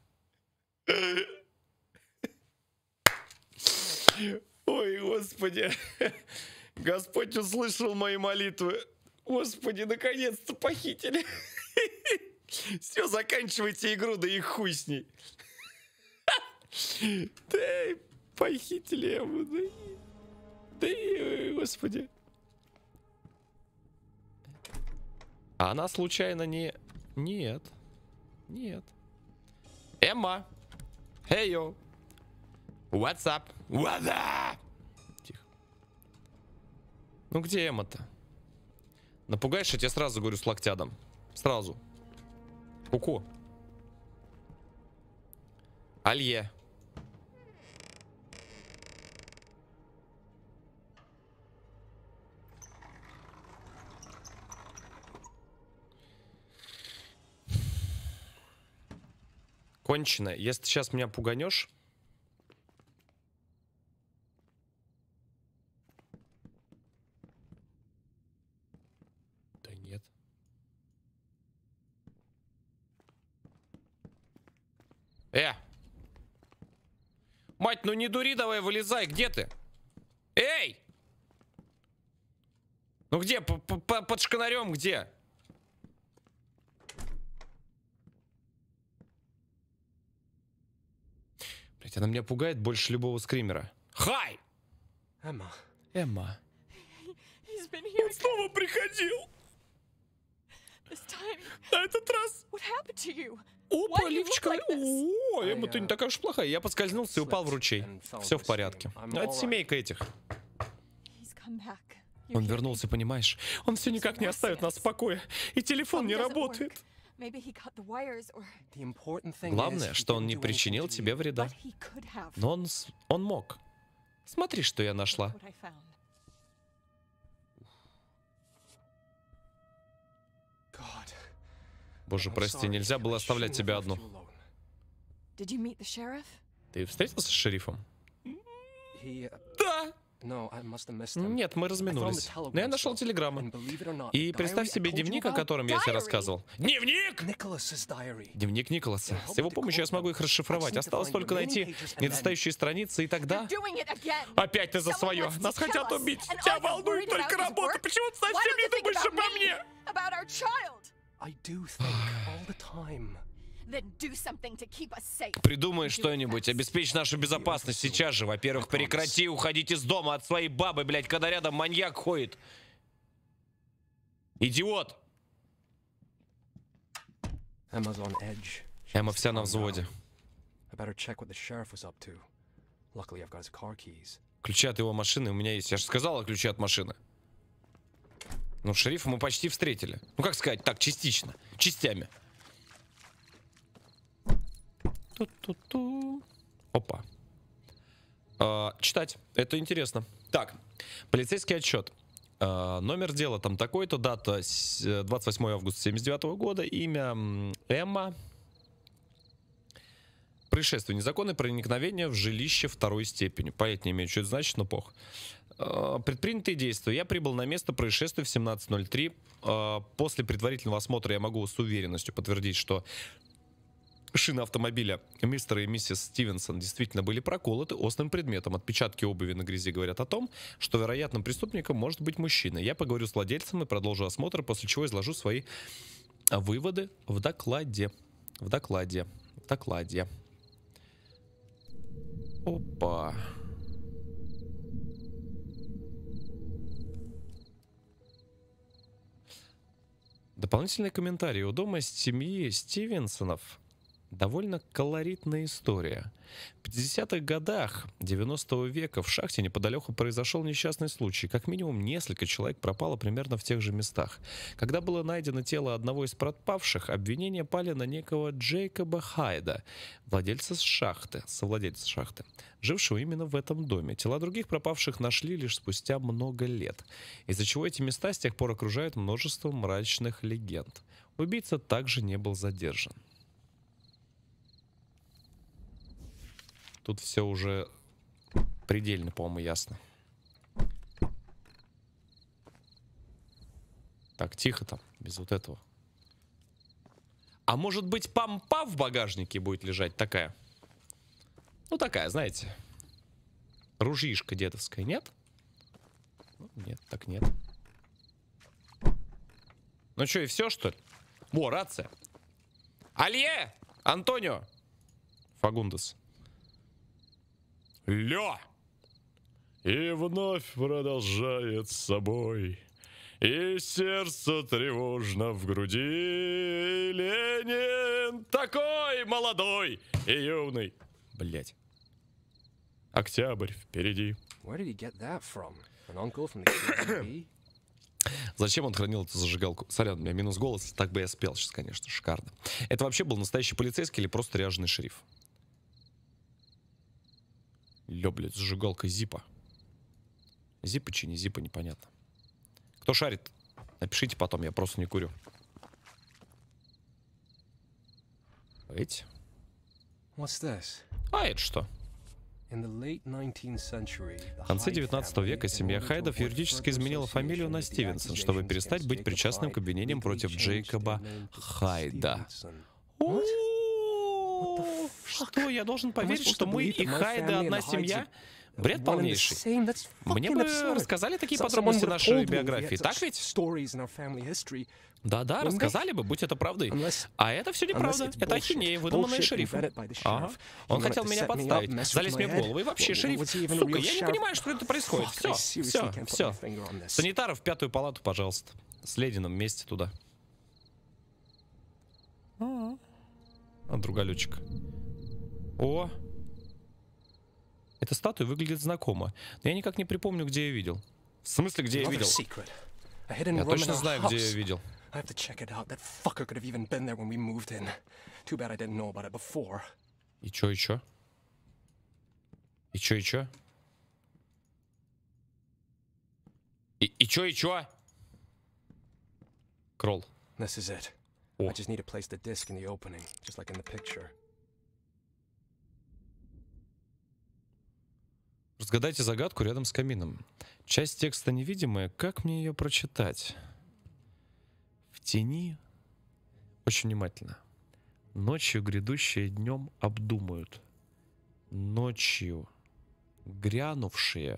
Ой, Господи. Господь услышал мои молитвы. Господи, наконец-то похитили. Все, заканчивайте игру, да и хуй с ней. Да, похитили его. Да, Господи. А она случайно не... Нет. Нет. Эмма. Hey, yo. What's up? What's up? Тихо. Ну где Эмма-то? Напугаешь, я тебе сразу говорю с локтя дам. Сразу. Ку-ку. Алье. Кончено. Если ты сейчас меня пуганешь... Да нет. Мать, ну не дури, давай вылезай. Где ты? Эй! Ну где? Под шканарем где? Блять, она меня пугает больше любого скримера. Хай! Emma. Эмма. He's been here Он снова приходил. this time. На этот раз. What happened to you? Опа, Why do you look лифчика. like this? О, Эмма, ты не такая уж плохая. Я поскользнулся и упал в ручей. Все в порядке. Ну, это семейка этих. He's come back. You Он hear me? вернулся, понимаешь? Он все никак не оставит нас в покое. И телефон Phone не doesn't работает. work. Maybe he cut the wires or... Главное, что он не причинил тебе вреда. But he could have. Но он мог. Смотри, что я нашла. What I found. Боже, прости, нельзя было оставлять тебя одну. Did you meet the sheriff? Ты встретился с шерифом? Да! Нет, мы разминулись. Но я нашел телеграмму. И представь себе дневник, о котором я тебе рассказывал. Дневник! Дневник Николаса. С его помощью я смогу их расшифровать. Осталось только найти недостающие страницы, и тогда... Опять ты за свое. Нас хотят убить. Тебя волнует только работа. Почему ты совсем не думаешь обо мне? Придумай что-нибудь, обеспечь нашу безопасность сейчас же. Во-первых, прекрати уходить из дома от своей бабы, блядь, когда рядом маньяк ходит. Идиот! Эмма вся на взводе. I better check what the sheriff was up to. Luckily, I've got his car keys. Ключи от его машины у меня есть. Я же сказала, ключи от машины. Ну, шерифа мы почти встретили. Ну, как сказать, так, частично. Частями. Ту-ту-ту. Опа. Читать. Это интересно. Так, полицейский отчет. Номер дела там такой-то, дата 28 августа 1979 года, имя Эмма. Происшествие. Незаконное проникновение в жилище второй степени. Понятия не имею, что это значит, но пох. Предпринятые действия. Я прибыл на место происшествия в 17:03. После предварительного осмотра я могу с уверенностью подтвердить, что шины автомобиля мистера и миссис Стивенсон действительно были проколоты острым предметом. Отпечатки обуви на грязи говорят о том, что вероятным преступником может быть мужчина. Я поговорю с владельцем и продолжу осмотр, после чего изложу свои выводы в докладе. В докладе. В докладе. Опа. Дополнительные комментарии. У дома семьи Стивенсонов довольно колоритная история. В 50-х годах 90-го века в шахте неподалеку произошел несчастный случай. Как минимум несколько человек пропало примерно в тех же местах. Когда было найдено тело одного из пропавших, обвинения пали на некого Джейкоба Хайда, совладельца шахты, жившего именно в этом доме. Тела других пропавших нашли лишь спустя много лет, из-за чего эти места с тех пор окружают множество мрачных легенд. Убийца также не был задержан. Тут все уже предельно, по-моему, ясно. Так, тихо там, без вот этого. А может быть, пампа в багажнике будет лежать такая? Ну, такая, знаете. Ружьишка дедовская, нет? Нет, так нет. Ну что, и все, что ли? Во, рация. Алье! Антонио! Фагундес. Ля! И вновь продолжает с собой, и сердце тревожно в груди. Ленин такой молодой и юный. Блять. Октябрь впереди. Where did he get that from? An uncle from the KGB? Зачем он хранил эту зажигалку? Сорян, у меня минус голос, так бы я спел сейчас, конечно, шикарно. Это вообще был настоящий полицейский или просто ряженый шериф? Ля, блядь, зажигалка Зипа. Зипа чи не Зипа, непонятно. Кто шарит, напишите потом, я просто не курю. Эти? What's this? А это что? В конце 19 века семья Хайдов юридически изменила фамилию на Стивенсон, чтобы перестать быть причастным к обвинениям против Джейкоба Хайда. Что, я должен поверить, что мы и Хайда одна семья? Бред полнейший. Мне бы рассказали такие подробности нашей биографии, так ведь? Да-да, рассказали бы, будь это правдой. А это все неправда. Это ахинея, выдуманная шерифом. Ага. Он хотел меня подставить, залезть мне в голову. И вообще, шериф, сука, я не понимаю, что это происходит. Все. Санитаров в 5-ю палату, пожалуйста. С Лединым вместе туда. А, другалючек. О! Эта статуя выглядит знакомо. Но я никак не припомню, где я видел. В смысле, где я видел? Я точно знаю, где я видел. I have to check it out. That fucker could have even been there when we moved in. Too bad I didn't know about it before. И чё? И чё? Кролл. This is it. О. I just need to place the disc in the opening, just like in the picture. Разгадайте загадку рядом с камином. Часть текста невидимая. Как мне ее прочитать? В тени. Очень внимательно. Ночью грядущие днем обдумают. Ночью грянувшие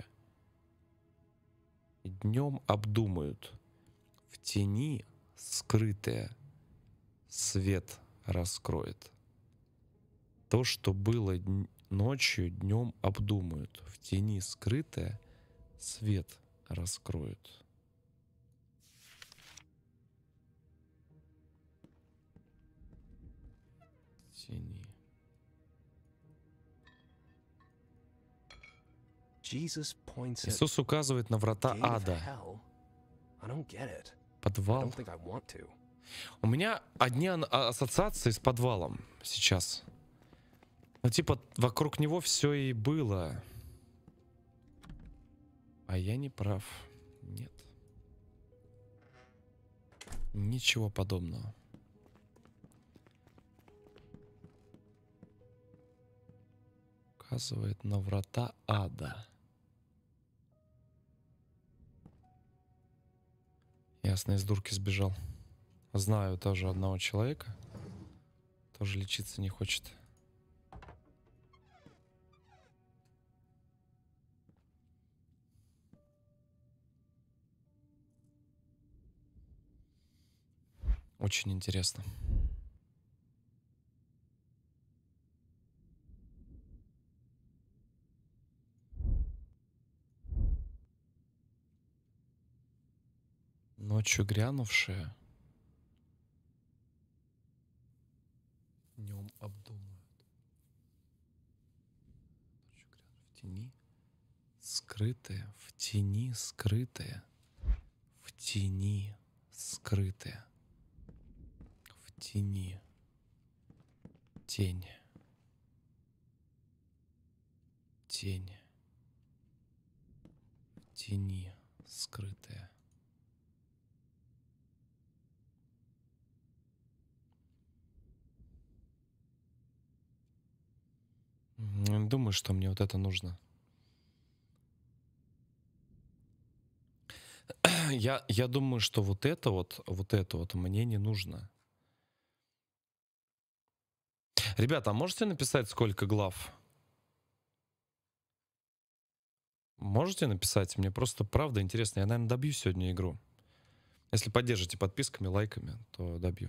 днем обдумают. В тени скрытое свет раскроет. То, что было ночью, днем обдумают. В тени скрытое свет раскроет. Тени. Jesus points at Иисус указывает на врата gate of ада. hell. I don't get it. I Подвал. don't think I want to. У меня одни ассоциации с подвалом сейчас. Ну, типа, вокруг него все и было. А я не прав. Нет. Ничего подобного. Указывает на врата ада. Ясно, из дурки сбежал. Знаю тоже одного человека. Тоже лечиться не хочет. Очень интересно. Ночью грянувшие днем обдумают. Ночью грянув в тени, скрытые, в тени скрытые, в тени скрытые, в тени, тень, тень, в тени скрытые. Думаю, что мне вот это нужно. Я думаю, что вот это вот мне не нужно. Ребята, а можете написать, сколько глав? Можете написать? Мне просто правда интересно. Я, наверное, добью сегодня игру. Если поддержите подписками, лайками, то добью.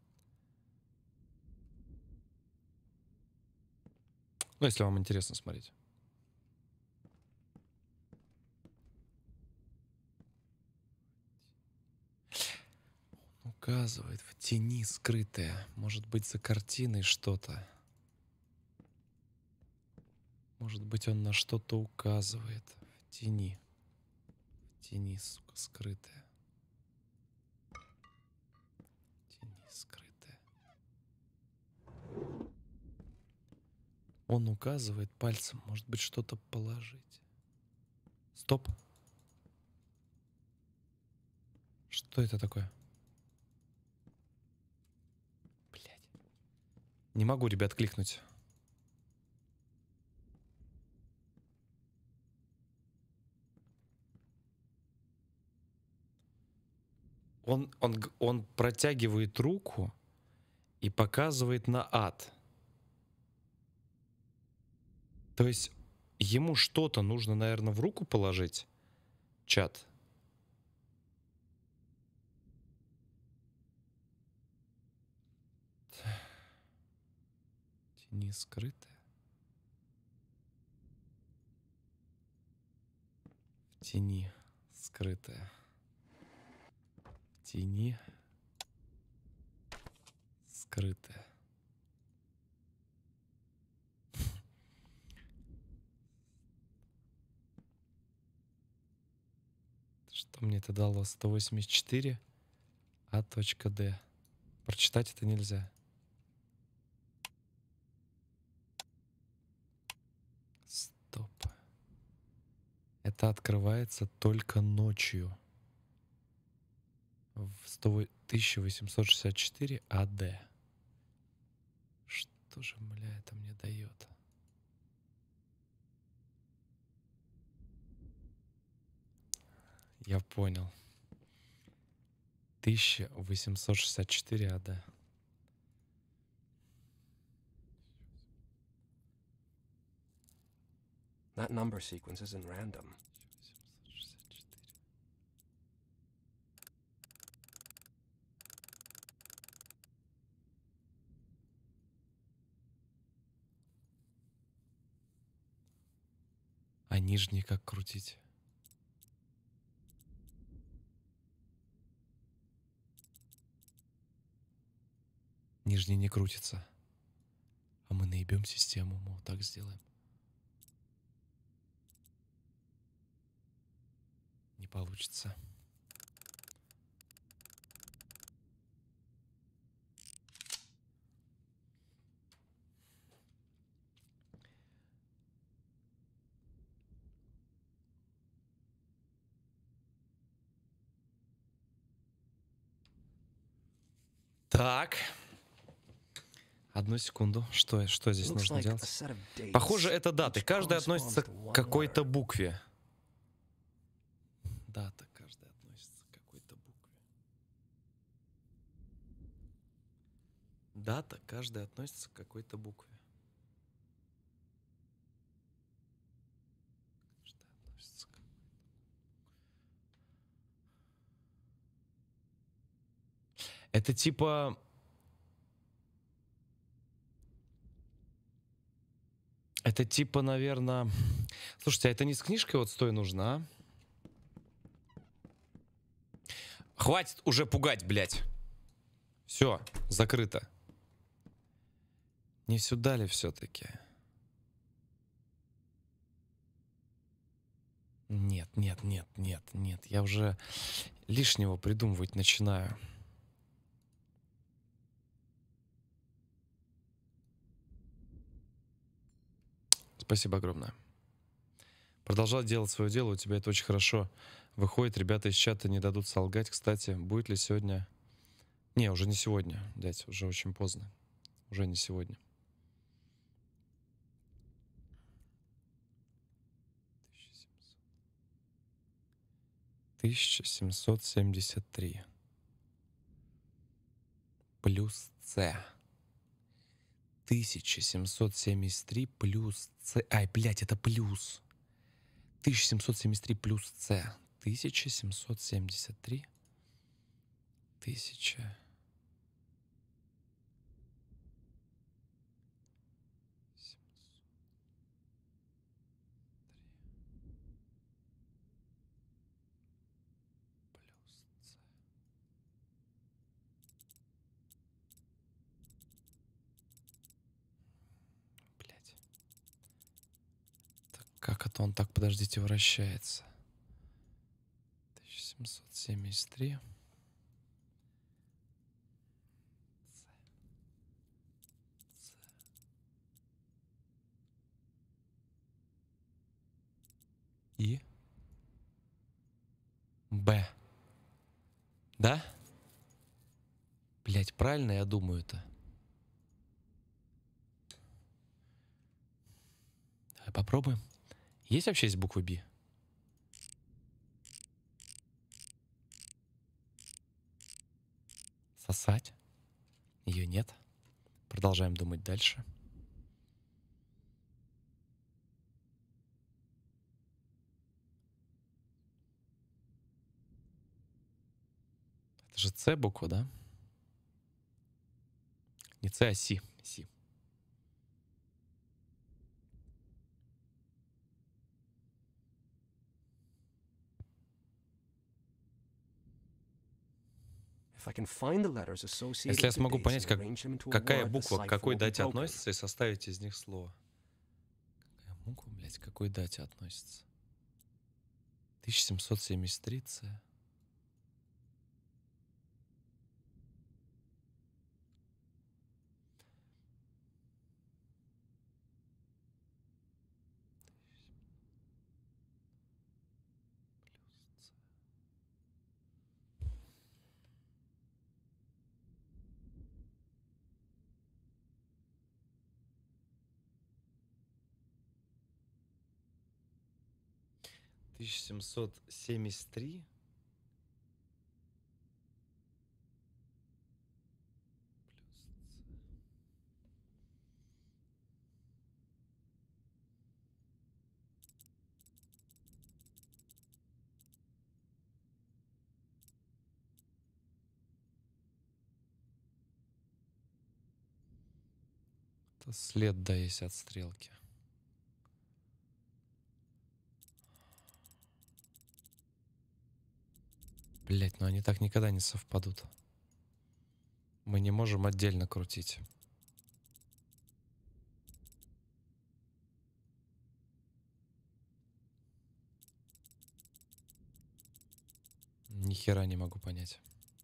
Ну, если вам интересно смотреть. Указывает в тени скрытое. Может быть, за картиной что-то. Может быть, он на что-то указывает. В тени. В тени, сука, скрытое. В тени скрытое. Он указывает пальцем. Может быть, что-то положить. Стоп. Что это такое? Блядь. Не могу, ребят, кликнуть. Он протягивает руку и показывает на ад. То есть ему что-то нужно, наверное, в руку положить. Чат. Тени скрытые. В тени скрытая. В тени скрытая. Что мне это дало? 184 А.Д. Прочитать это нельзя. Стоп. Это открывается только ночью. В 1864 А.Д. Что же, бля, это мне дает? Я понял. 1864 А.Д. That number sequence isn't random. 1864. А нижний как крутить? Нижний не крутится. А мы наебем систему, мы вот так сделаем. получится. Так. Одну секунду. Что здесь Looks нужно like a делать? set of dates. Похоже, это даты. Each Каждая corresponds относится to one к какой-то word. букве. Дата каждая относится к какой-то букве. Дата каждая относится к какой-то букве. Каждая относится к... Это типа... Это типа, наверное... Слушайте, а это не с книжкой вот стой нужно, а? Хватит уже пугать, блядь. Все, закрыто. Не сюда ли все-таки? Нет. Я уже лишнего придумывать начинаю. Спасибо огромное. Продолжай делать свое дело, у тебя это очень хорошо выходит. Ребята из чата не дадут солгать. Кстати, будет ли сегодня... Не, уже не сегодня, дядь, уже очень поздно. Уже не сегодня. 1773 плюс С. 1773 плюс С. Ай, блядь, это плюс. 1773 плюс С. 1773. 1000. Блядь. Так, как это он так, подождите, вращается? 1773. И Б. Да? Блять, правильно я думаю это? Давай попробуем. Есть вообще из буквы Б? Сосать? Ее нет. Продолжаем думать дальше. Это же С буква, да? Не С, а Си. Си. Если я смогу понять, какая буква к какой дате относится, и составить из них слово. Какая буква, блядь, к какой дате относится? 1773 С. — 1773. Это след, да, есть от стрелки. Блять, но они так никогда не совпадут. Мы не можем отдельно крутить. Ни хера не могу понять.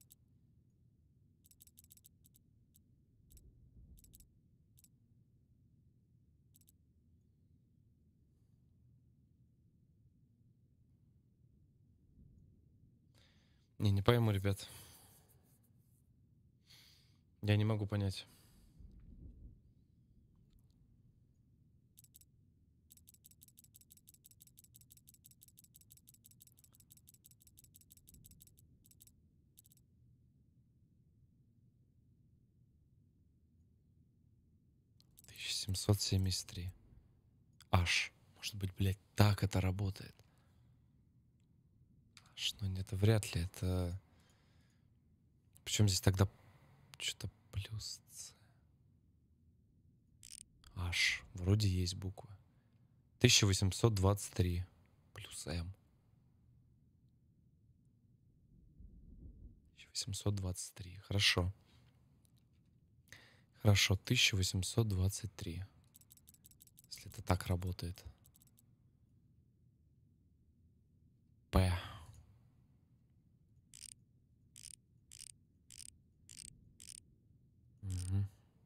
Не пойму, ребят. Я не могу понять. $1773. Аж. Может быть, блядь, так это работает. Аж, ну это вряд ли. Это... Причем здесь тогда что-то плюс С. Аж. Вроде есть буква. 1823 плюс М. 1823. Хорошо. Хорошо, 1823. Если это так работает. П. Угу.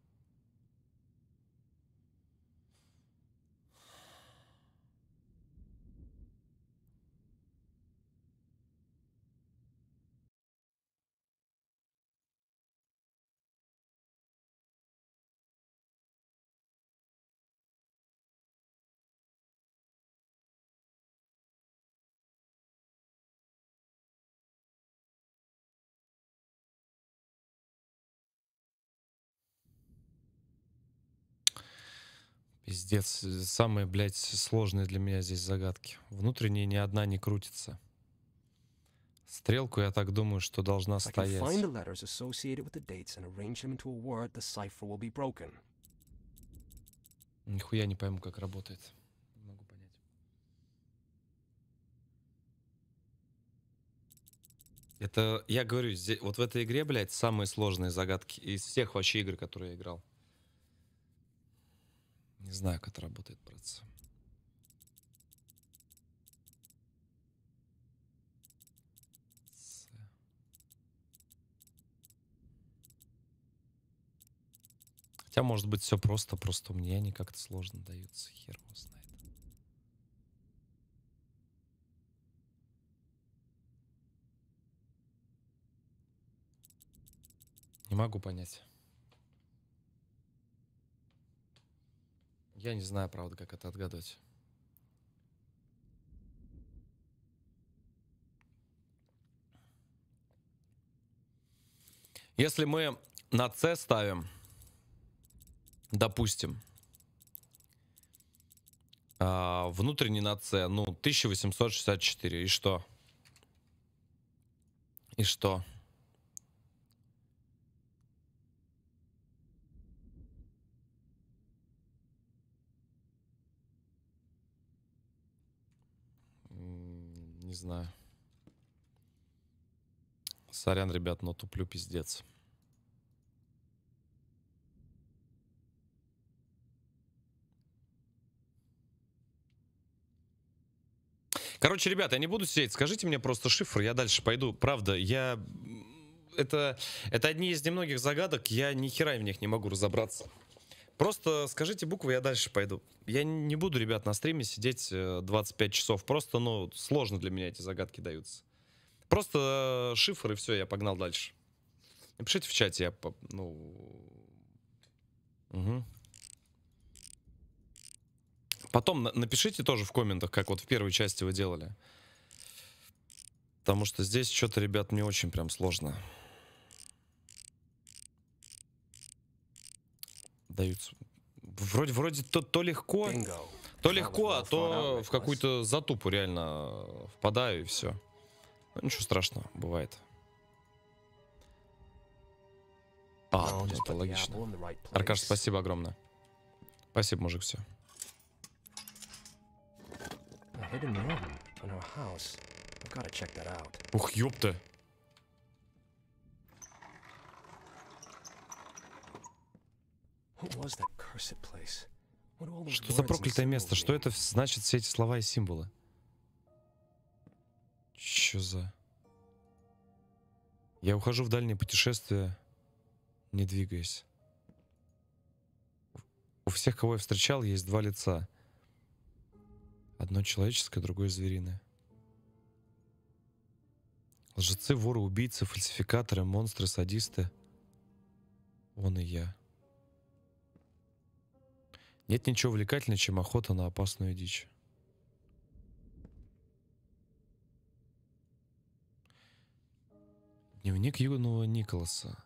Пиздец. Самые, блядь, сложные для меня здесь загадки. Внутренние ни одна не крутится. Стрелку, я так думаю, что должна If I can find стоять. the letters associated with the dates and arrange them into a word, the cipher will be broken. Нихуя не пойму, как работает. Не могу понять. Это, я говорю, здесь, вот в этой игре, блядь, самые сложные загадки из всех вообще игр, которые я играл. Не знаю, как это работает, братцы. Хотя, может быть, все просто у меня они как-то сложно даются. Хер его знает. Не могу понять. Я не знаю, правда, как это отгадывать. Если мы на С ставим, допустим, внутренний на С, ну, 1864, и что? И что? Не знаю. Сорян, ребят, но туплю пиздец. Короче, ребята, я не буду сидеть. Скажите мне просто шифр, я дальше пойду. Правда, я... Это одни из немногих загадок, я ни хера в них не могу разобраться. Просто скажите буквы, я дальше пойду. Я не буду, ребят, на стриме сидеть 25 часов. Просто, ну, сложно для меня эти загадки даются. Просто шифр, и все, я погнал дальше. Напишите в чате, я... Ну... Угу. Потом напишите тоже в комментах, как вот в первой части вы делали. Потому что здесь что-то, ребят, мне очень прям сложно. Даются. Вроде то легко, то легко, а то в какую-то затупу реально впадаю и все. Ну, ничего страшного, бывает. Это логично. Аркаш, спасибо огромное. Спасибо, мужик, все. Ух, ёпта. Что за проклятое место? Что это значит, все эти слова и символы? Чё за... Я ухожу в дальние путешествия, не двигаясь. У всех, кого я встречал, есть два лица. Одно человеческое, другое звериное. Лжецы, воры, убийцы, фальсификаторы, монстры, садисты. Он и я. Нет ничего увлекательнее, чем охота на опасную дичь. Дневник юного Николаса.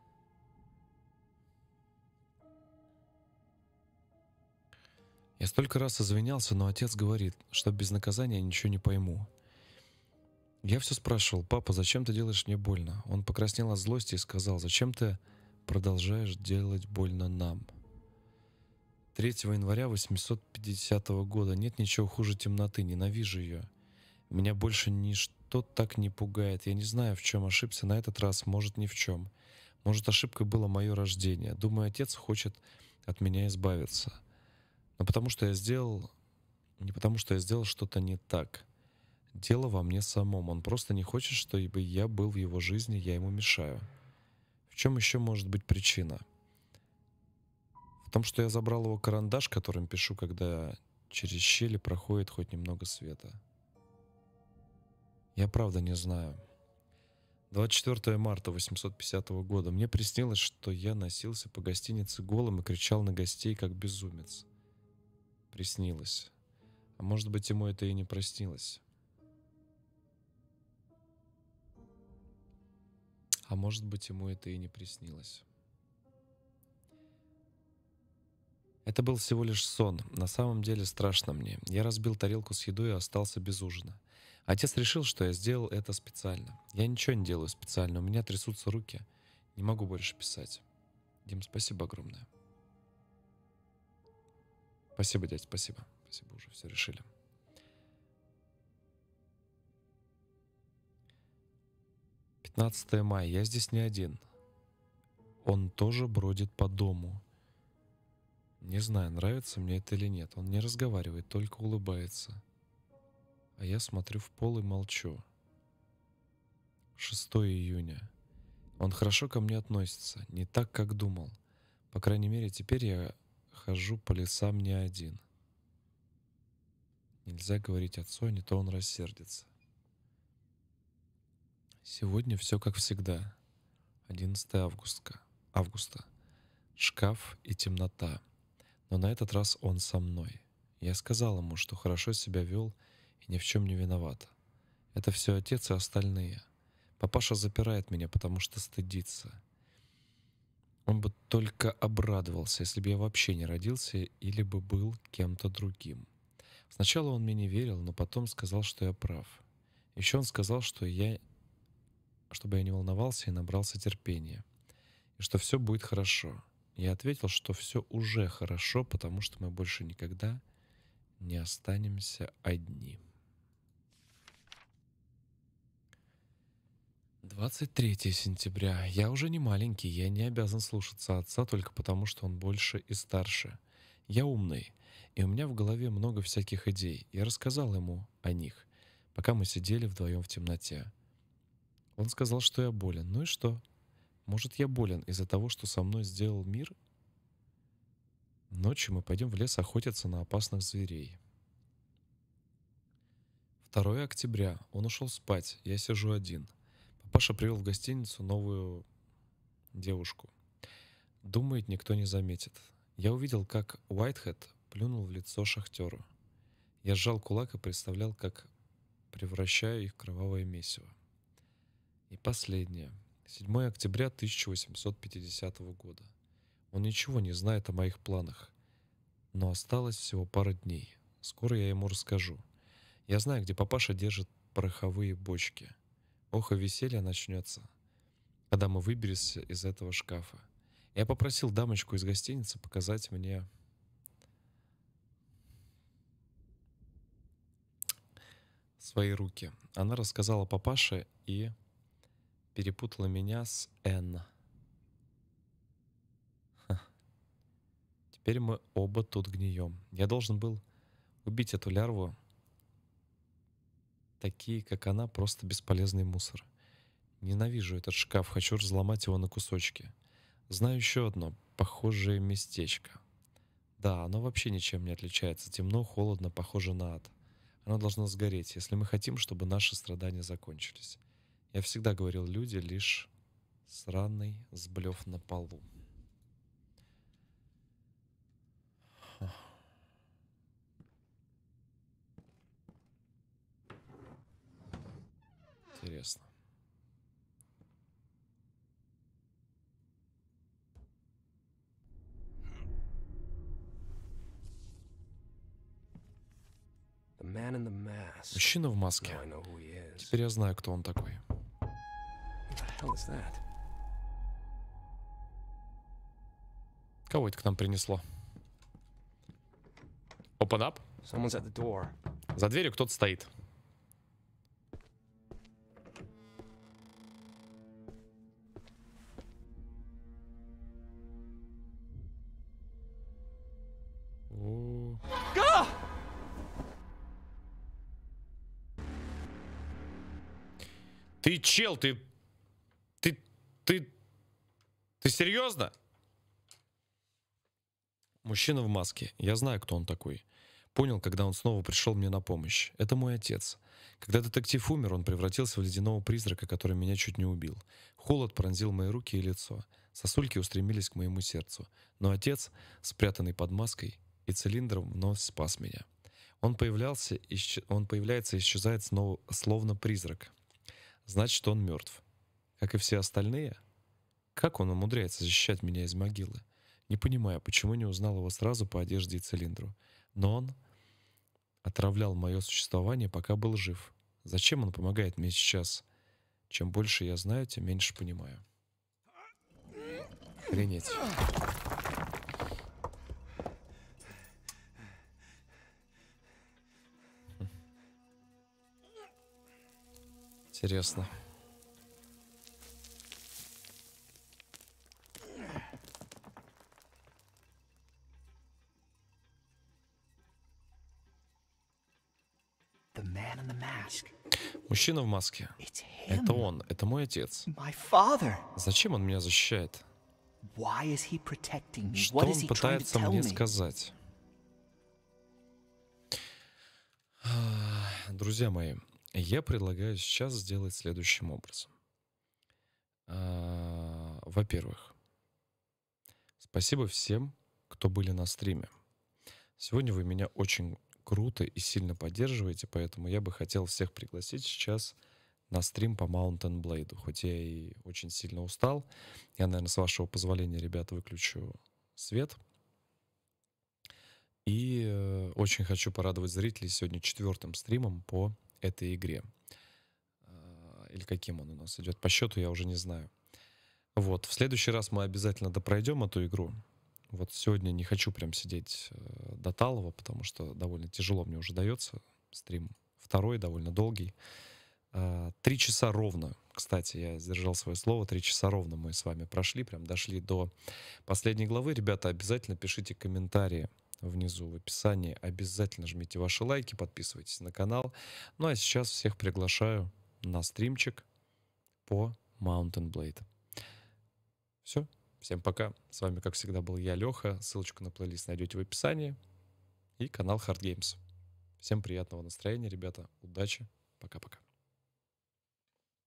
Я столько раз извинялся, но отец говорит, что без наказания я ничего не пойму. Я все спрашивал: папа, зачем ты делаешь мне больно? Он покраснел от злости и сказал: зачем ты продолжаешь делать больно нам? 3 января 850 года. Нет ничего хуже темноты, ненавижу ее. Меня больше ничто так не пугает. Я не знаю, в чем ошибся на этот раз, может, ни в чем. Может, ошибкой было мое рождение. Думаю, отец хочет от меня избавиться. Но потому что я сделал... Не потому что я сделал что-то не так. Дело во мне самом. Он просто не хочет, чтобы я был в его жизни, я ему мешаю. В чем еще может быть причина? В том, что я забрал его карандаш, которым пишу, когда через щели проходит хоть немного света. Я правда не знаю. 24 марта 850 года. Мне приснилось, что я носился по гостинице голым и кричал на гостей, как безумец. Приснилось. А может быть, ему это и не приснилось. А может быть, ему это и не приснилось. Это был всего лишь сон. На самом деле страшно мне. Я разбил тарелку с едой и остался без ужина. Отец решил, что я сделал это специально. Я ничего не делаю специально. У меня трясутся руки. Не могу больше писать. Дим, спасибо огромное. Спасибо, дядь, спасибо. Спасибо, уже все решили. Мая. Я здесь не один. Он тоже бродит по дому. Не знаю, нравится мне это или нет. Он не разговаривает, только улыбается. А я смотрю в пол и молчу. 6 июня. Он хорошо ко мне относится. Не так, как думал. По крайней мере, теперь я хожу по лесам не один. Нельзя говорить отцу, а не то он рассердится. Сегодня все как всегда. 11 августа. Шкаф и темнота. Но на этот раз он со мной. Я сказал ему, что хорошо себя вел и ни в чем не виноват. Это все отец и остальные. Папаша запирает меня, потому что стыдится. Он бы только обрадовался, если бы я вообще не родился или бы был кем-то другим. Сначала он мне не верил, но потом сказал, что я прав. Еще он сказал, чтобы я не волновался и набрался терпения, и что все будет хорошо. Я ответил, что все уже хорошо, потому что мы больше никогда не останемся одни. 23 сентября. Я уже не маленький, я не обязан слушаться отца только потому, что он больше и старше. Я умный, и у меня в голове много всяких идей. Я рассказал ему о них, пока мы сидели вдвоем в темноте. Он сказал, что я болен. Ну и что? Может, я болен из-за того, что со мной сделал мир? Ночью мы пойдем в лес охотиться на опасных зверей. 2 октября. Он ушел спать. Я сижу один. Папаша привел в гостиницу новую девушку. Думает, никто не заметит. Я увидел, как Уайтхед плюнул в лицо шахтеру. Я сжал кулак и представлял, как превращаю их в кровавое месиво. И последнее. 7 октября 1850 года. Он ничего не знает о моих планах. Но осталось всего пара дней. Скоро я ему расскажу. Я знаю, где папаша держит пороховые бочки. Ох, и веселье начнется, когда мы выберемся из этого шкафа. Я попросил дамочку из гостиницы показать мне свои руки. Она рассказала папаше и перепутала меня с Энн. Теперь мы оба тут гнием. Я должен был убить эту лярву. Такие, как она, просто бесполезный мусор. Ненавижу этот шкаф, хочу разломать его на кусочки. Знаю еще одно похожее местечко. Да, оно вообще ничем не отличается. Темно, холодно, похоже на ад. Оно должно сгореть, если мы хотим, чтобы наши страдания закончились. Я всегда говорил, люди лишь сраный сблев на полу. Интересно. The man in the mask. Мужчина в маске. Now I know who he is. Теперь я знаю, кто он такой. Who the hell is that? Кого это к нам принесло? Open up. Someone's at the door. За дверью кто-то стоит. О. Ты чел, ты серьезно? Мужчина в маске. Я знаю, кто он такой. Понял, когда он снова пришел мне на помощь. Это мой отец. Когда детектив умер, он превратился в ледяного призрака, который меня чуть не убил. Холод пронзил мои руки и лицо. Сосульки устремились к моему сердцу. Но отец, спрятанный под маской и цилиндром, вновь спас меня. Он появляется и исчезает снова, словно призрак. Значит, он мертв. Как и все остальные? Как он умудряется защищать меня из могилы? Не понимаю, почему не узнал его сразу по одежде и цилиндру. Но он отравлял мое существование, пока был жив. Зачем он помогает мне сейчас? Чем больше я знаю, тем меньше понимаю. Охренеть. Интересно. The man in the mask. Мужчина в маске. It's Это him. он. Это мой отец. My father. Зачем он меня защищает? Why is he protecting me? Что What is он he trying to пытается tell мне me? сказать? Друзья мои, я предлагаю сейчас сделать следующим образом. Во-первых, спасибо всем, кто были на стриме. Сегодня вы меня очень круто и сильно поддерживаете, поэтому я бы хотел всех пригласить сейчас на стрим по Mountain Blade. Хоть я и очень сильно устал, я, наверное, с вашего позволения, ребята, выключу свет. И очень хочу порадовать зрителей сегодня 4-м стримом по этой игре. Или каким он у нас идет по счету, я уже не знаю. Вот, в следующий раз мы обязательно допройдем эту игру. Вот сегодня не хочу прям сидеть до талого, потому что довольно тяжело мне уже дается. Стрим второй, довольно долгий. 3 часа ровно, кстати, я сдержал свое слово, 3 часа ровно мы с вами прошли, прям дошли до последней главы. Ребята, обязательно пишите комментарии внизу в описании, обязательно жмите ваши лайки, подписывайтесь на канал. Ну а сейчас всех приглашаю на стримчик по Mountain Blade. Все, всем пока. С вами, как всегда, был я, Леха. Ссылочку на плейлист найдете в описании. И канал Hard Games. Всем приятного настроения, ребята. Удачи. Пока-пока.